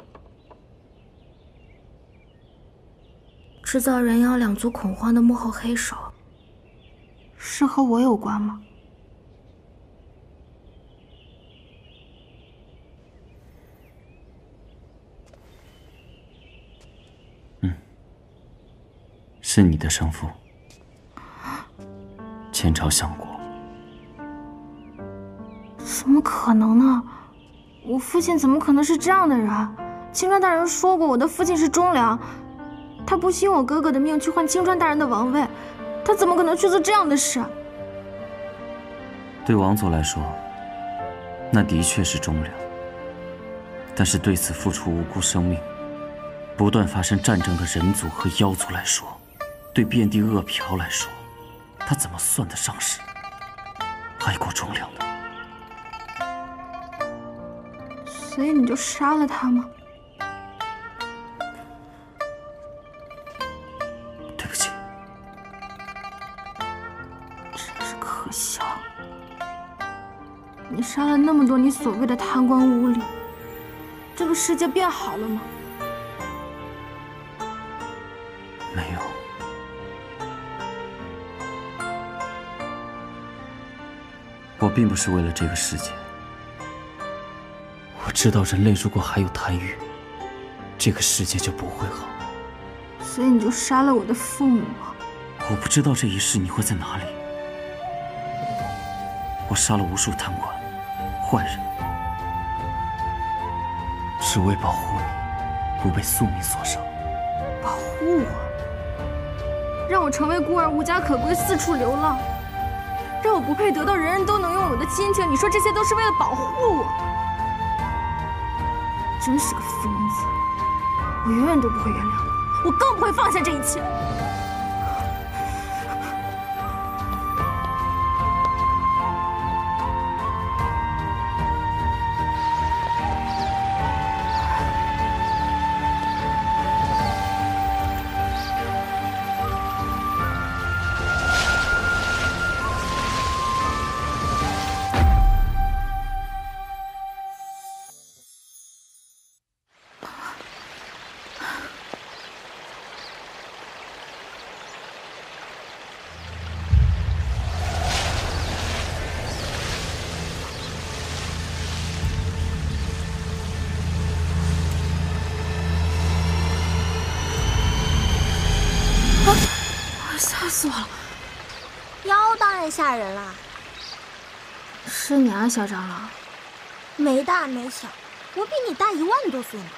制造人妖两族恐慌的幕后黑手，是和我有关吗？ 是你的生父，前朝相国。 怎么可能呢？我父亲怎么可能是这样的人？青川大人说过，我的父亲是忠良，他不惜用我哥哥的命去换青川大人的王位，他怎么可能去做这样的事？ 对王族来说，那的确是忠良，但是对此付出无辜生命、不断发生战争的人族和妖族来说，对遍地恶殍来说，他怎么算得上是爱国忠良呢？ 所以你就杀了他吗？ 对不起， 真是可笑。你杀了那么多你所谓的贪官污吏，这个世界变好了吗？ 没有。我并不是为了这个世界。我知道人类如果还有贪欲，这个世界就不会好。 所以你就杀了我的父母。 我不知道这一世你会在哪里。我杀了无数贪官、坏人，只为保护你不被宿命所伤。 保护我，让我成为孤儿，无家可归，四处流浪，让我不配得到人人都能拥有的亲情。你说这些都是为了保护我？真是个疯子！我永远都不会原谅你，我更不会放下这一切。吓死我了！ 妖当然吓人了。 是你啊，小长老。 没大没小，我比你大一万多岁呢。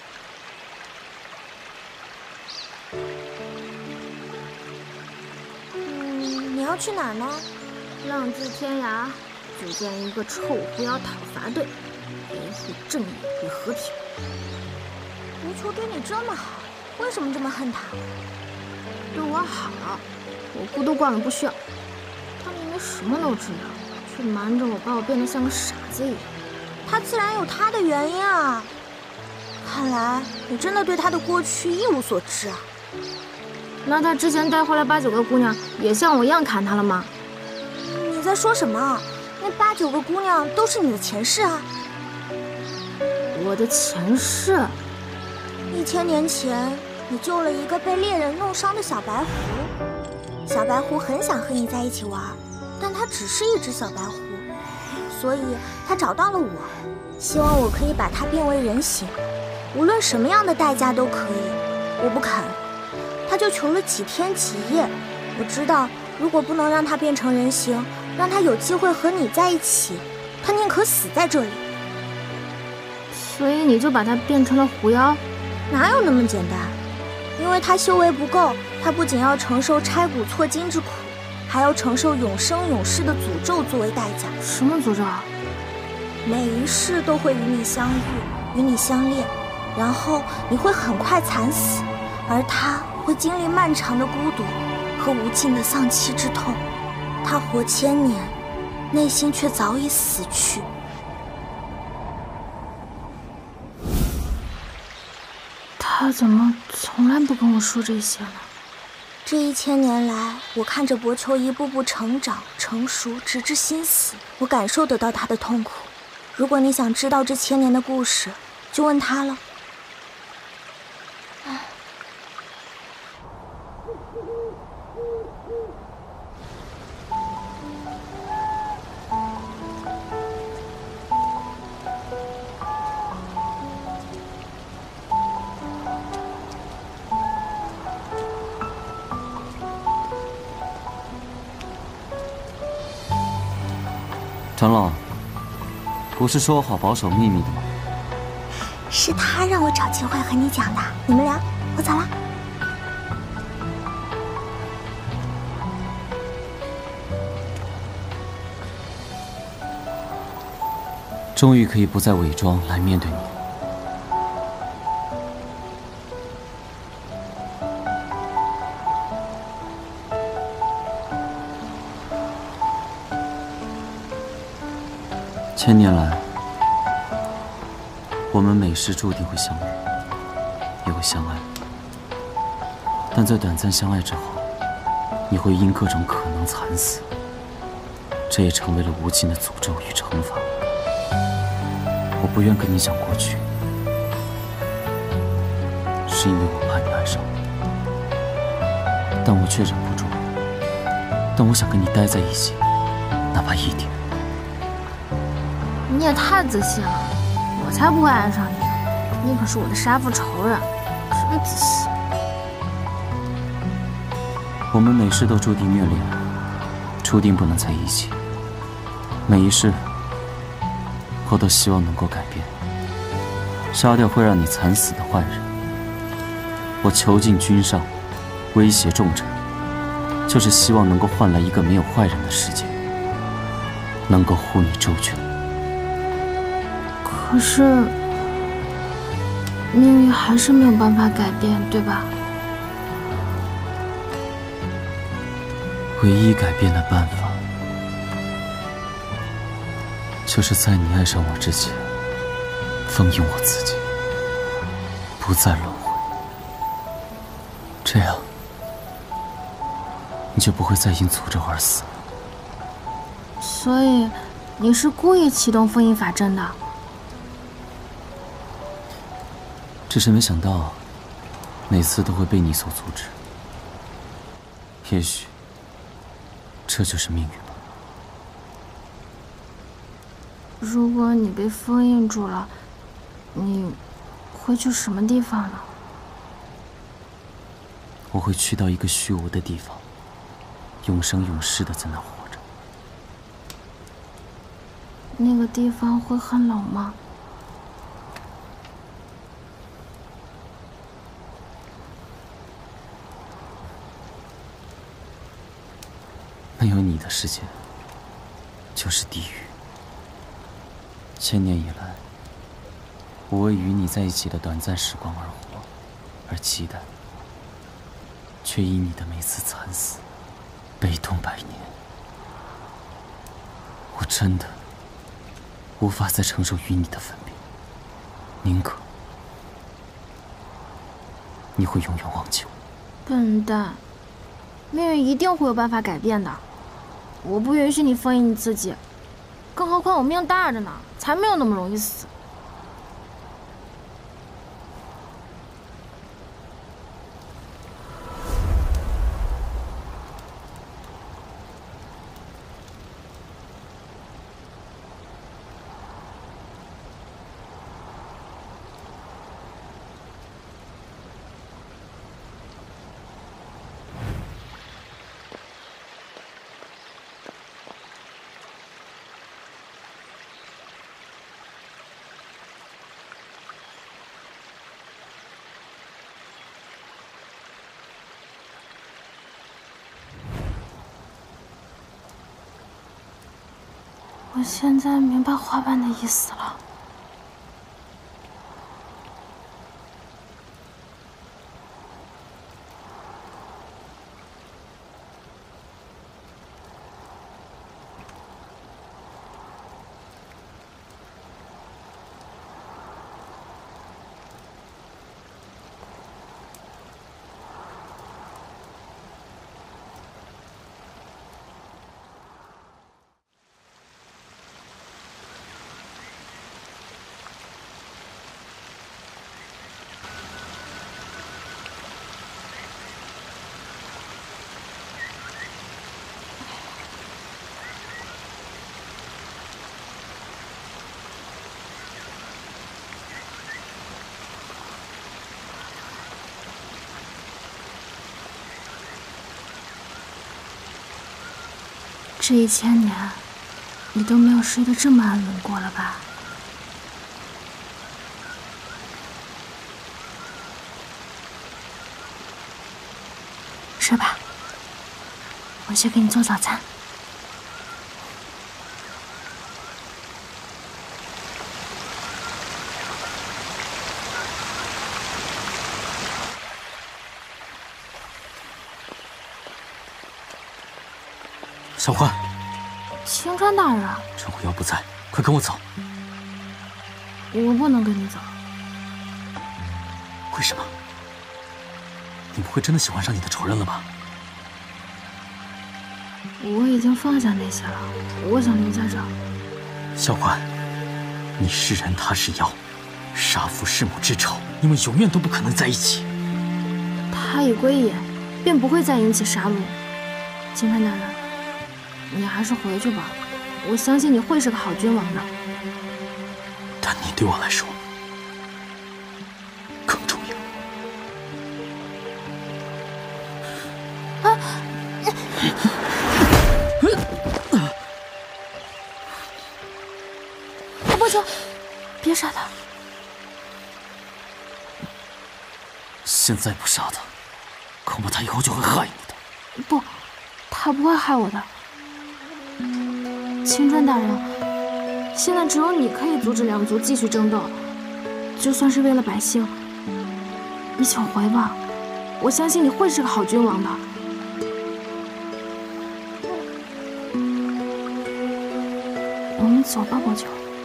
嗯，你要去哪儿呢？ 浪迹天涯，组建一个臭狐妖讨伐队，维护正义与和平。 吴秋对你这么好，为什么这么恨他？ 对我好，我姑都惯了不需要。他明明什么都知道，却瞒着我，把我变得像个傻子一样。 他自然有他的原因啊。看来你真的对他的过去一无所知啊。 那他之前带回来八九个姑娘，也像我一样砍他了吗？ 你在说什么？那八九个姑娘都是你的前世啊。 我的前世？ 一千年前。你救了一个被猎人弄伤的小白狐，小白狐很想和你在一起玩，但它只是一只小白狐， 所以他找到了我，希望我可以把他变为人形，无论什么样的代价都可以。我不肯，他就求了几天几夜。我知道，如果不能让他变成人形，让他有机会和你在一起，他宁可死在这里。 所以你就把他变成了狐妖？ 哪有那么简单？因为他修为不够，他不仅要承受拆骨错金之苦，还要承受永生永世的诅咒作为代价。 什么诅咒啊？ 每一世都会与你相遇，与你相恋，然后你会很快惨死，而他会经历漫长的孤独和无尽的丧妻之痛。他活千年，内心却早已死去。 他怎么从来不跟我说这些呢？ 这一千年来，我看着薄秋一步步成长、成熟，直至心死，我感受得到他的痛苦。如果你想知道这千年的故事，就问他了。 长老，不是说好保守秘密的吗？ 是他让我找机会和你讲的。你们聊，我走了。 终于可以不再伪装来面对你。千年来，我们每世注定会相遇，也会相爱。但在短暂相爱之后，你会因各种可能惨死，这也成为了无尽的诅咒与惩罚。我不愿跟你讲过去，是因为我怕你爱上我，但我却忍不住。但我想跟你待在一起，哪怕一天。 你也太自信了，我才不会爱上你，你可是我的杀父仇人，真自信。 我们每世都注定虐恋，注定不能在一起。每一世，我都希望能够改变，杀掉会让你惨死的坏人。我囚禁君上，威胁重臣，就是希望能够换来一个没有坏人的世界，能够护你周全。 可是，命运还是没有办法改变，对吧？ 唯一改变的办法，就是在你爱上我之前，封印我自己，不再轮回。这样，你就不会再因诅咒而死。 所以，你是故意启动封印法阵的？ 只是没想到，每次都会被你所阻止。也许，这就是命运吧。 如果你被封印住了，你会去什么地方呢？ 我会去到一个虚无的地方，永生永世的在那活着。 那个地方会很冷吗？ 没有你的世界，就是地狱。千年以来，我为与你在一起的短暂时光而活，而期待，却因你的每次惨死，悲痛百年。我真的无法再承受与你的分别，宁可你会永远忘记我。 笨蛋，命运一定会有办法改变的。我不允许你封印你自己，更何况我命大着呢，才没有那么容易死。 我现在明白花瓣的意思了。这一千年，你都没有睡得这么安稳过了吧？睡吧，我去给你做早餐。 小欢， 青川大人， 陈虎妖不在，快跟我走。 我不能跟你走。 为什么？你不会真的喜欢上你的仇人了吧？ 我已经放下那些了，我想留在这儿。 小欢，你是人，他是妖，杀父弑母之仇，你们永远都不可能在一起。 他已归隐，便不会再引起杀戮。青川大人，你还是回去吧，我相信你会是个好君王的。 但你对我来说更重要。 啊！不行，别杀他！ 现在不杀他，恐怕他以后就会害你的。 不，他不会害我的。青川大人，现在只有你可以阻止两族继续争斗，就算是为了百姓，你请回吧。我相信你会是个好君王的。我们走吧，伯舅。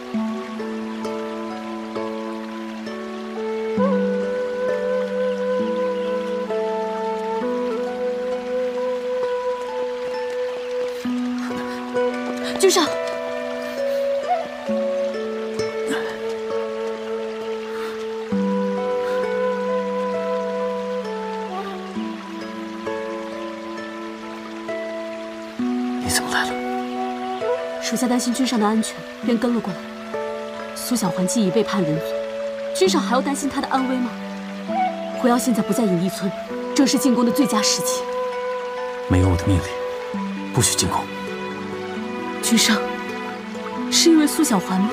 君上， 你怎么来了？ 属下担心君上的安全，便跟了过来。苏小环既已被判人罪，君上还要担心她的安危吗？狐妖现在不在隐逸村，正是进宫的最佳时机。 没有我的命令，不许进宫。 君上，是因为苏小环吗？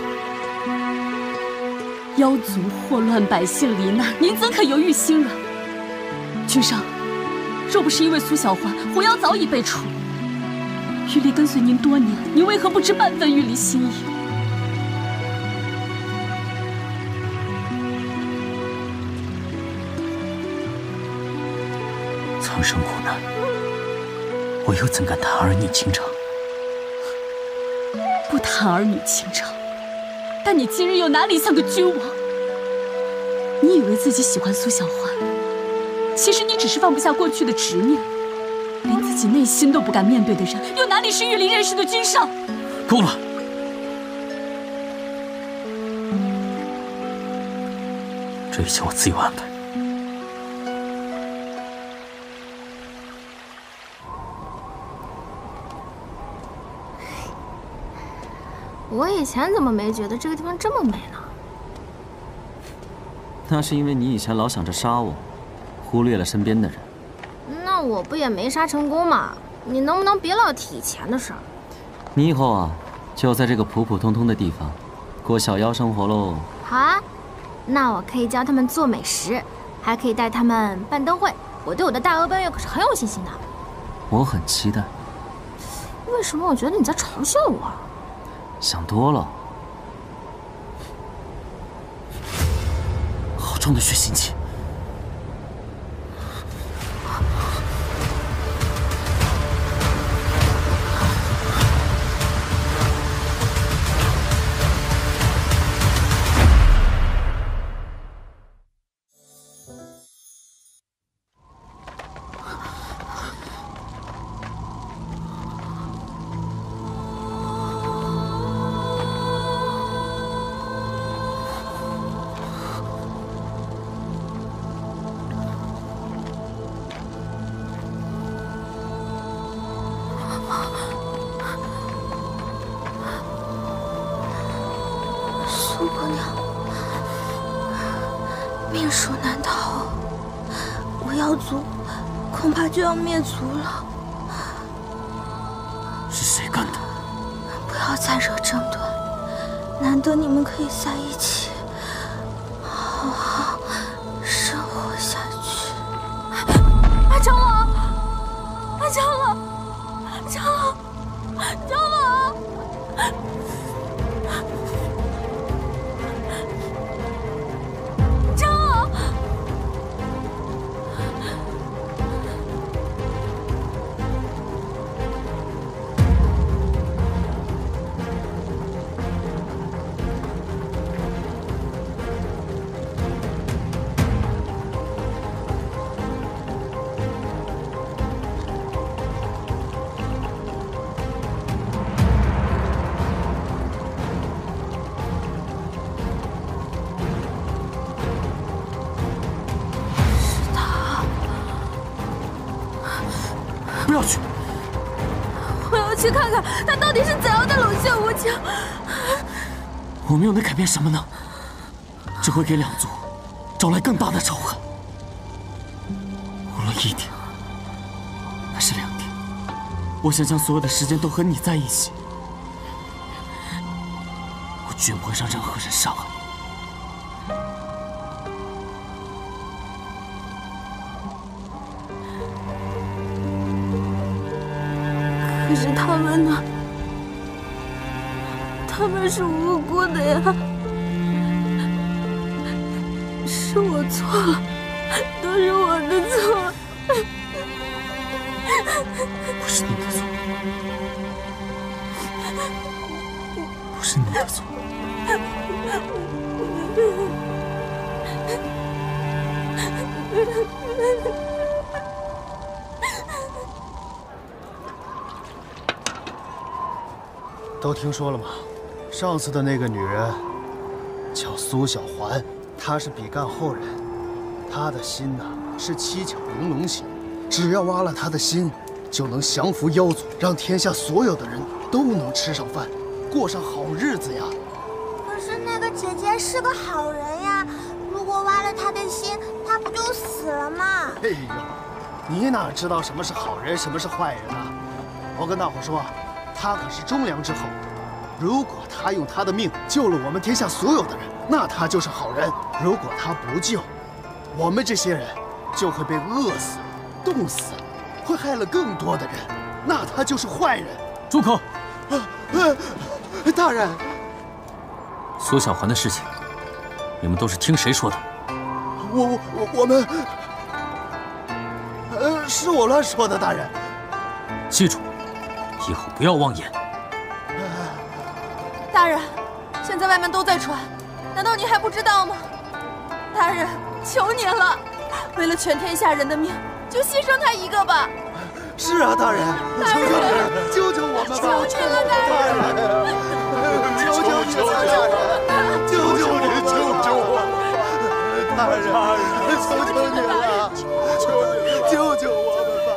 妖族祸乱，百姓罹难，您怎可犹豫心软？君上，若不是因为苏小环，狐妖早已被除。玉离跟随您多年，您为何不知半分玉离心意？ 苍生苦难，我又怎敢谈儿女情长？ 不谈儿女情长，但你今日又哪里像个君王？你以为自己喜欢苏小环，其实你只是放不下过去的执念，连自己内心都不敢面对的人，又哪里是玉离认识的君上？ 够了！这一切我自有安排。 我以前怎么没觉得这个地方这么美呢？ 那是因为你以前老想着杀我，忽略了身边的人。 那我不也没杀成功吗？你能不能别老提以前的事儿？ 你以后啊，就在这个普普通通的地方过小妖生活喽。 好啊，那我可以教他们做美食，还可以带他们办灯会。我对我的大鹅奔月可是很有信心的。 我很期待。 为什么我觉得你在嘲笑我？ 想多了。好重的血腥气！ 苏姑娘，命属难逃，我妖族恐怕就要灭族了。 是谁干的？ 不要再惹争端，难得你们可以在一起，好好生活下去。 阿长老，阿长老，长老，长老。 不要去！ 我要去看看他到底是怎样的冷血无情。 我们又能改变什么呢？只会给两族招来更大的仇恨。无论一天还是两天，我想将所有的时间都和你在一起。我绝不会让任何人伤害你。 可是他们呢？他们是无辜的呀！是我错了，都是我的错。 不是你的错，不是你的错。 都听说了吗？上次的那个女人叫苏小环，她是比干后人，她的心呐、啊、是七巧玲珑心，只要挖了她的心，就能降服妖族，让天下所有的人都能吃上饭，过上好日子呀。 可是那个姐姐是个好人呀，如果挖了她的心，她不就死了吗？ 哎呦，你哪知道什么是好人，什么是坏人啊？我跟大伙说。 他可是忠良之后，如果他用他的命救了我们天下所有的人，那他就是好人；如果他不救，我们这些人就会被饿死、冻死，会害了更多的人，那他就是坏人。 住口！ 啊，大人， 苏小环的事情，你们都是听谁说的？ 我我我们，呃，是我乱说的，大人。 记住。 以后不要妄言。 大人，现在外面都在传，难道您还不知道吗？大人，求您了，为了全天下人的命，就牺牲他一个吧。 是啊，大人， 大人， 救救我们吧！ 求您了，大人！ 求求你了，救救你，救救我！大人，求求你了，求你救救我们吧！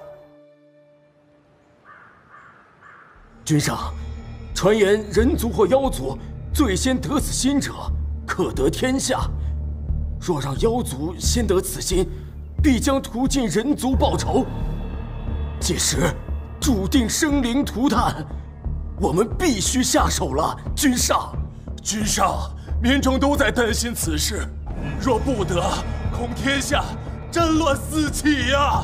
君上，传言人族或妖族最先得此心者，可得天下。若让妖族先得此心，必将屠尽人族报仇，届时注定生灵涂炭。我们必须下手了，君上。 君上，民众都在担心此事，若不得，恐天下战乱四起呀！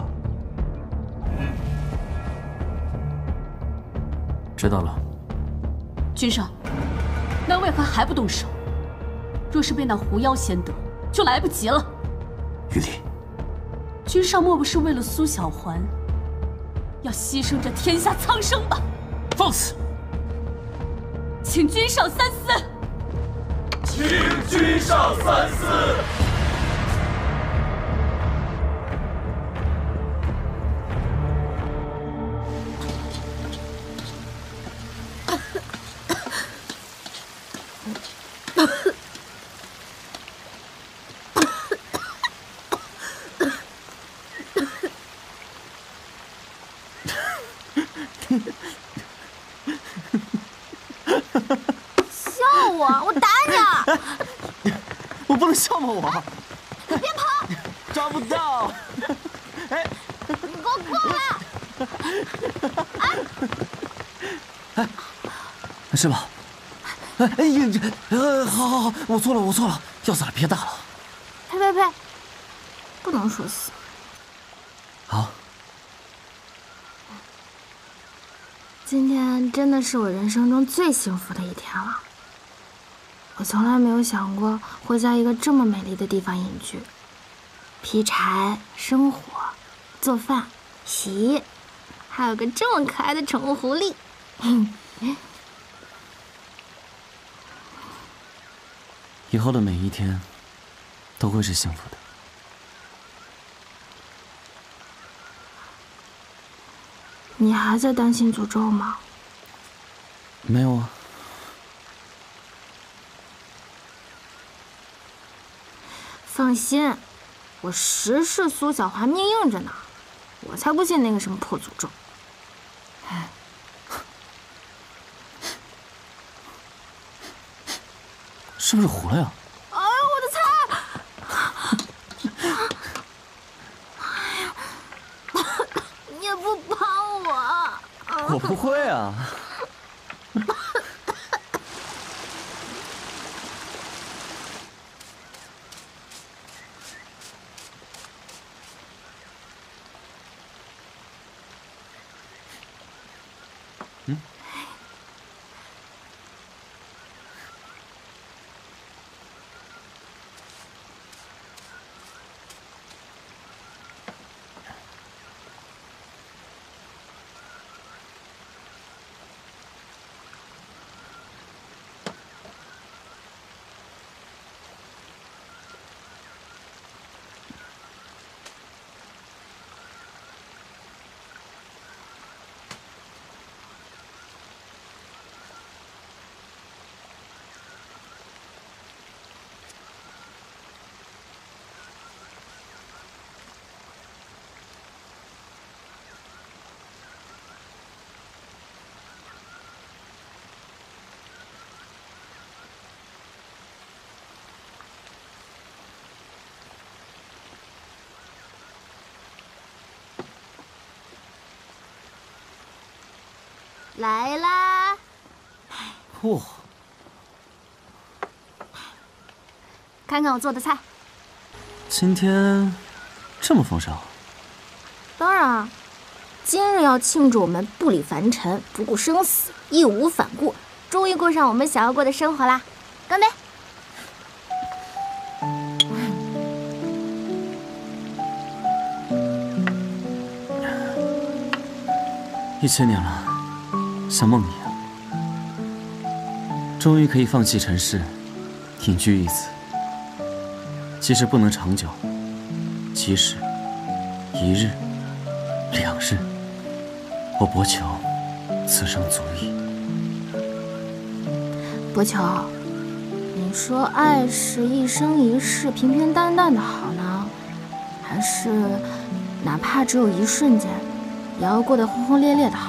知道了， 君上，那为何还不动手？若是被那狐妖先得，就来不及了。 玉离， 君上莫不是为了苏小环，要牺牲这天下苍生吧？ 放肆！ 请君上三思。 请君上三思。 笑我，我打你啊！ 我不能笑吗？我你别跑！ 抓不到！哎， 你给我过来！ 哎， 没事吧？ 哎哎呀，呃，好好好，我错了，我错了，要死了，别打了。 呸呸呸！不能说死。 好。 今天真的是我人生中最幸福的一天了。我从来没有想过会在一个这么美丽的地方隐居，劈柴、生火、做饭、洗衣，还有个这么可爱的宠物狐狸。 以后的每一天都会是幸福的。 你还在担心诅咒吗？ 没有啊。 放心，我实是苏小华命硬着呢，我才不信那个什么破诅咒。 是不是糊了呀？ 哎呦，我的菜！哎呀，你也不帮我。 我不会啊。嗯。 来啦！ 哇， 看看我做的菜。 今天这么丰盛？ 当然，今日要庆祝我们不理凡尘、不顾生死、义无反顾，终于过上我们想要过的生活啦！干杯！ 一千年了。像梦一样，终于可以放弃尘世，隐居一此。即使不能长久，即使一日、两日，我博求此生足矣。 博求，你说爱是一生一世平平淡淡的好呢，还是哪怕只有一瞬间，也要过得轰轰烈烈的好？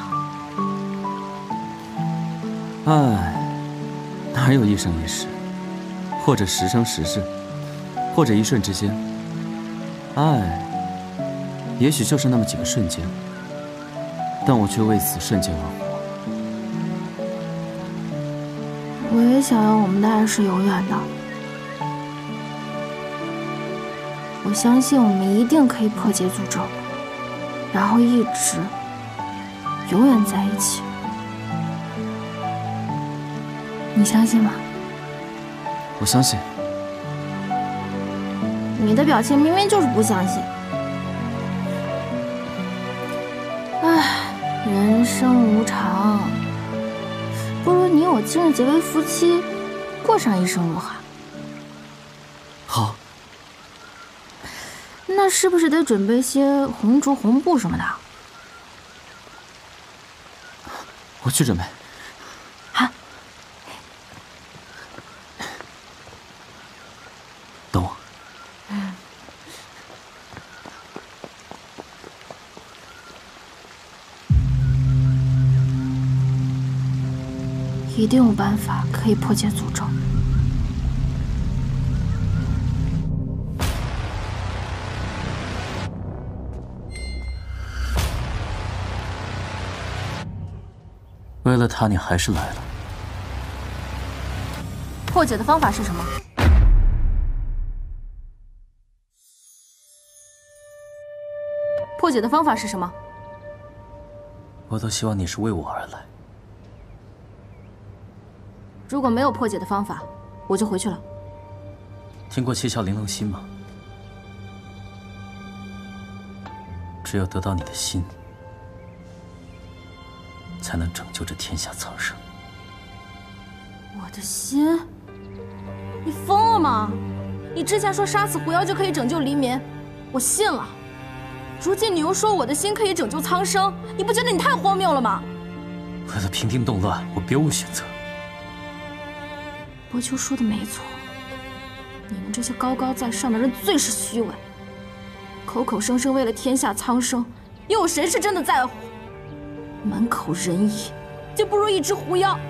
爱哪有一生一世，或者十生十世，或者一瞬之间？爱也许就是那么几个瞬间，但我却为此瞬间而活。 我也想要我们的爱是永远的，我相信我们一定可以破解诅咒，然后一直永远在一起。 你相信吗？ 我相信。 你的表情明明就是不相信。唉，人生无常，不如你我今日结为夫妻，过上一生如何？ 好。 那是不是得准备些红烛红布什么的？ 我去准备。 好。 等我。 嗯。一定有办法可以破解诅咒。 为了他，你还是来了。 破解的方法是什么？破解的方法是什么？ 我都希望你是为我而来。 如果没有破解的方法，我就回去了。 听过七窍玲珑心吗？只有得到你的心，才能拯救这天下苍生。 我的心？你疯了吗？你之前说杀死狐妖就可以拯救黎民，我信了。如今你又说我的心可以拯救苍生，你不觉得你太荒谬了吗？ 为了平定动乱，我别无选择。 伯秋说的没错，你们这些高高在上的人最是虚伪，口口声声为了天下苍生，又有谁是真的在乎？满口仁义，就不如一只狐妖。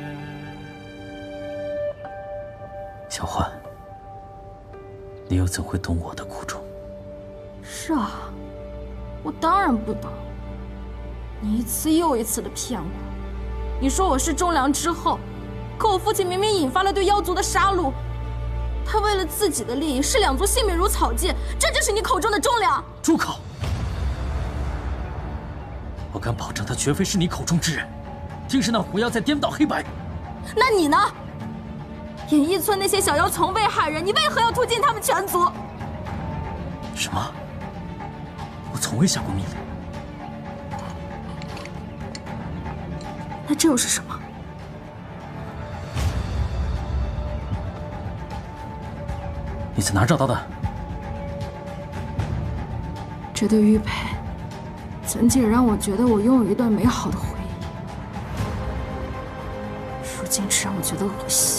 小欢，你又怎会懂我的苦衷？ 是啊，我当然不懂。你一次又一次的骗我，你说我是忠良之后，可我父亲明明引发了对妖族的杀戮，他为了自己的利益视两族性命如草芥，这就是你口中的忠良？ 住口！我敢保证，他绝非是你口中之人，定是那狐妖在颠倒黑白。 那你呢？演艺村那些小妖从未害人，你为何要屠尽他们全族？ 什么？我从未下过命令。 那这又是什么？ 你在哪儿找到的？ 这对玉佩，曾经也让我觉得我拥有一段美好的回忆，如今只让我觉得恶心。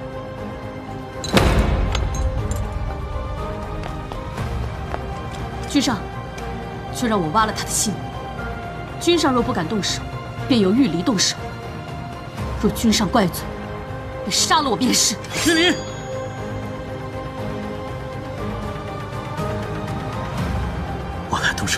君上，却让我挖了他的心。君上若不敢动手，便由玉离动手。若君上怪罪，你杀了我便是。 玉离，我来动手。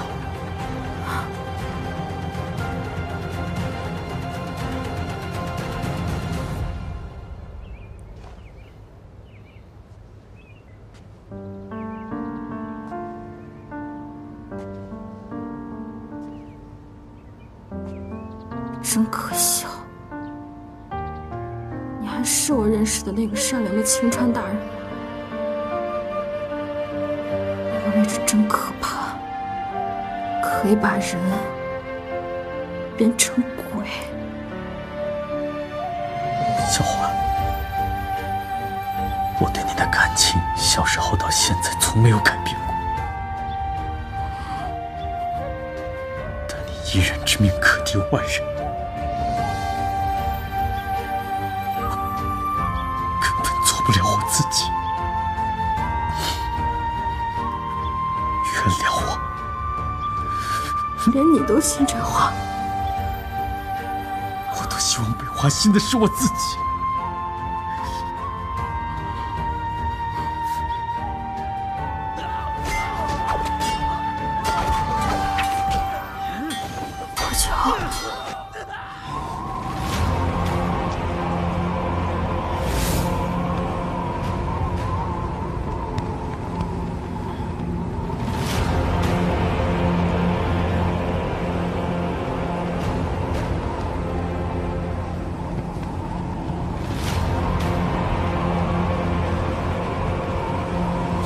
真可笑，你还是我认识的那个善良的青川大人。那个位置真可怕，可以把人变成鬼。 小欢，我对你的感情，小时候到现在从没有改变过。但你一人之命可敌万人。不了我自己，原谅我。 连你都信这话？ 我多希望被花心的是我自己。 伯秋。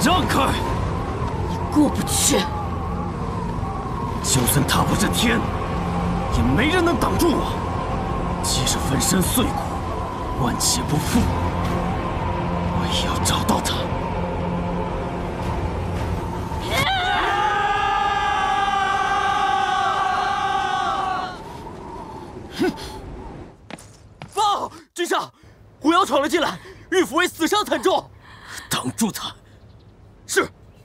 让开！ 你过不去。 就算踏破这天，也没人能挡住我。即使粉身碎骨，万劫不复，我也要找到他。 哼！报，军上，狐妖闯了进来，玉府尉死伤惨重。 挡住他。 是。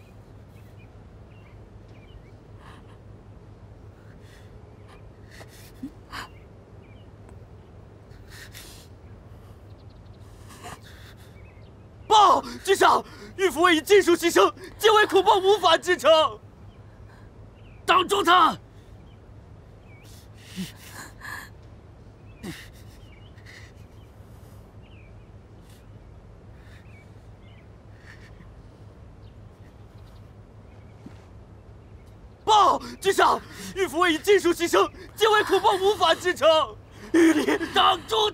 报，军上，玉府尉以尽数牺牲，监卫恐怕无法支撑。 挡住他！ 报，军上，玉府尉以尽数牺牲，监卫恐怕无法支撑。玉离， 挡住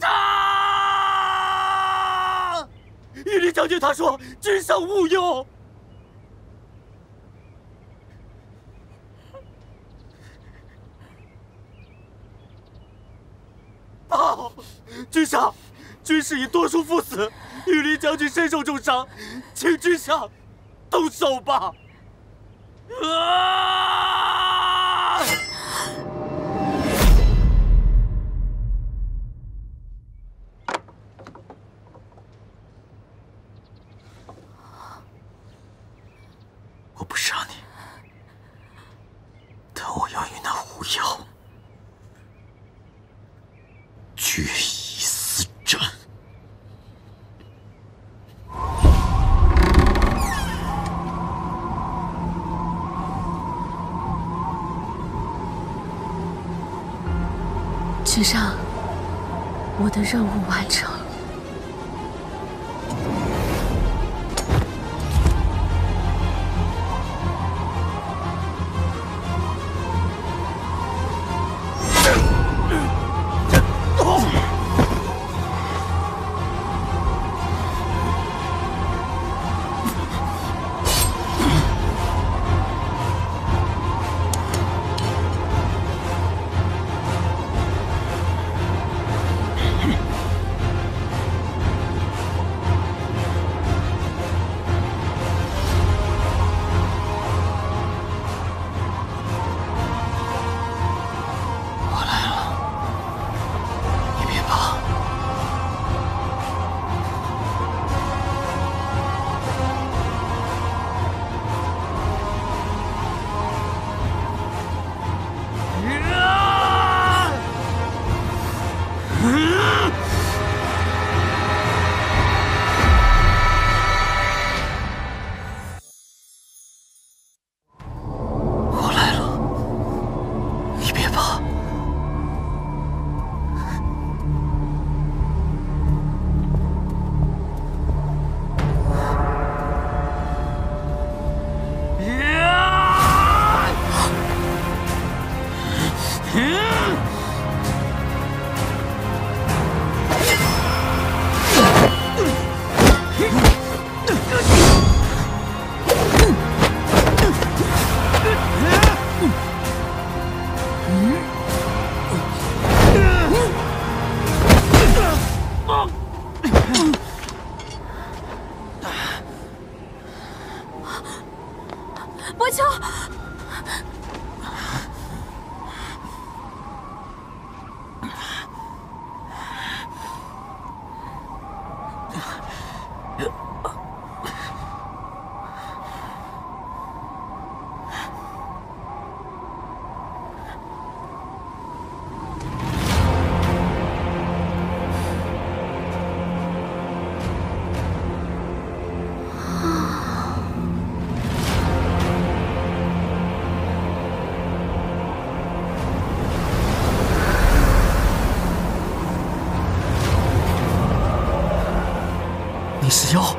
他！ 玉离将军他说：“军上勿忧。”报，军上，军士已多数赴死，玉离将军身受重伤，请军上动手吧。啊！ 我不杀你，但我要与那狐妖决一死战。 君上，我的任务完成。 伯秋， 你是妖？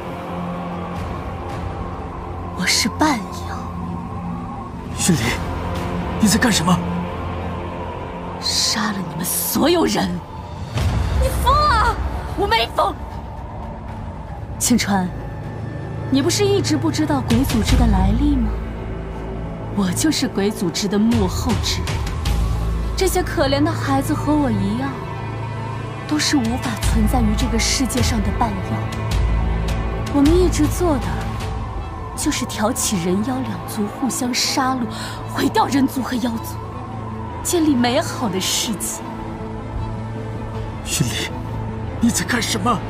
我是半妖。 云离，你在干什么？ 杀了你们所有人！你疯了！我没疯。青川， 你不是一直不知道鬼组织的来历吗？我就是鬼组织的幕后之人。这些可怜的孩子和我一样，都是无法存在于这个世界上的半妖。我们一直做的，就是挑起人妖两族互相杀戮，毁掉人族和妖族，建立美好的世界。 云里，你在干什么？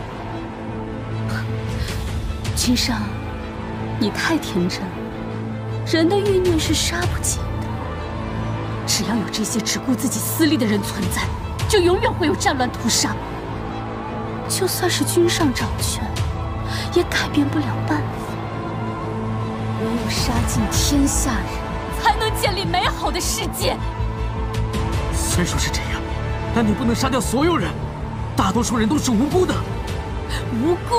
君上，你太天真了。人的欲念是杀不尽的，只要有这些只顾自己私利的人存在，就永远会有战乱屠杀。就算是君上掌权，也改变不了办法。唯有杀尽天下人，才能建立美好的世界。 虽说是这样，但你不能杀掉所有人，大多数人都是无辜的。 无辜？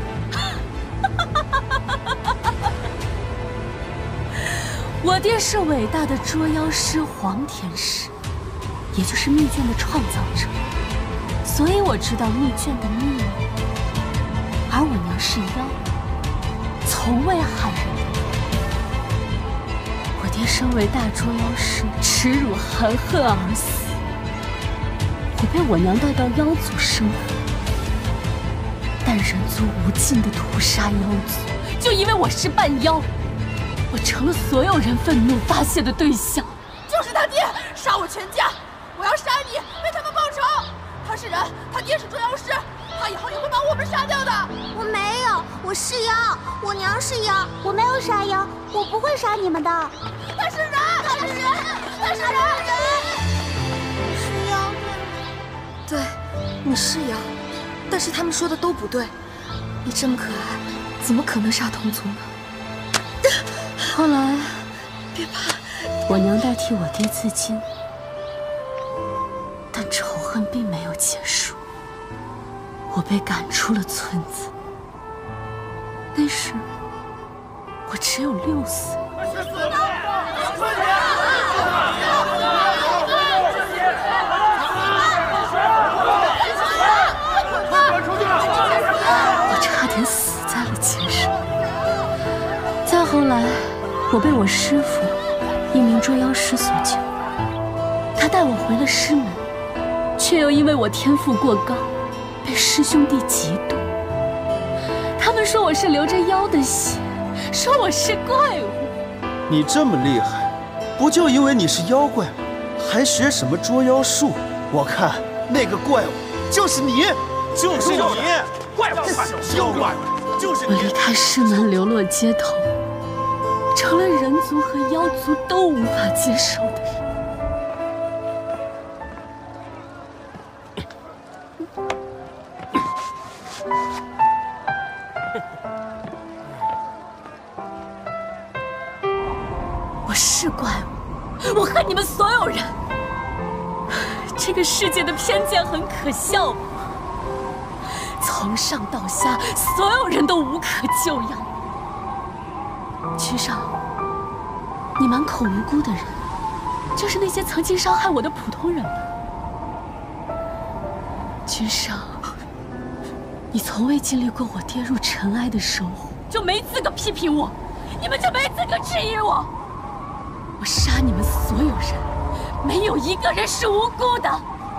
我爹是伟大的捉妖师黄天师，也就是密卷的创造者，所以我知道密卷的秘密。而我娘是妖，从未害人的人。我爹身为大捉妖师，耻辱含恨而死。我被我娘带到妖族生活，但人族无尽的屠杀妖族，就因为我是半妖。我成了所有人愤怒发泄的对象。 就是他爹杀我全家，我要杀你，为他们报仇。他是人，他爹是捉妖师，他以后也会把我们杀掉的。 我没有，我是妖，我娘是妖，我没有杀妖，我不会杀你们的。 他是人，他是人，他是人， 是妖对吗？对，你是妖，但是他们说的都不对。你这么可爱，怎么可能杀同族呢？ 后来， 别怕， 我娘代替我爹自尽，但仇恨并没有结束。我被赶出了村子，那时我只有六岁。我差点死在了街上。再后来，我被我师父，一名捉妖师所救。他带我回了师门，却又因为我天赋过高，被师兄弟嫉妒。他们说我是流着妖的血，说我是怪物。 你这么厉害，不就因为你是妖怪吗？还学什么捉妖术？我看那个怪物就是你，就是你，怪物，妖怪，就是你。 我离开师门，流落街头。成了人族和妖族都无法接受的人。我是怪物，我恨你们所有人。这个世界的偏见很可笑吗？从上到下，所有人都无可救药。君上，你满口无辜的人，就是那些曾经伤害我的普通人吗？君上，你从未经历过我跌入尘埃的生活，就没资格批评我，你们就没资格质疑我。我杀你们所有人，没有一个人是无辜的。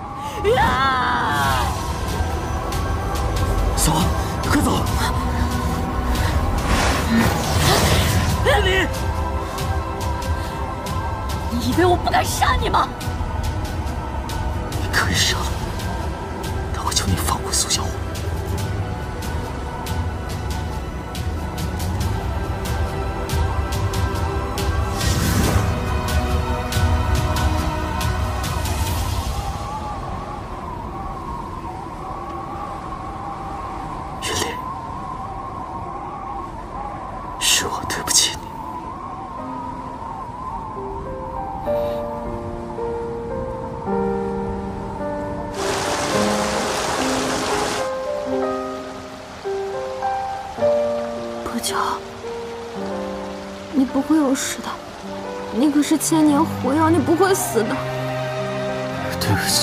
啊！ 走，快走！ 云里，你以为我不敢杀你吗？ 你可以杀我，但我求你放过苏小虎。云里，是我对不起你。 不久，你不会有事的。你可是千年狐妖，你不会死的。 对不起，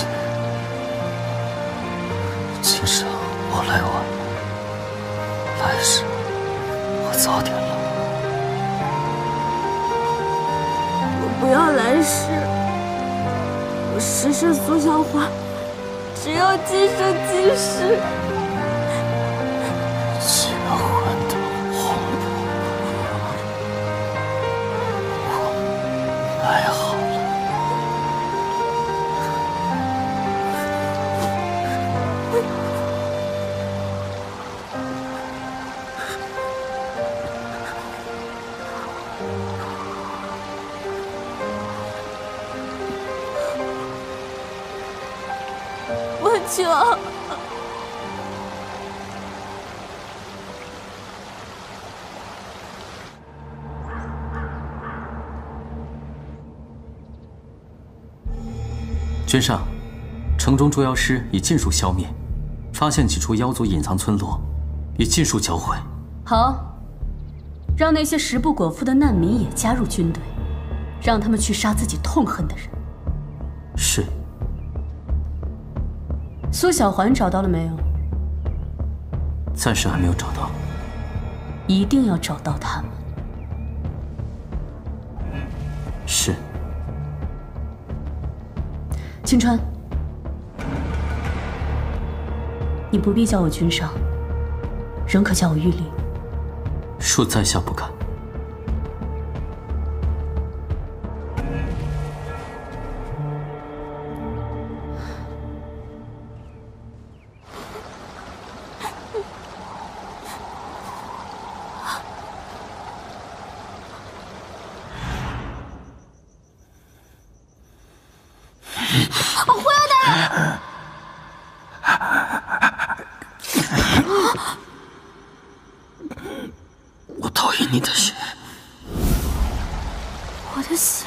今生我来晚，来世我早点了。 我不要来世，我实是苏小华，只要今生今世。 结婚的红布，我买好了。 我求。 君上，城中捉妖师已尽数消灭，发现几处妖族隐藏村落，已尽数缴毁。 好，让那些食不果腹的难民也加入军队，让他们去杀自己痛恨的人。 是。 苏小环找到了没有？ 暂时还没有找到。 一定要找到他们。 是。 青川，你不必叫我君上，仍可叫我玉灵。 恕在下不敢。 我讨厌你的血。 我的血。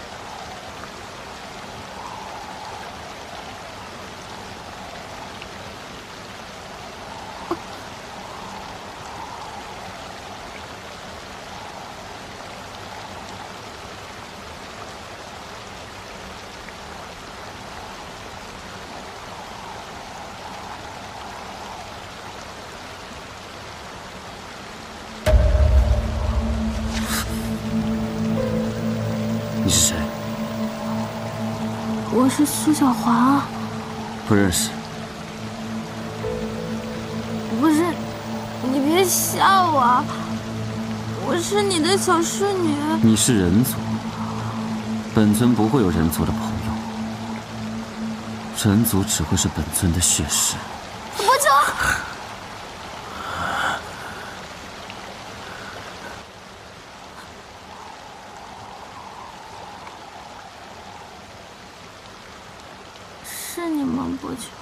你是谁？ 我是苏小华啊。 不认识。 不是，你别吓我啊！我是你的小侍女。 你是人族，本尊不会有人族的朋友，人族只会是本尊的血尸。 伯求。是你吗，伯求？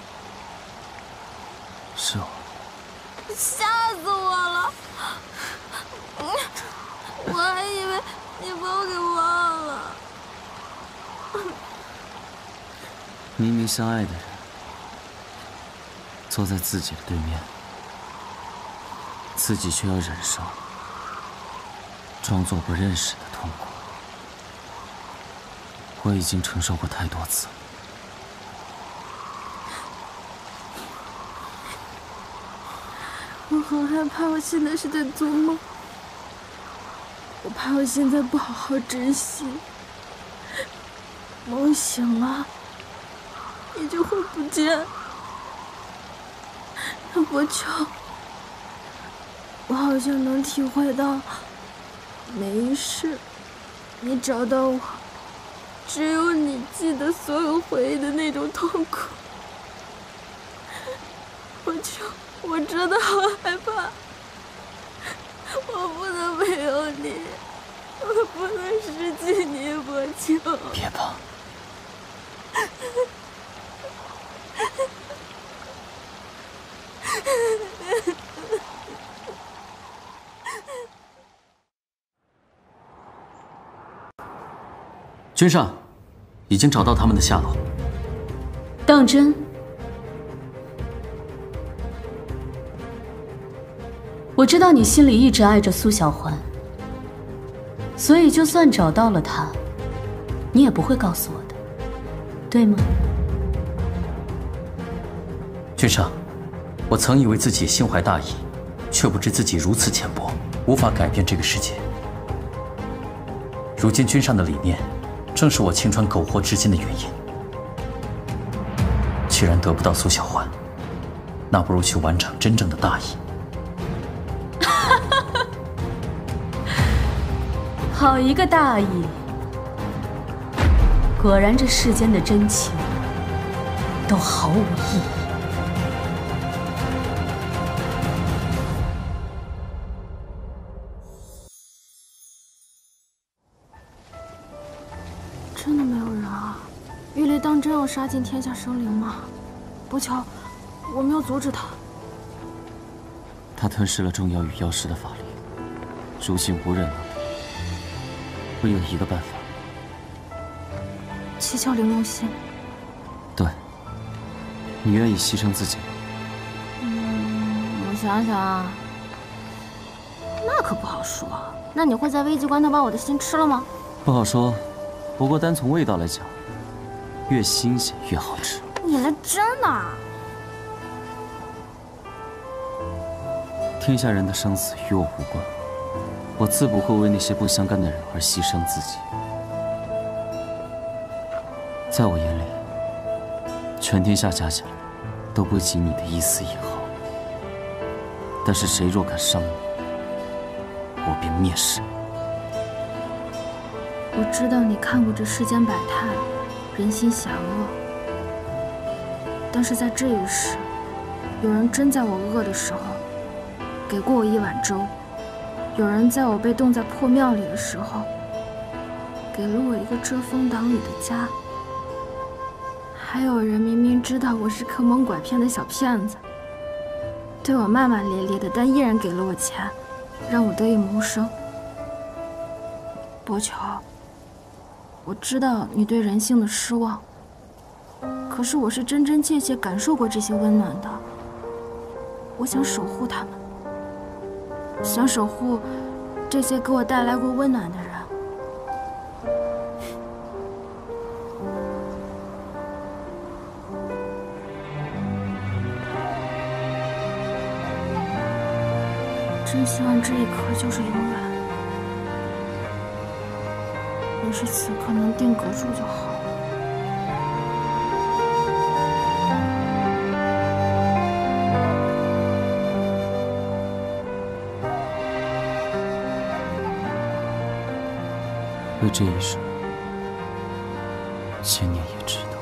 是我。 吓死我了！我还以为你把我给忘了。 明明相爱的人，坐在自己的对面，自己却要忍受，装作不认识的痛苦。我已经承受过太多次。 我好害怕，我现在是在做梦。我怕我现在不好好珍惜，梦醒了，你就会不见。伯求，我好像能体会到，没事，你找到我，只有你记得所有回忆的那种痛苦。伯求。我真的好害怕，我不能没有你，我不能失去你，伯求。 别怕。 君上，已经找到他们的下落。 当真？我知道你心里一直爱着苏小环，所以就算找到了她，你也不会告诉我的，对吗？ 君上，我曾以为自己心怀大义，却不知自己如此浅薄。 无法改变这个世界。如今君上的理念，正是我青川苟活至今的原因。既然得不到苏小环，那不如去完成真正的大义。 好一个大义！果然，这世间的真情都毫无意义。 真的没有人啊？玉离当真要杀尽天下生灵吗？薄乔，我没有阻止他。 他吞噬了众妖与妖师的法力，如今无人能敌。唯有一个办法。 七窍玲珑心。 对。你愿意牺牲自己？ 嗯，我想想啊，那可不好说。那你会在危急关头把我的心吃了吗？ 不好说，不过单从味道来讲，越新鲜越好吃。 你那真的？ 天下人的生死与我无关，我自不会为那些不相干的人而牺牲自己。在我眼里，全天下加起来都不及你的一丝一毫。但是谁若敢伤你，我便灭世。 我知道你看过这世间百态，人心险恶。但是在这一世，有人真在我饿的时候给过我一碗粥，有人在我被冻在破庙里的时候给了我一个遮风挡雨的家，还有人明明知道我是坑蒙拐骗的小骗子，对我骂骂咧咧的，但依然给了我钱，让我得以谋生。薄乔，我知道你对人性的失望，可是我是真真切切感受过这些温暖的。我想守护他们，想守护这些给我带来过温暖的人。真希望这一刻就是永远，要是此刻能定格住就好了。 为这一生，千年也值得。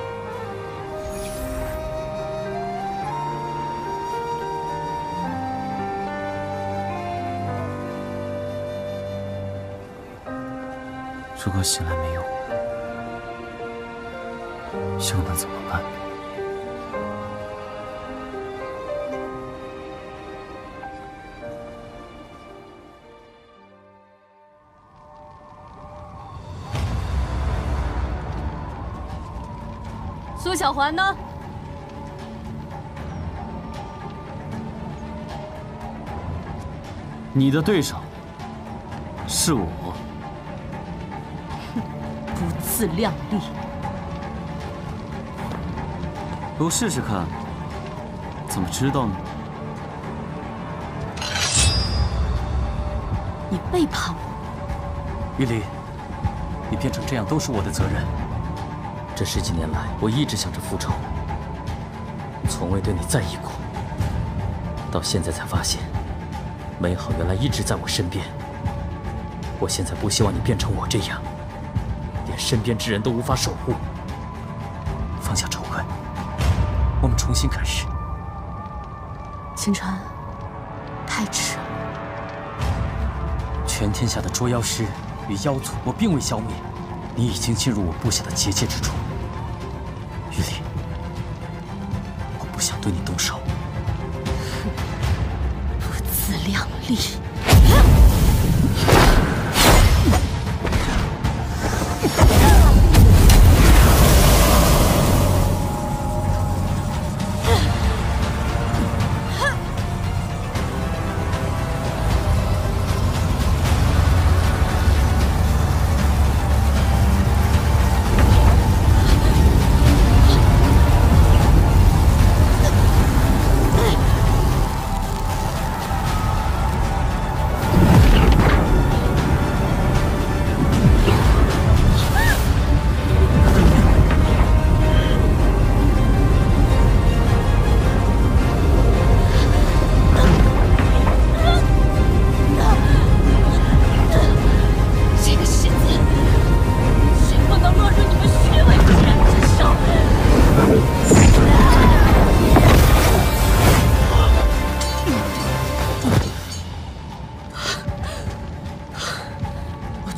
如果醒来没有我，又能怎么办？ 苏小环呢？ 你的对手是我。 不自量力！ 不试试看，怎么知道呢？ 你背叛我！ 玉离，你变成这样都是我的责任。这十几年来，我一直想着复仇，从未对你在意过。到现在才发现，美好原来一直在我身边。我现在不希望你变成我这样。连身边之人都无法守护，放下仇恨，我们重新开始。 青川，太迟了。 全天下的捉妖师与妖族，我并未消灭，你已经进入我布下的结界之中。玉离，我不想对你动手。 不自量力！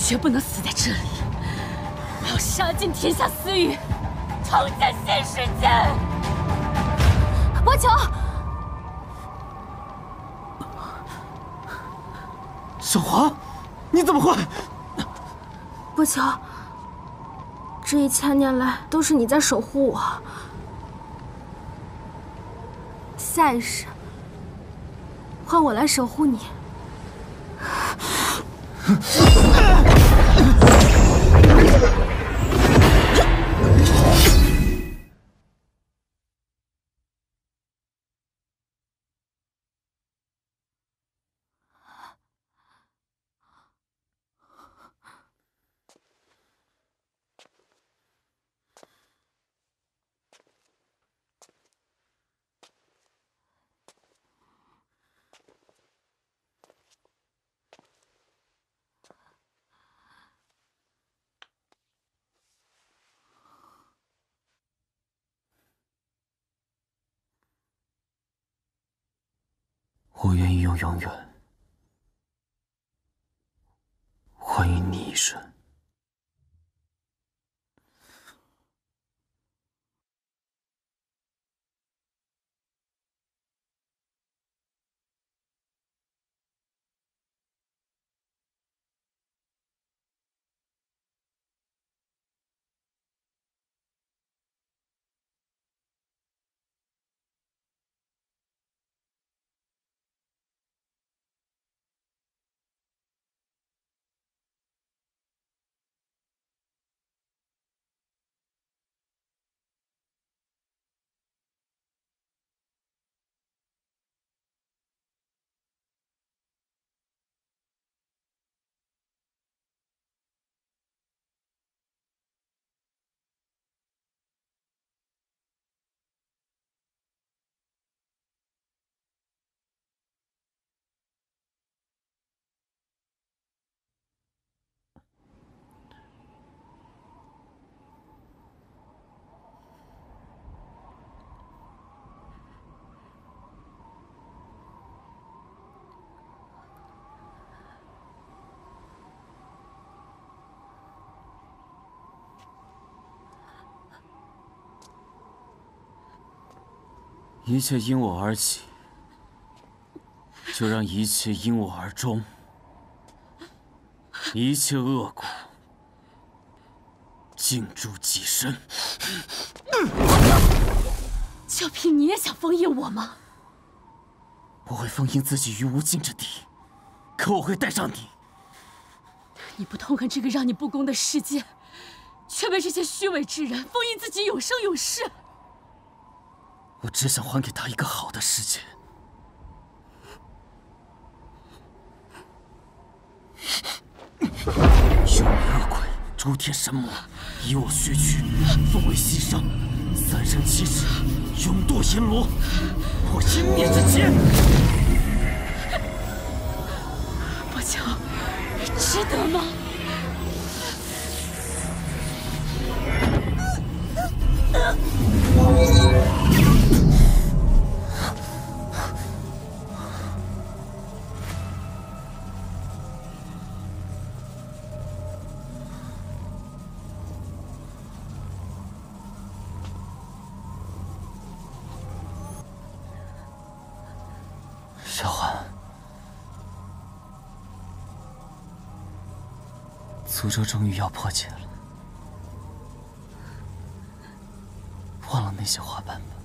绝不能死在这里！我要杀尽天下私欲，重建新世界！ 波球， 小华，你怎么会？ 波球，这一千年来都是你在守护我。下一世，换我来守护你。 我愿意用永远换于你一生。一切因我而起，就让一切因我而终。一切恶果，尽诛己身。 就凭你也想封印我吗？ 我会封印自己于无尽之地，可我会带上你。 你不痛恨这个让你不公的世界，却被这些虚伪之人封印自己永生永世？ 我只想还给他一个好的世界。幽冥恶鬼，诸天神魔，以我血躯，奉为牺牲。三生七世，永堕阎罗，破阴灭之劫。 波乔，值得吗？ 小环，诅咒终于要破解了，忘了那些花瓣吧。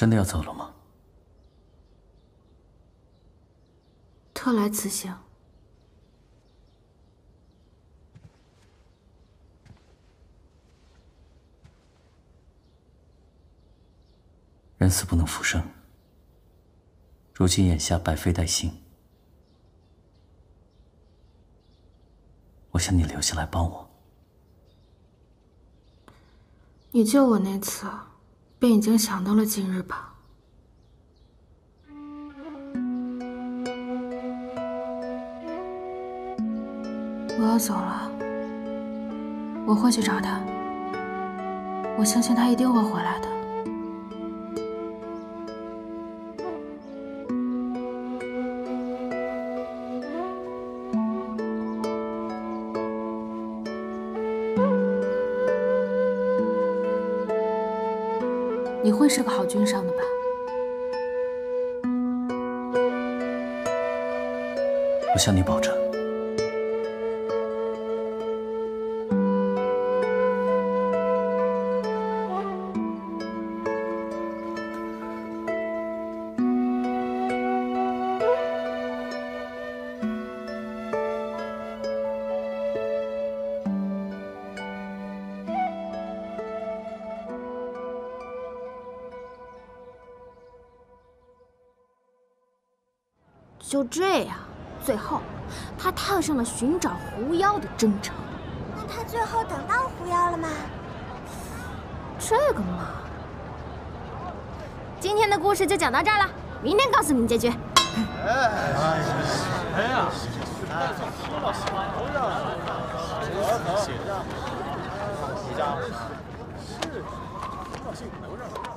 真的要走了吗？ 特来此行。 人死不能复生，如今眼下百废待兴，我想你留下来帮我。 你救我那次，便已经想到了今日吧？我要走了，我会去找他，我相信他一定会回来的。你会是个好君上的吧？ 我向你保证。 就这样，最后他踏上了寻找狐妖的征程。 那他最后等到狐妖了吗？ 这个嘛，今天的故事就讲到这儿了，明天告诉您结局。 哎呀，是，